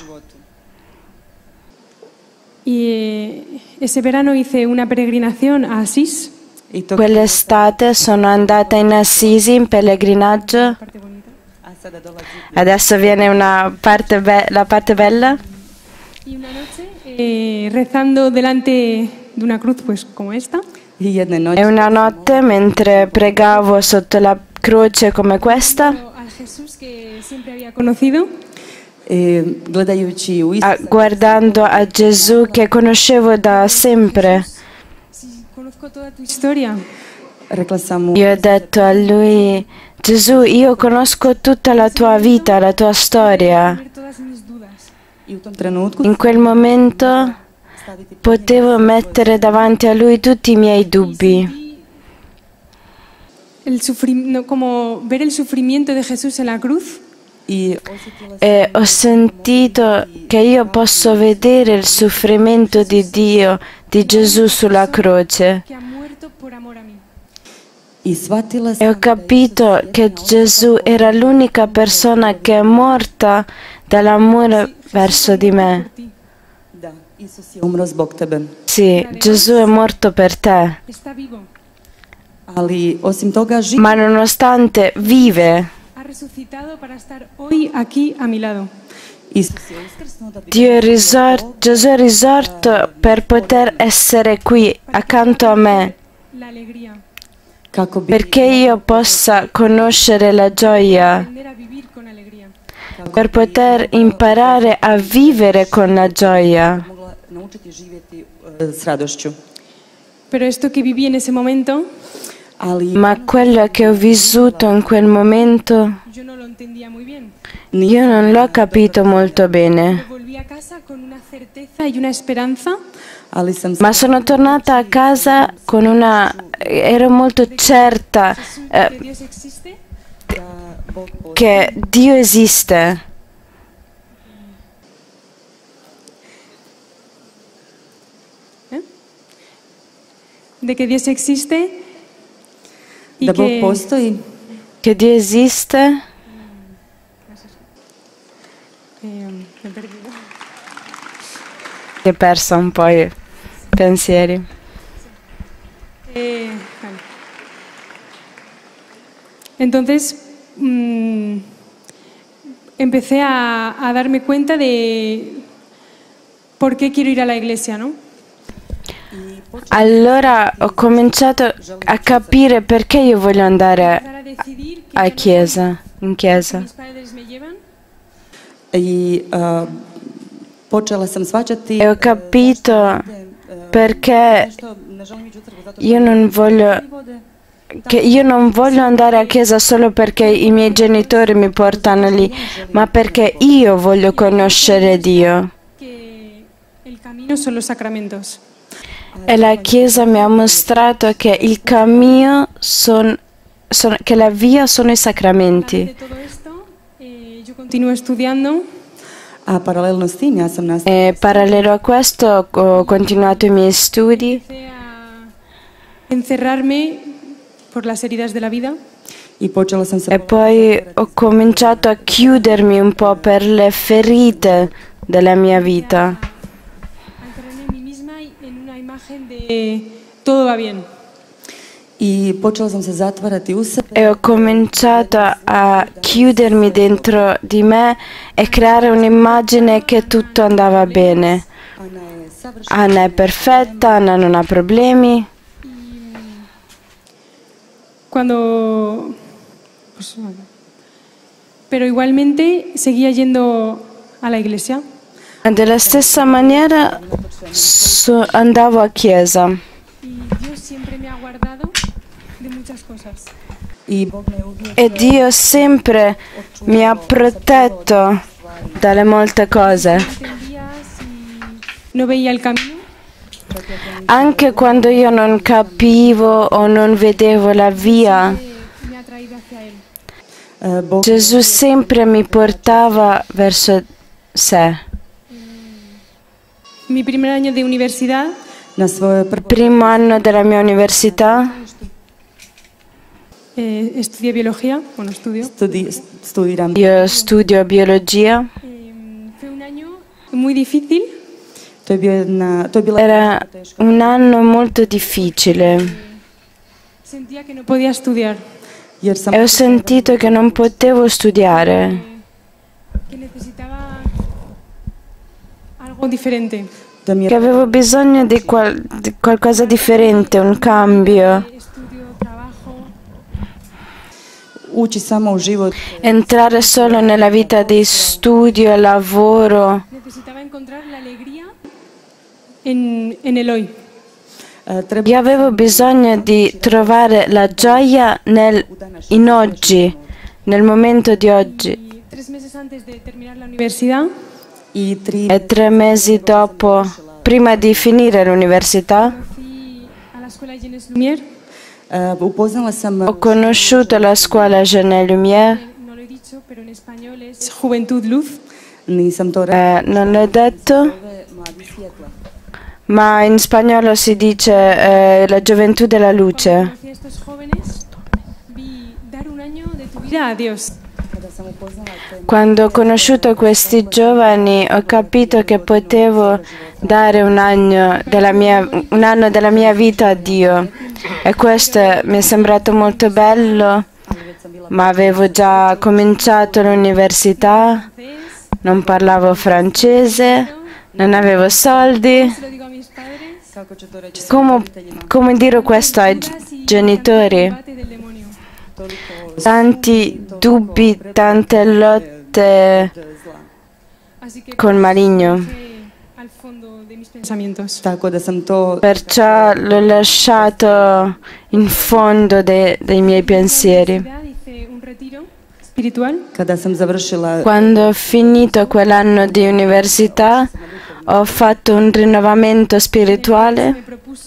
Y eh, ese verano hice una peregrinación a Asís. i to Quell'estate sono andata in Assisi in pellegrinaggio. a sada dolazi Adesso viene una parte be- la parte bella. Y una noche, eh, rezando delante de una cruz, pues como esta, i jedne E noći una notte, mentre pregavo sotto la croce come questa, al Jesús que siempre había conocido, e, gledajući u a- Isusa guardando a Gesù che conoscevo da sempre, si conozco toda tu historia, rekla sam mu io ho detto a lui: Gesù, io conosco tutta la tua vita, la tua storia. ver todas mis dudas. i u tom trenutku In quel momento potevo mettere davanti a lui tutti i miei dubbi. El sufri- no, como ver el sufrimiento de Jesús en la cruz i osjetila sam E ho sentito che io posso vedere il soffrimento di Dio, di Gesù sulla croce. que ha muerto por amor a mí. i shvatila E ho sam capito che Gesù era l'unica persona che è morta dall'amore verso di me. da Isus je umro zbog tebe. Sì, Gesù è morto per te, Está vivo, Ali osim toga živ ma nonostante vive, ha resucitado para estar hoy aquí a mi lado. Dio è risorto, Gesù è risorto per poter essere qui accanto a me, perché io possa conoscere la gioia, per poter imparare a vivere con la gioia. Pero esto que viví en ese momento, Ma quello che ho vissuto in quel momento, yo no lo entendía muy bien. io non l'ho capito molto bene. Volví a casa con una certeza y una esperanza. Ma sono tornata a casa con una... ero molto certa eh, Que Dios existe. che Dio esiste. ¿Eh? De que Dios existe y Da Bog que, postoji, Che Dio esiste. eh, me he perdido. Ho perso un po' i pensieri. Eh, vale. Entonces, mm, empecé a, a darme cuenta de por qué quiero ir a la iglesia, ¿no? Allora ho cominciato a capire perché io voglio andare a chiesa, in chiesa. Mis padres me llevan. i uh, počela sam svačati E ho capito perché io non voglio che io non voglio andare a chiesa solo perché i miei genitori mi portano lì, ma perché io voglio conoscere Dio. Que el camino son los sacramentos. E la chiesa mi ha mostrato che il cammino son, son- che la via sono i sacramenti. De todo esto, eh, yo continúo estudiando. a paralelno s tim ja sam nas E parallelo a questo ho continuato i miei studi Encerrarme por las heridas de la vida. i počela sam se e poi ho cominciato a chiudermi un po' per le ferite della mia vita. Encerrarme en mí misma y en una imagen de todo va bien. i počela sam se zatvarati u sebe E ho cominciato a chiudermi dentro di me e creare un'immagine che tutto andava bene. Anna è perfetta, Anna non ha problemi. Cuando. Pues, bueno. Pero igualmente seguía yendo a la iglesia. E della stessa maniera so- andavo a chiesa. Y Dios siempre me ha guardado de muchas cosas. i Bog me uvijek E Dio sempre mi ha protetto dalle molte cose. Entendía si no veía il camino. Anche quando io non capivo o non vedevo la via, Me ha traído hacia Él. uh, Bog Gesù sempre mi portava verso sé. Mi primer año de universidad na svoje prvo Primo anno della mia università eh, estudié biología. Bueno, estudio. studi, studiram io studio biologia. Eh, fue un año muy difícil. to je bio jedna to je bila Era un anno molto difficile Sentía que no podía estudiar. jer sam e ho sentito che non potevo studiare, Que necesitaba algo diferente. da mi che avevo bisogno di, qual- di qualcosa differente, un cambio, Estudio, trabajo. ući samo u život entrare solo nella vita di studio e lavoro. Necesitaba encontrar la alegría en, en el hoy. uh, treba Io avevo bisogno di trovare la gioia nel, in oggi, nel momento di oggi. Y tres meses antes de terminar la universidad, i tri E tre mesi dopo, prima di finire l'università, fui a la escuela Jeunesse Lumière. uh, upoznala sam ho conosciuto la scuola Jeunesse Lumière. No lo he dicho, pero en español es Juventud Luz. nisam to rekla Eh, non l'ho detto, mladi svjetla ma in spagnolo si dice eh, la gioventù della luce. Conocí a estos jóvenes, vi dar un año de tu vida a Dios. kada sam upoznala te Quando ho conosciuto questi giovani ho capito che potevo dare un anno della mia, un anno della mia vita a Dio e questo mi è sembrato molto bello, ma avevo già cominciato l'università non parlavo francese, non avevo soldi. Come, come dire questo ai genitori? Tanti dubbi, tante lotte col maligno. Perciò l'ho lasciato in fondo de, dei miei pensieri. Quando ho finito quell'anno di università, ho fatto un rinnovamento spirituale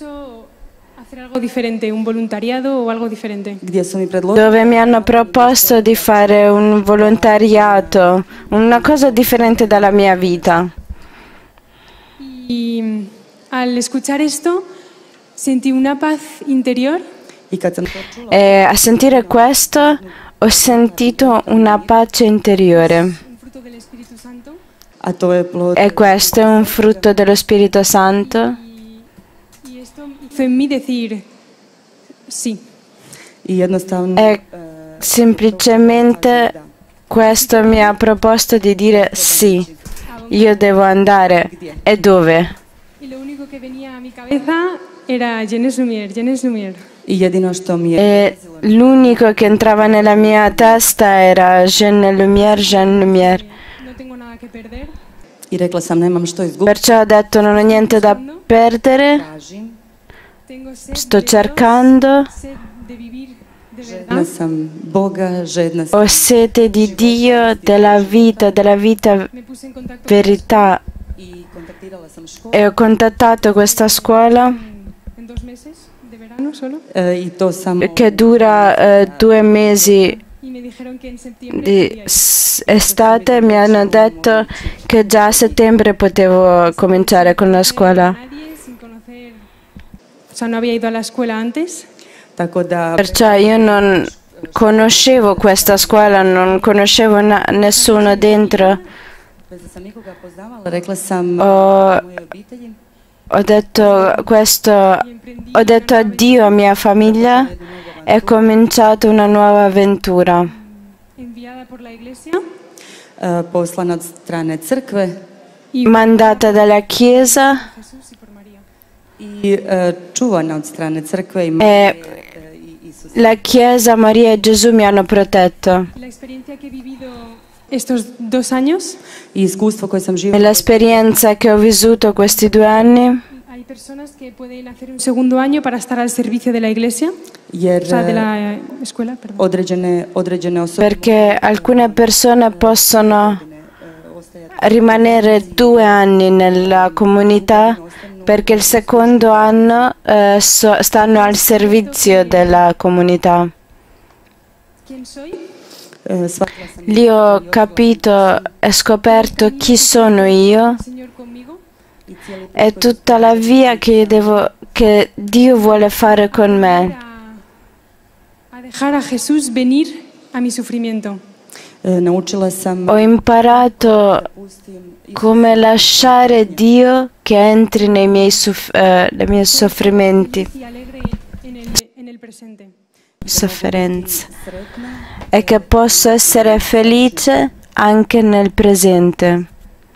dove mi hanno proposto di fare un volontariato, una cosa differente dalla mia vita. Y al escuchar esto sentí una paz interior. E a sentire questo ho sentito una pace interiore. E questo è un frutto dello Spirito Santo. E semplicemente questo mi ha proposto di dire sì, io devo andare. E dove? E l'unico che entrava nella mia testa era Jean Lumière, Jean Lumière. Perciò ho detto non ho niente da perdere, sto cercando, ho sete di Dio, della vita, della vita verità. E ho contattato questa scuola che dura eh, due mesi di estate. Mi hanno detto che già a settembre potevo cominciare con la scuola. Perciò io non conoscevo questa scuola, non conoscevo nessuno dentro. Ho, ho detto questo, ho detto addio a mia famiglia e ho cominciato una nuova avventura. Mandata dalla Chiesa e la Chiesa, Maria e Gesù mi hanno protetto. E l'esperienza che ho vissuto questi due anni, un secondo anno per stare al servizio della Iglesia, cioè della scuola, perché alcune persone possono rimanere due anni nella comunità perché il secondo anno eh, so, stanno al servizio della comunità. Lì ho capito e scoperto chi sono io e tutta la via che, devo, che Dio vuole fare con me. Ho imparato come lasciare Dio che entri nei miei, soff- eh, nei miei soffrimenti, sofferenze, e che posso essere felice anche nel presente.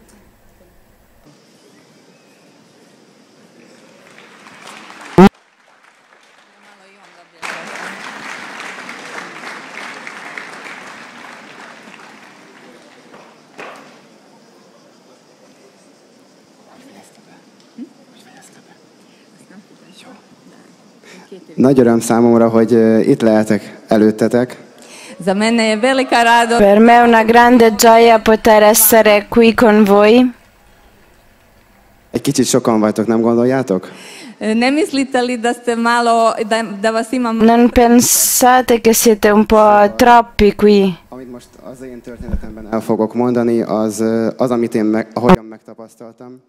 Nagy öröm számomra, hogy uh, itt lehetek előttetek. Per me è una grande gioia poter essere qui con voi. Egy kicsit sokan vagytok, nem gondoljátok? Non pensate che siete un po' troppi qui? Amit most az én történetemben el fogok mondani, az, uh, az amit én meg, ahogyan megtapasztaltam.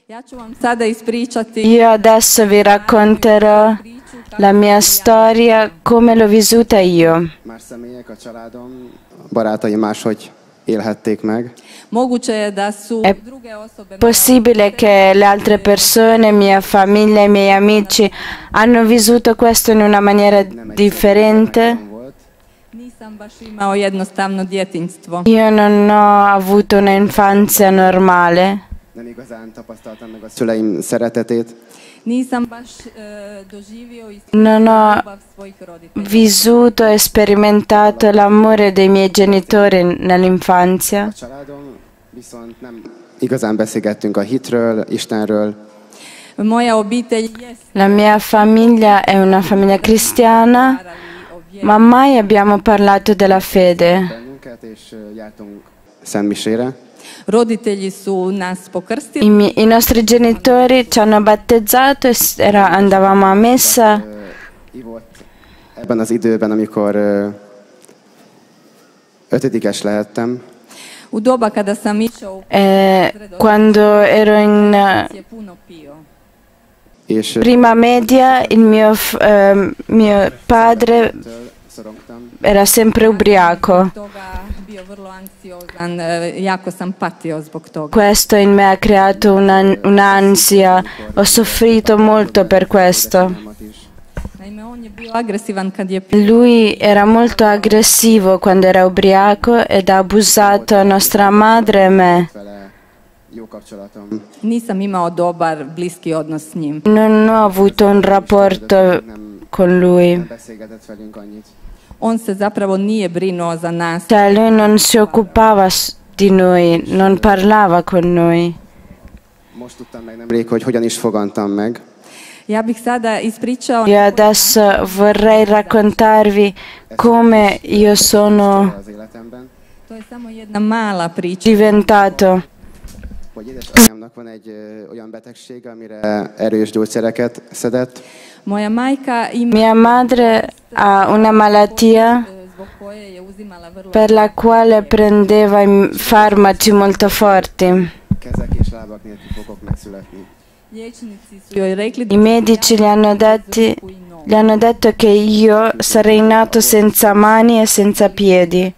Io adesso vi racconterò la mia storia come l'ho vissuta io. Más személyek, a családom, barátaim máshogy élhették meg. È possibile che le altre persone, mia famiglia, i miei amici hanno vissuto questo in una maniera differente? imao jednostavno djetinjstvo. Io non ho avuto un'infanzia normale. Nem igazán tapasztaltam meg a szüleim szeretetét. Nisam baš eh, doživio i Non ho ljubav svojih roditelja. vissuto e sperimentato l'amore dei miei genitori nell'infanzia. A családom viszont nem igazán beszélgettünk a hitről, Istenről. Moja obitelj jest La mia famiglia è una famiglia cristiana, ma mai abbiamo parlato della fede. bennünket, és ö, jártunk szentmisére. roditelji su nas I, pokrstili. mi- i nostri genitori ci hanno battezzato e s- era- andavamo a messa. Ebben az időben, amikor ö, ötödikes lehettem, U doba kada sam išao u E quando ero in eh, je puno pio. és ö, prima media, il mio, f- ehm, mio padre szorongtam. era sempre ubriaco. Toga bio vrlo anksiozan, e, jako sam patio zbog toga. Questo in me ha creato una- un'ansia, ho soffrito molto per questo. Naime, on je bio agresivan kad je pio. Lui era molto aggressivo quando era ubriaco ed ha abusato nostra madre e me. Vele jó kapcsolatom. Nisam imao dobar, bliski odnos s njim. Non ho avuto un rapporto con lui. Nem beszélgetett velünk annyit. On se zapravo nije brinuo za nas. Cioè lui non si occupava s- di noi, non parlava con noi. Most tudtam meg nemrég, hogy hogyan is fogantam meg. Ja bih sada ispričao Io adesso vorrei raccontarvi come io sono az életemben, to je samo jedna mala priča. diventato. hogy édesanyámnak van egy ö, olyan betegsége, amire erős gyógyszereket szedett. Moja majka ima Mia madre ha una malattia zbog koje je uzimala vrlo per la quale prendeva i farmaci molto forti. Kezek és lábak nélkül fogok megszületni. liječnici su joj rekli da I medici gli hanno, detti, gli hanno detto che io sarei nato senza mani e senza piedi.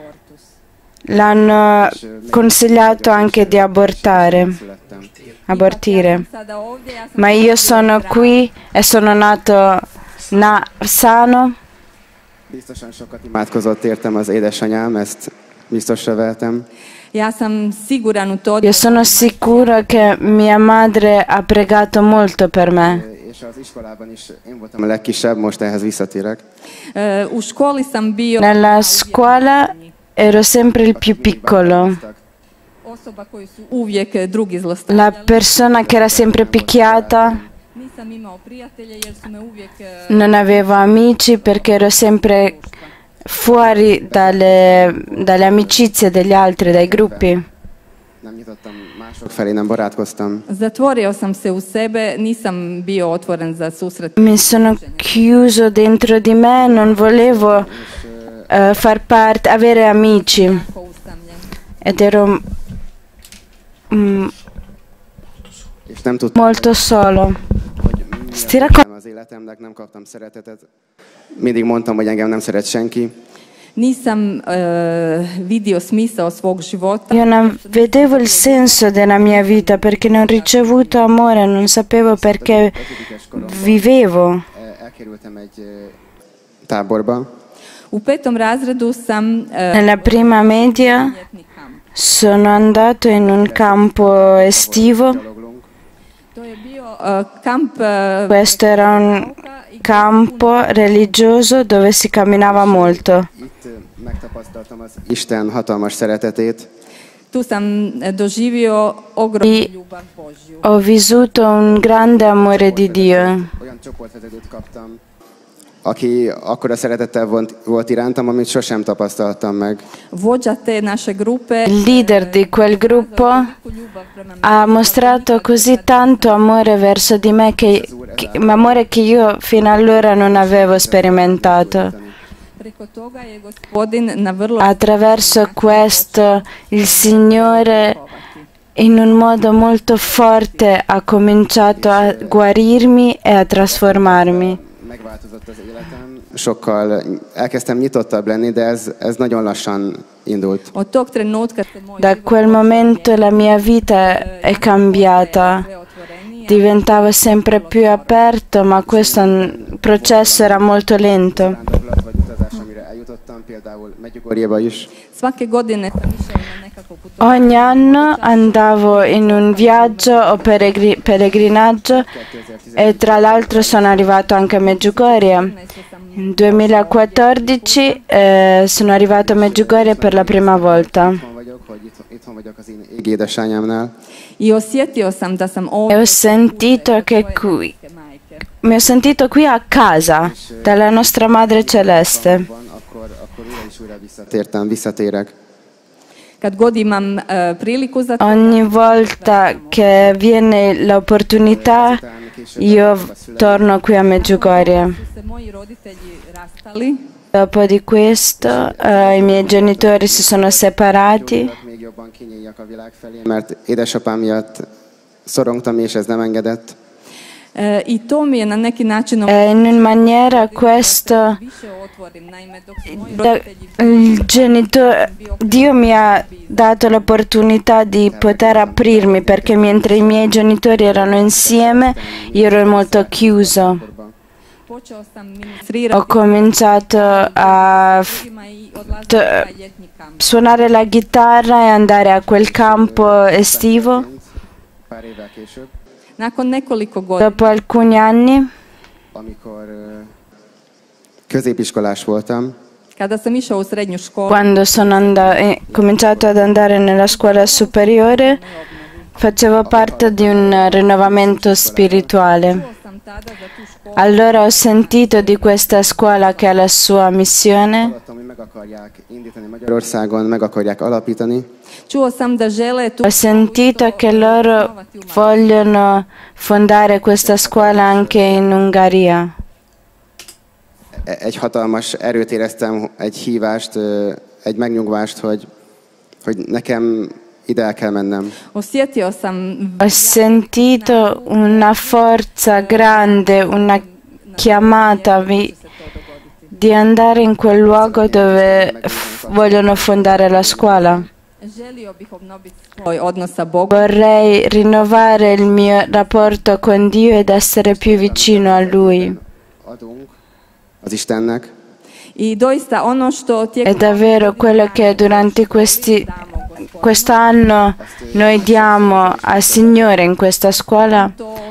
L'hanno consigliato anche di abortare, abortire. sada ovdje, ja sam Ma io sono qui e sono nato na- sano. Biztosan sokat imádkozott értem az édesanyám, ezt biztosra vehetem. ja sam siguran u to Io sono sicuro che mia madre ha pregato molto per me. És az iskolában is én voltam a legkisebb, most ehhez visszatérek. E, u školi sam bio Nella scuola ero sempre il più piccolo, osoba koju su uvijek drugi la zlostavljali. persona che era sempre picchiata. Nisam imao prijatelje jer su me uvijek e, Non avevo amici perché ero sempre fuori dalle, dalle amicizie degli altri, dai gruppi. Nem nyitottam mások felé, nem barátkoztam. zatvorio sam se u sebe, nisam bio otvoren za susret. Mi sono chiuso dentro di me, non volevo eh, far parte, avere amici. Ed ero mm, És nem tudtam, molto solo. Sti raccon- nem az életemnek, nem kaptam szeretetet. Mindig mondtam, hogy engem nem szeret senki. Nisam e, vidio smisao svog života. Io non vedevo il senso della mia vita perché non ho ricevuto amore, non sapevo perché vivevo. Eh, Elkerültem egy eh, táborba, U petom razredu sam e, Nella prima media sono andato in un campo estivo. to je bio e, kamp e, Questo era un campo religioso dove si camminava molto. itt eh, megtapasztaltam az Isten hatalmas szeretetét. tu sam e, doživio ogromnu ljubav Božju. Ho vissuto un grande amore di Dio. Olyan csoportvezetőt kaptam, aki akkora szeretettel volt, volt irántam, amit sosem tapasztaltam meg. Vođa te naše grupe Il leader di quel gruppo ha mostrato così tanto amore verso di me, che, che- amore che io fino allora non avevo sperimentato. preko toga je gospodin na vrlo Attraverso questo il Signore in un modo molto forte ha cominciato a guarirmi e a trasformarmi. Megváltozott az életem, sokkal elkezdtem nyitottabb lenni, de ez, ez nagyon lassan indult. od tog trenutka se moj Da quel momento la mia vita è cambiata. Diventavo sempre più aperto, ma questo n- processo era molto lento. Vándorlat vagy utazás, amire eljutottam, például Svake godine sam išao na nekako putovanje. Ogni anno andavo in un viaggio o peregri- pellegrinaggio e tra l'altro sono arrivato anche a Medjugorje. Nel duemilaquattordici eh, sono arrivato a Medjugorje per la prima volta. I osjetio sam da sam E ovdje ho sentito che qui, mi ho sentito qui a casa, dalla nostra Madre Celeste. Visszatértem, visszatérek. kad god imam eh, priliku za to. Ogni volta che viene l'opportunità, io torno qui a Medjugorje. Su se moji roditelji rastali. Dopo di questo eh, i miei genitori si sono separati. Még jobban kinyíljak a világ felé, mert édesapám miatt szorongtam, és ez nem engedett. E, I to mi je na neki način E in una maniera questo više otvorim. Naime, dok su moji da- roditelji il genitore, Dio mi ha dato l'opportunità di poter aprirmi perché mentre i miei genitori erano insieme io ero molto chiuso. počeo sam ministrirati Ho cominciato a f- ljudima i odlaziti t- na ljetni kamp. suonare la chitarra e andare a quel campo estivo. Pár évvel később, Nakon nekoliko godina, Dopo alcuni anni, amikor ö, középiskolás voltam, kada sam išao u srednju školu, quando sono anda- eh, cominciato ad andare nella scuola superiore, facevo parte di un rinnovamento spirituale. sam tada za tu školu Allora ho sentito di questa scuola che ha la sua missione. hallottam, hogy meg akarják indítani Magyarországon, meg akarják alapítani. čuo sam da žele tu Ho sentito che loro vogliono fondare questa scuola anche in Ungheria. E- Egy hatalmas erőt éreztem, egy hívást, ö, egy megnyugvást, hogy, hogy nekem ide el kell mennem. osjetio sam Ho sentito una forza grande, una chiamata vi- di andare in quel luogo dove f- vogliono fondare la scuola. želio bih obnoviti svoj odnos sa Bogom. Vorrei rinnovare il mio rapporto con Dio ed essere più vicino a Lui. Adunk az Istennek, I doista ono što È tijekom davvero quello che durante questi, quest'anno noi diamo al Signore in questa scuola,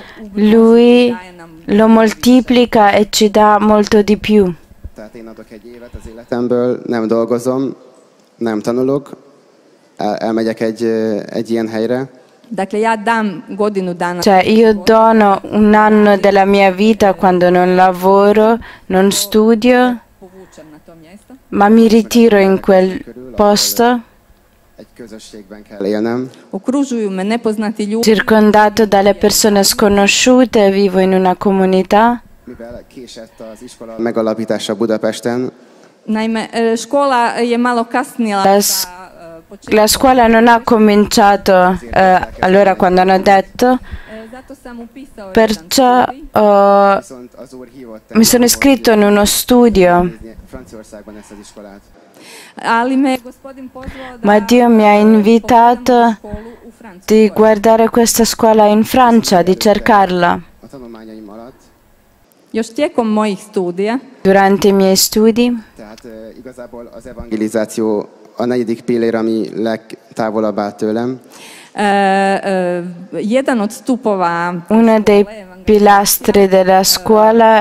Lui lo moltiplica e ci dà molto di più. tehát én adok egy évet az életemből, nem dolgozom, nem tanulok, el, elmegyek egy, ö, egy ilyen helyre, Dakle, ja dam godinu dana Cioè io dono un anno della mia vita quando non lavoro, non studio, povučem na to mjesto. ma mi ritiro in quel posto, egy közösségben kell élnem, Okružuju me nepoznati ljudi. circondato dalle persone sconosciute, vivo in una comunità. mivel késett az iskola megalapítása Budapesten, Naime, e, škola je malo kasnila La, sa s- e, početkom. la scuola non ha cominciato eh, allora quando hanno detto, E, Zato sam upisao perciò ho- viszont az úr hívott mi sono iscritto in uno studio, nézni Franciaországban ezt az iskolát. ali me je gospodin pozvao da ma Dio mi ha invitato školu u Francuskoj. di guardare questa scuola in Francia, di cercarla. A tanulmányaim alatt, Još tijekom mojih studija Durante i miei studi tehát ö, igazából az evangelizáció a negyedik pillér, ami legtávolabb áll tőlem. e, e, jedan od stupova uno dei pilastri della scuola,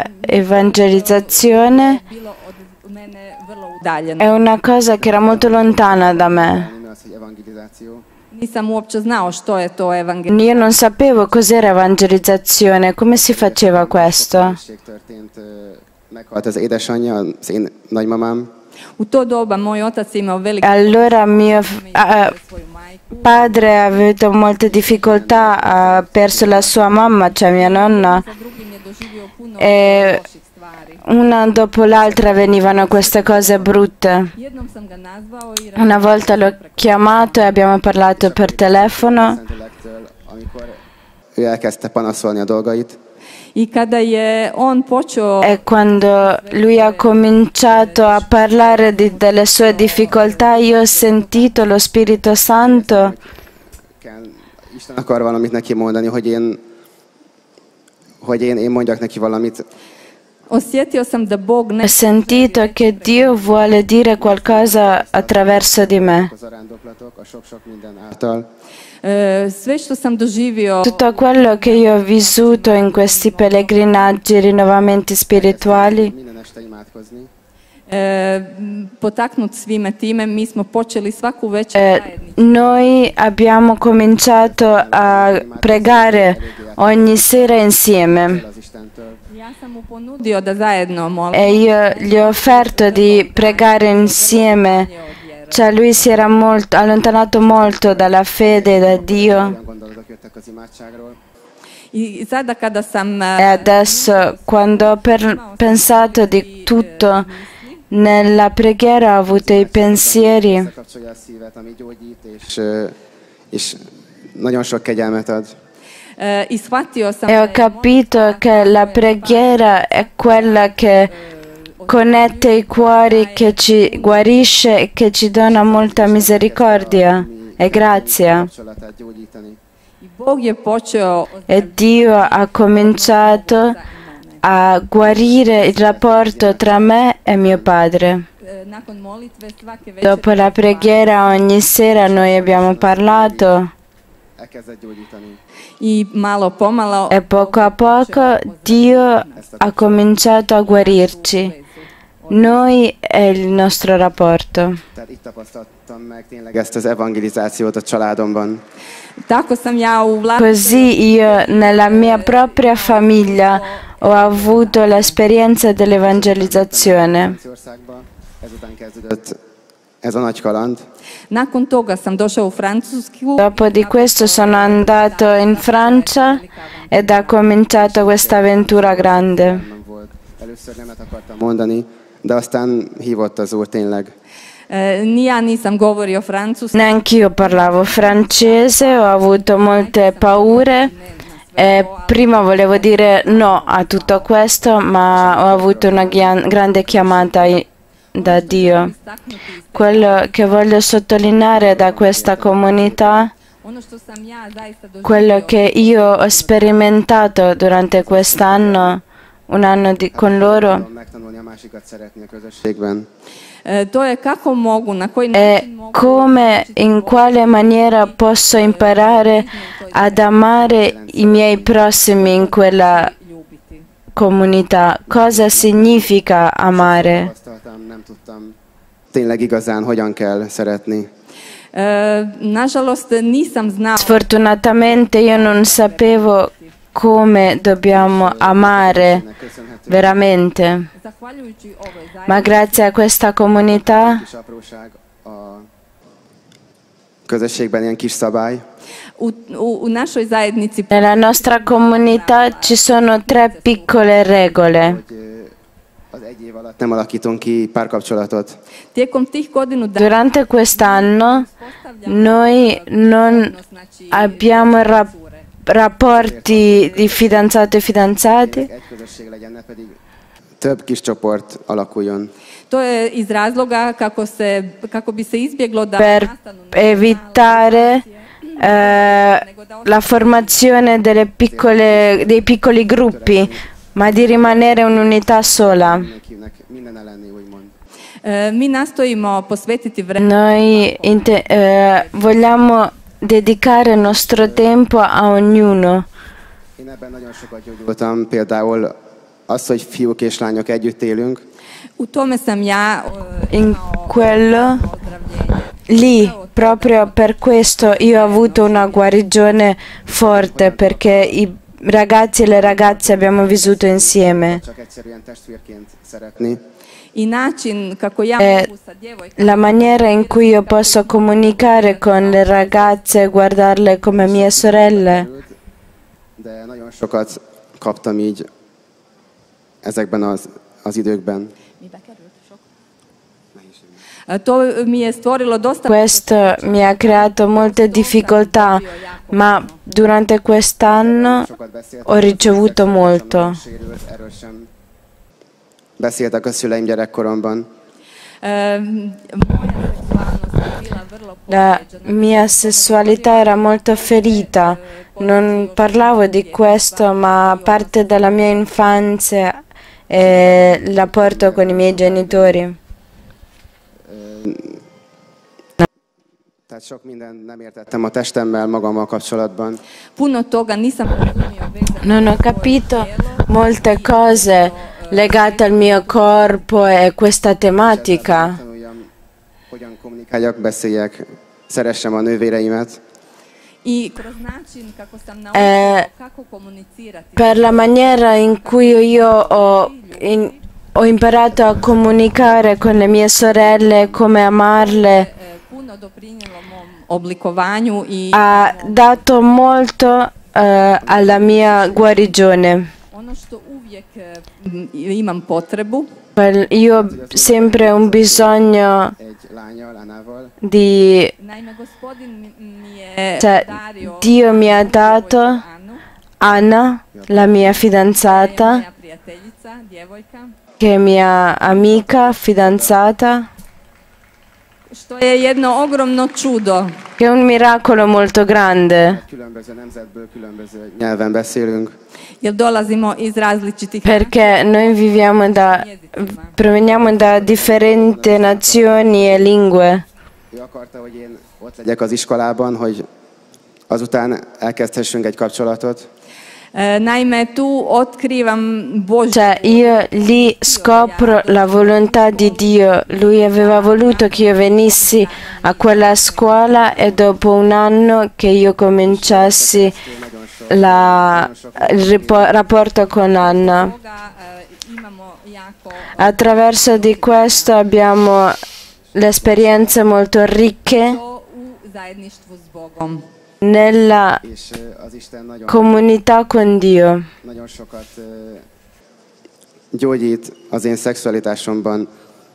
evangelizzazione, bilo od mene vrlo udaljeno. è una cosa che era molto lontana da me. Mi az, hogy evangelizáció. Nisam uopće znao što je to evangelizam. Io non sapevo cos'era evangelizzazione, come si faceva questo. Közösség történt, ö, meghalt az édesanyja, az én nagymamám, U to doba moj otac je imao velik Allora mio f- eh, svoju majku. padre ha avuto molte difficoltà, ha perso la sua mamma, cioè mia nonna, Sa drugim je doživio puno e loših stvari. una dopo l'altra venivano queste cose brutte. Jednom sam ga nazvao i Una volta l'ho chiamato e abbiamo parlato per telefono Szentelektől, amikor ő elkezdte panaszolni a dolgait, I kada je on počeo e quando lui ha cominciato a parlare di- delle sue difficoltà, io ho sentito lo Spirito Santo kell, Isten akar valamit neki mondani, hogy én, hogy én, én mondjak neki valamit. Osjetio sam da Bog Ho ne... sentito che Dio vuole dire qualcosa attraverso di me. Az arándoklatok, a sok-sok minden által. E, sve što sam doživio Tutto quello che io ho vissuto in questi pellegrinaggi, rinnovamenti spirituali, Minden este imádkozni. e, potaknut svime time, mi smo počeli svaku večer eh, zajednički. noi abbiamo cominciato a pregare ogni sera insieme. Az Istentől. Ja sam mu ponudio da zajedno molim. E io gli ho offerto di pregare insieme, cioè lui si era molto, allontanato molto dalla fede, da Dio. Olyan gondolatok jöttek az imádságról. I sada kada sam E adesso, quando ho per- pensato di tutto, nella preghiera ho avuto i pensieri Összekapcsolja a szívet, ami gyógyít, és, ö, és nagyon sok kegyelmet ad. e, i shvatio sam e ho capito che la preghiera è quella che connette i cuori, che ci guarisce e che ci dona molta misericordia e grazia. Kapcsolatát gyógyítani. Bog je počeo E Dio ha cominciato a guarire il rapporto tra me e mio padre. e, nakon molitve svake večeri Dopo la preghiera ogni sera noi abbiamo parlato Elkezdett gyógyítani. i malo pomalo e poco a poco Dio ha cominciato a guarirci, noi e il nostro rapporto. Tehát itt tapasztaltam meg tényleg ezt az evangelizációt a családomban. Tako sam ja u vlastitom Così io nella mia propria famiglia ho avuto l'esperienza dell'evangelizzazione. Franciaországban. Ezután kezdődött ez a nagy kaland. nakon toga sam došao u Francusku. Dopo di questo sono andato in Francia ed ha cominciato questa avventura grande. Nem volt. Először nemet akartam mondani, de aztán hívott az Úr tényleg. E, ni ja nisam govorio francuski. Neanch'io parlavo francese, ho avuto molte paure e prima volevo dire no a tutto questo, ma ho avuto una ghian- grande chiamata i- da Dio. Quello che voglio sottolineare da questa comunità, Ono što sam ja zaista doživio, quello che io ho sperimentato durante quest'anno, un anno di- con loro, Tudom megtanulni a másikat szeretni a közösségben. e, to je kako mogu, na koji è način mogu come, in quale maniera posso imparare ad amare i miei prossimi in quella ljubiti. comunità. Cosa significa amare? Tapasztaltam, nem tudtam tényleg igazán hogyan kell szeretni. E, nažalost nisam znao Sfortunatamente io non sapevo come dobbiamo amare veramente, zahvaljujući ovoj zajednici. ma grazie a questa comunità Kis apróság a közösségben ilyen kis szabály. U, u, u našoj zajednici nella nostra comunità ci sono tre piccole regole. hogy ö, az egy év alatt nem alakítunk ki párkapcsolatot. tijekom tih godinu dana Durante quest'anno noi non abbiamo rap- rapporti di fidanzato e fidanzati Egy közösség legyen, ne pedig több kis csoport alakuljon. to je iz razloga kako, se, kako bi se izbjeglo da per nastanu evitare eh, la formazione delle piccole, dei piccoli gruppi, ma di rimanere un'unità sola. Mindenkinek minden ellenni, úgymond. E, mi nastojimo posvetiti vremena Noi inte- eh, vogliamo dedicare il nostro tempo a ognuno. Én ebben nagyon sokat gyógyultam, például az, hogy fiúk és lányok együtt élünk. u tome sam ja e, In quello lì, proprio per questo io ho avuto una guarigione forte, perché i ragazzi e le ragazze abbiamo vissuto insieme. Csak egyszerűen testvérként szeretni. i način kako ja E mogu sa djevojkama la maniera in cui io posso comunicare con le ragazze e guardarle come mie sorelle. De nagyon sokat kaptam így ezekben az, az időkben. E, to mi je stvorilo dosta Questo mi ha creato molte difficoltà, ma durante quest'anno ho ricevuto molto. Sérült, erről sem beszéltek a szüleim gyerekkoromban. e, moja seksualnost je bila vrlo La mia sessualità era molto ferita, non parlavo di questo, ma parte della mia infanzia e il rapporto con i miei genitori. Tehát sok mindent nem értettem a testemmel, magammal kapcsolatban. Puno toga nisam razumio vezano Non ho capito molte cose legate al mio corpo e questa tematica. Tanuljam, hogyan kommunikáljak, beszéljek, szeressem a nővéreimet. i kroz način kako sam Eh, naučila kako komunicirati. Per la maniera in cui io ho, in- ho imparato a comunicare con le mie sorelle, come amarle, Eh, puno doprinijelo mom oblikovanju i ha dato molto eh, alla mia guarigione. ono što uvijek eh, m, imam potrebu Quel- Io ho sempre un bisogno Egy lányal, Anával. di... naime gospodin mi- mi je Cioè, dario Dio mi ha dato Anna, la mia fidanzata, moja prijateljica, djevojka, che è mia amica, fidanzata, što je jedno ogromno čudo. che è un miracolo molto grande. Különböző nemzetből, különböző nyelven beszélünk. Jer dolazimo iz različitih Perché noi viviamo da, proveniamo da differenti nazioni e lingue. Ő akarta, hogy én ott legyek az iskolában, hogy azután elkezdhessünk egy kapcsolatot. Eh, Naime, tu otkrivam Božju Cioè, io lì scopro la volontà di Dio. Lui aveva voluto che io venissi a quella scuola e dopo un anno che io cominciassi la- il ripo- rapporto con Anna. Attraverso di questo abbiamo le esperienze molto ricche u zajedništvu s Bogom. nella És ö, az Isten nagyon, comunità con Dio. nagyon sokat ö, gyógyít az én szexualitásomban.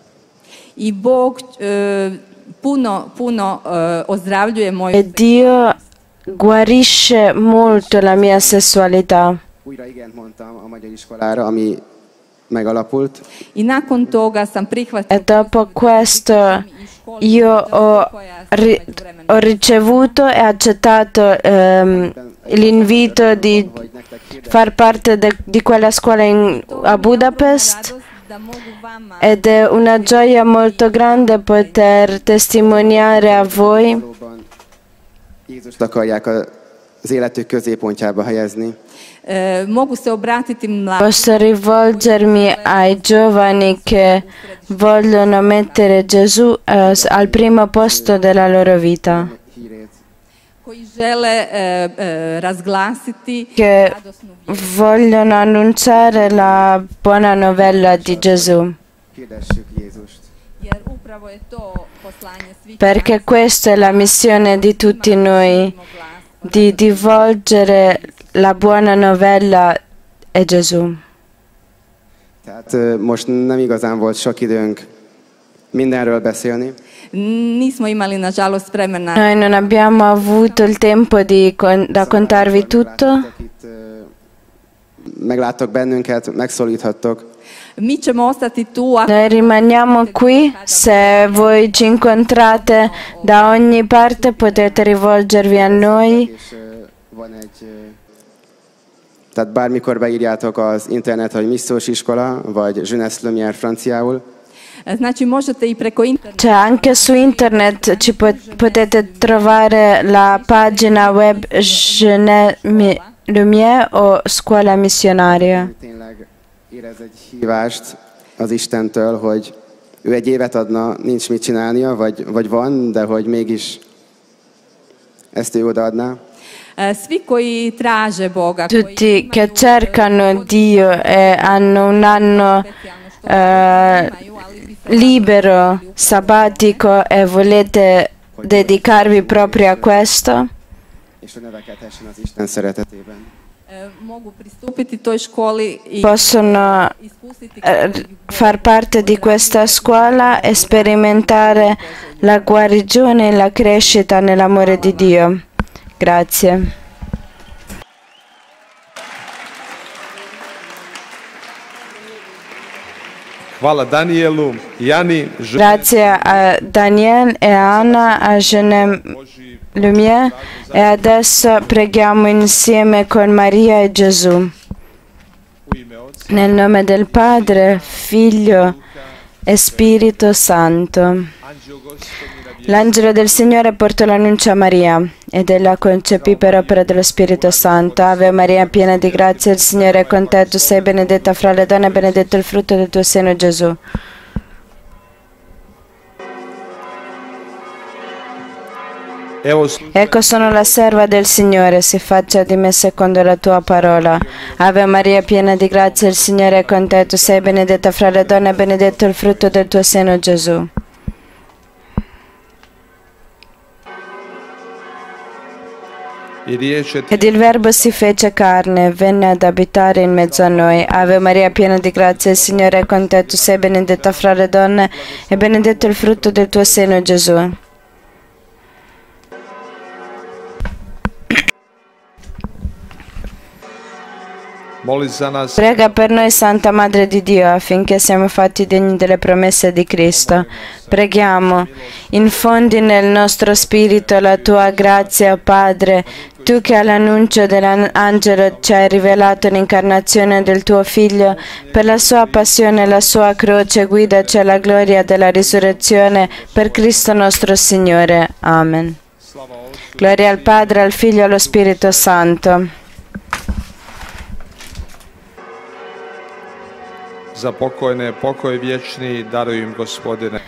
I Bog eh, puno, puno eh, ozdravljuje moju E Dio guarisce molto la mia sessualità. Újra igent mondtam a magyar iskolára, ami megalapult. I nakon toga sam prihvatila E dopo questo io ho, ri- ho ricevuto e accettato ehm, l'invito di far parte de- di quella scuola in- a Budapest ed è una gioia molto grande poter testimoniare a voi Valóban Jézust akarják az életük középpontjába helyezni. eh, mogu se obratiti mladim. Posso rivolgermi ai giovani che vogliono mettere Gesù eh, s- al primo posto della loro vita, Hírét. koji žele eh, eh, razglasiti che radosnu vijest. vogliono annunciare la buona novella di Gesù, Hirdessük Jézust. Jer upravo je to poslanje svih perché questa è la missione di tutti noi, di divulgere la buona novella è Gesù. Tehát ö, most nem igazán volt sok időnk mindenről beszélni. Nismo imali nažalost vremena Noi non abbiamo avuto il tempo di con- da contarvi tutto. Itt ö, megláttok bennünket, megszólíthattok. mi ćemo ostati tu ako Noi rimaniamo qui, se voi ci incontrate da ogni parte potete rivolgervi a noi. És ö, van egy... ö, Tehát bármikor beírjátok az internet, hogy Misszós iskola, vagy Jeunesse Lumière franciául, Znači možete i preko interneta Cioè, anche su internet ci pot- potete trovare la pagina web Jeunesse Lumière o Scuola Missionaria. tényleg érez egy hívást az Istentől, hogy ő egy évet adna, nincs mit csinálnia, vagy, vagy van, de hogy mégis ezt ő odaadná. Eh, svi koji traže Boga, koji Tutti che cercano Dio e hanno un anno eh, libero, sabbatico e volete dedicarvi proprio a questo, És hogy növekedhessen az Isten szeretetében. eh, mogu pristupiti toj školi i possono iskusiti eh, far parte di questa scuola e sperimentare la guarigione e la crescita nell'amore di Dio. Grazie. Hvala Danielu, Jani, Ž- Grazie a Daniel e a Anna, a Jeanne Lumière e adesso preghiamo insieme con Maria e Gesù. u ime Oca Nel nome del Padre, Figlio e Spirito Santo. L'angelo del Signore portò l'annuncio a Maria ed ella concepì per opera dello Spirito Santo. Ave Maria, piena di grazia, il Signore è con te. Tu sei benedetta fra le donne e benedetto il frutto del tuo seno, Gesù. Ecco, sono la serva del Signore, si faccia di me secondo la tua parola. Ave Maria, piena di grazia, il Signore è con te. Tu sei benedetta fra le donne e benedetto il frutto del tuo seno, Gesù. Ed il Verbo si fece carne e venne ad abitare in mezzo a noi. Ave Maria, piena di grazia, il Signore è con te. Tu sei benedetta fra le donne e benedetto il frutto del tuo seno, Gesù. Prega per noi, Santa Madre di Dio, affinché siamo fatti degni delle promesse di Cristo. Preghiamo. Infondi nel nostro spirito la tua grazia, Padre, tu che all'annuncio dell'angelo ci hai rivelato l'incarnazione del tuo Figlio, per la sua passione e la sua croce, guidaci alla gloria della risurrezione per Cristo nostro Signore. Amen. Gloria al Padre, al Figlio e allo Spirito Santo. Za pokojne, pokoj vječni, daruj im, Gospodine.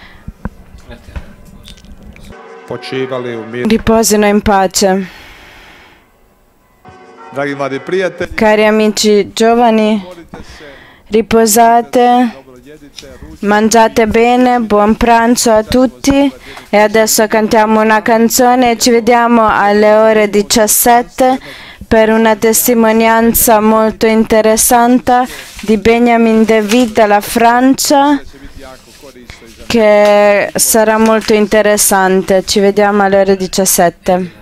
Počivali u miru. Riposino in pace. Dragi mladi prijatelji, Cari amici giovani, riposate, mangiate bene, buon pranzo a tutti e adesso cantiamo una canzone e ci vediamo alle ore diciassette per una testimonianza molto interessante di Benjamin David dalla Francia, che sarà molto interessante. Ci vediamo alle ore diciassette.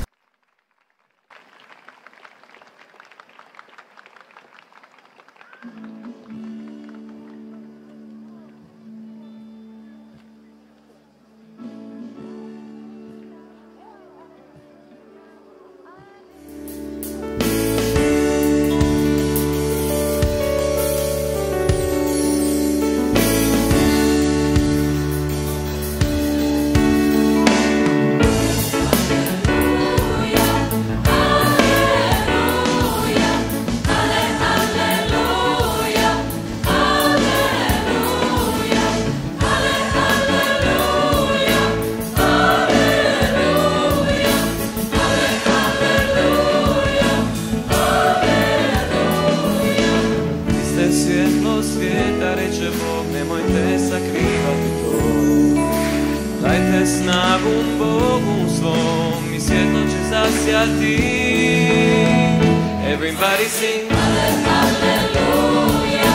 Everybody sing Hallelujah,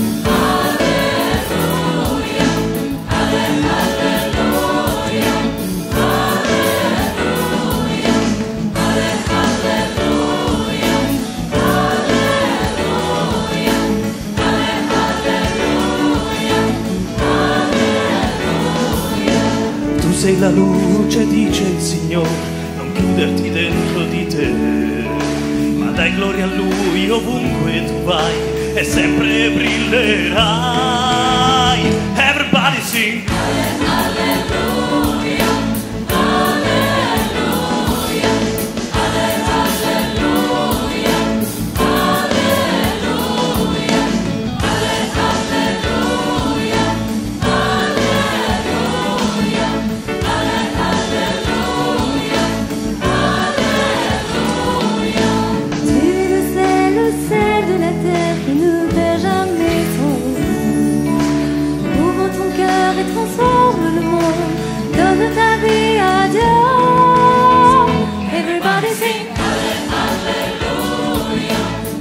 Hallelujah, Hallelujah, Hallelujah, Hallelujah, Hallelujah, Hallelujah. Tu sei la luce, dice il Signore, non chiuderti dentro di te, ma dai gloria a Lui ovunque tu vai e sempre brillerai. Everybody sing Hallelujah, Hallelujah, Hallelujah, Hallelujah, Hallelujah, Hallelujah, Hallelujah. Tu le sais, le sel de la terre qui ne perd jamais son goût. Ouvre ton cœur et transforme le monde. Donne ta vie à Dieu. Everybody sing Hallelujah,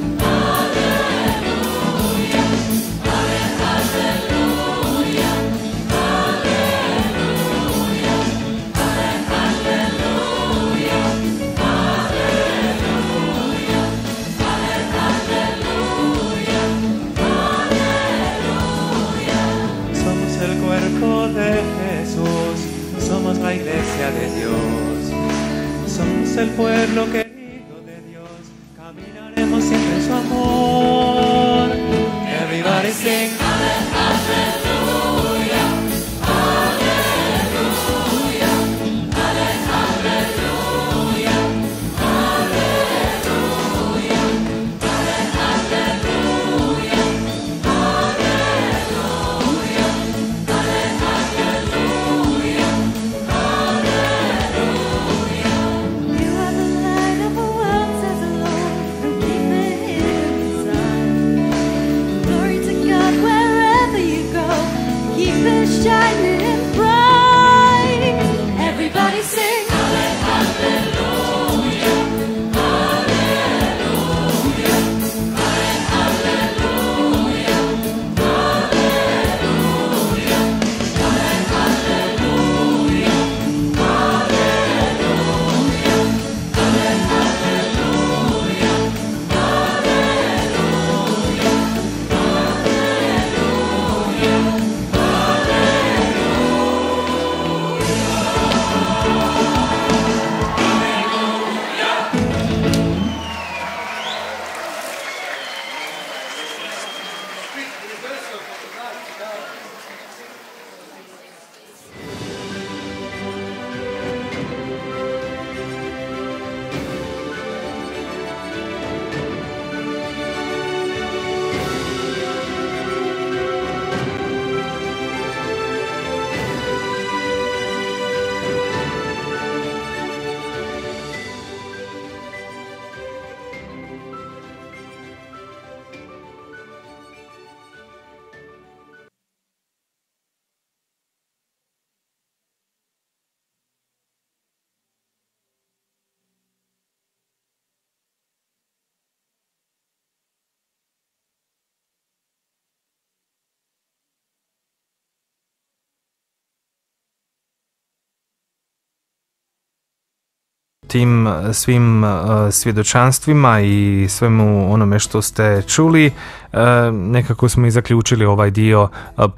Hallelujah, Hallelujah, Hallelujah, Hallelujah, Hallelujah, Hallelujah. Somos el cuerpo de Jesús, somos la iglesia de Dios, somos el pueblo querido de Dios, caminaremos siempre en su amor. tim svim svjedočanstvima i svemu onome što ste čuli, nekako smo i zaključili ovaj dio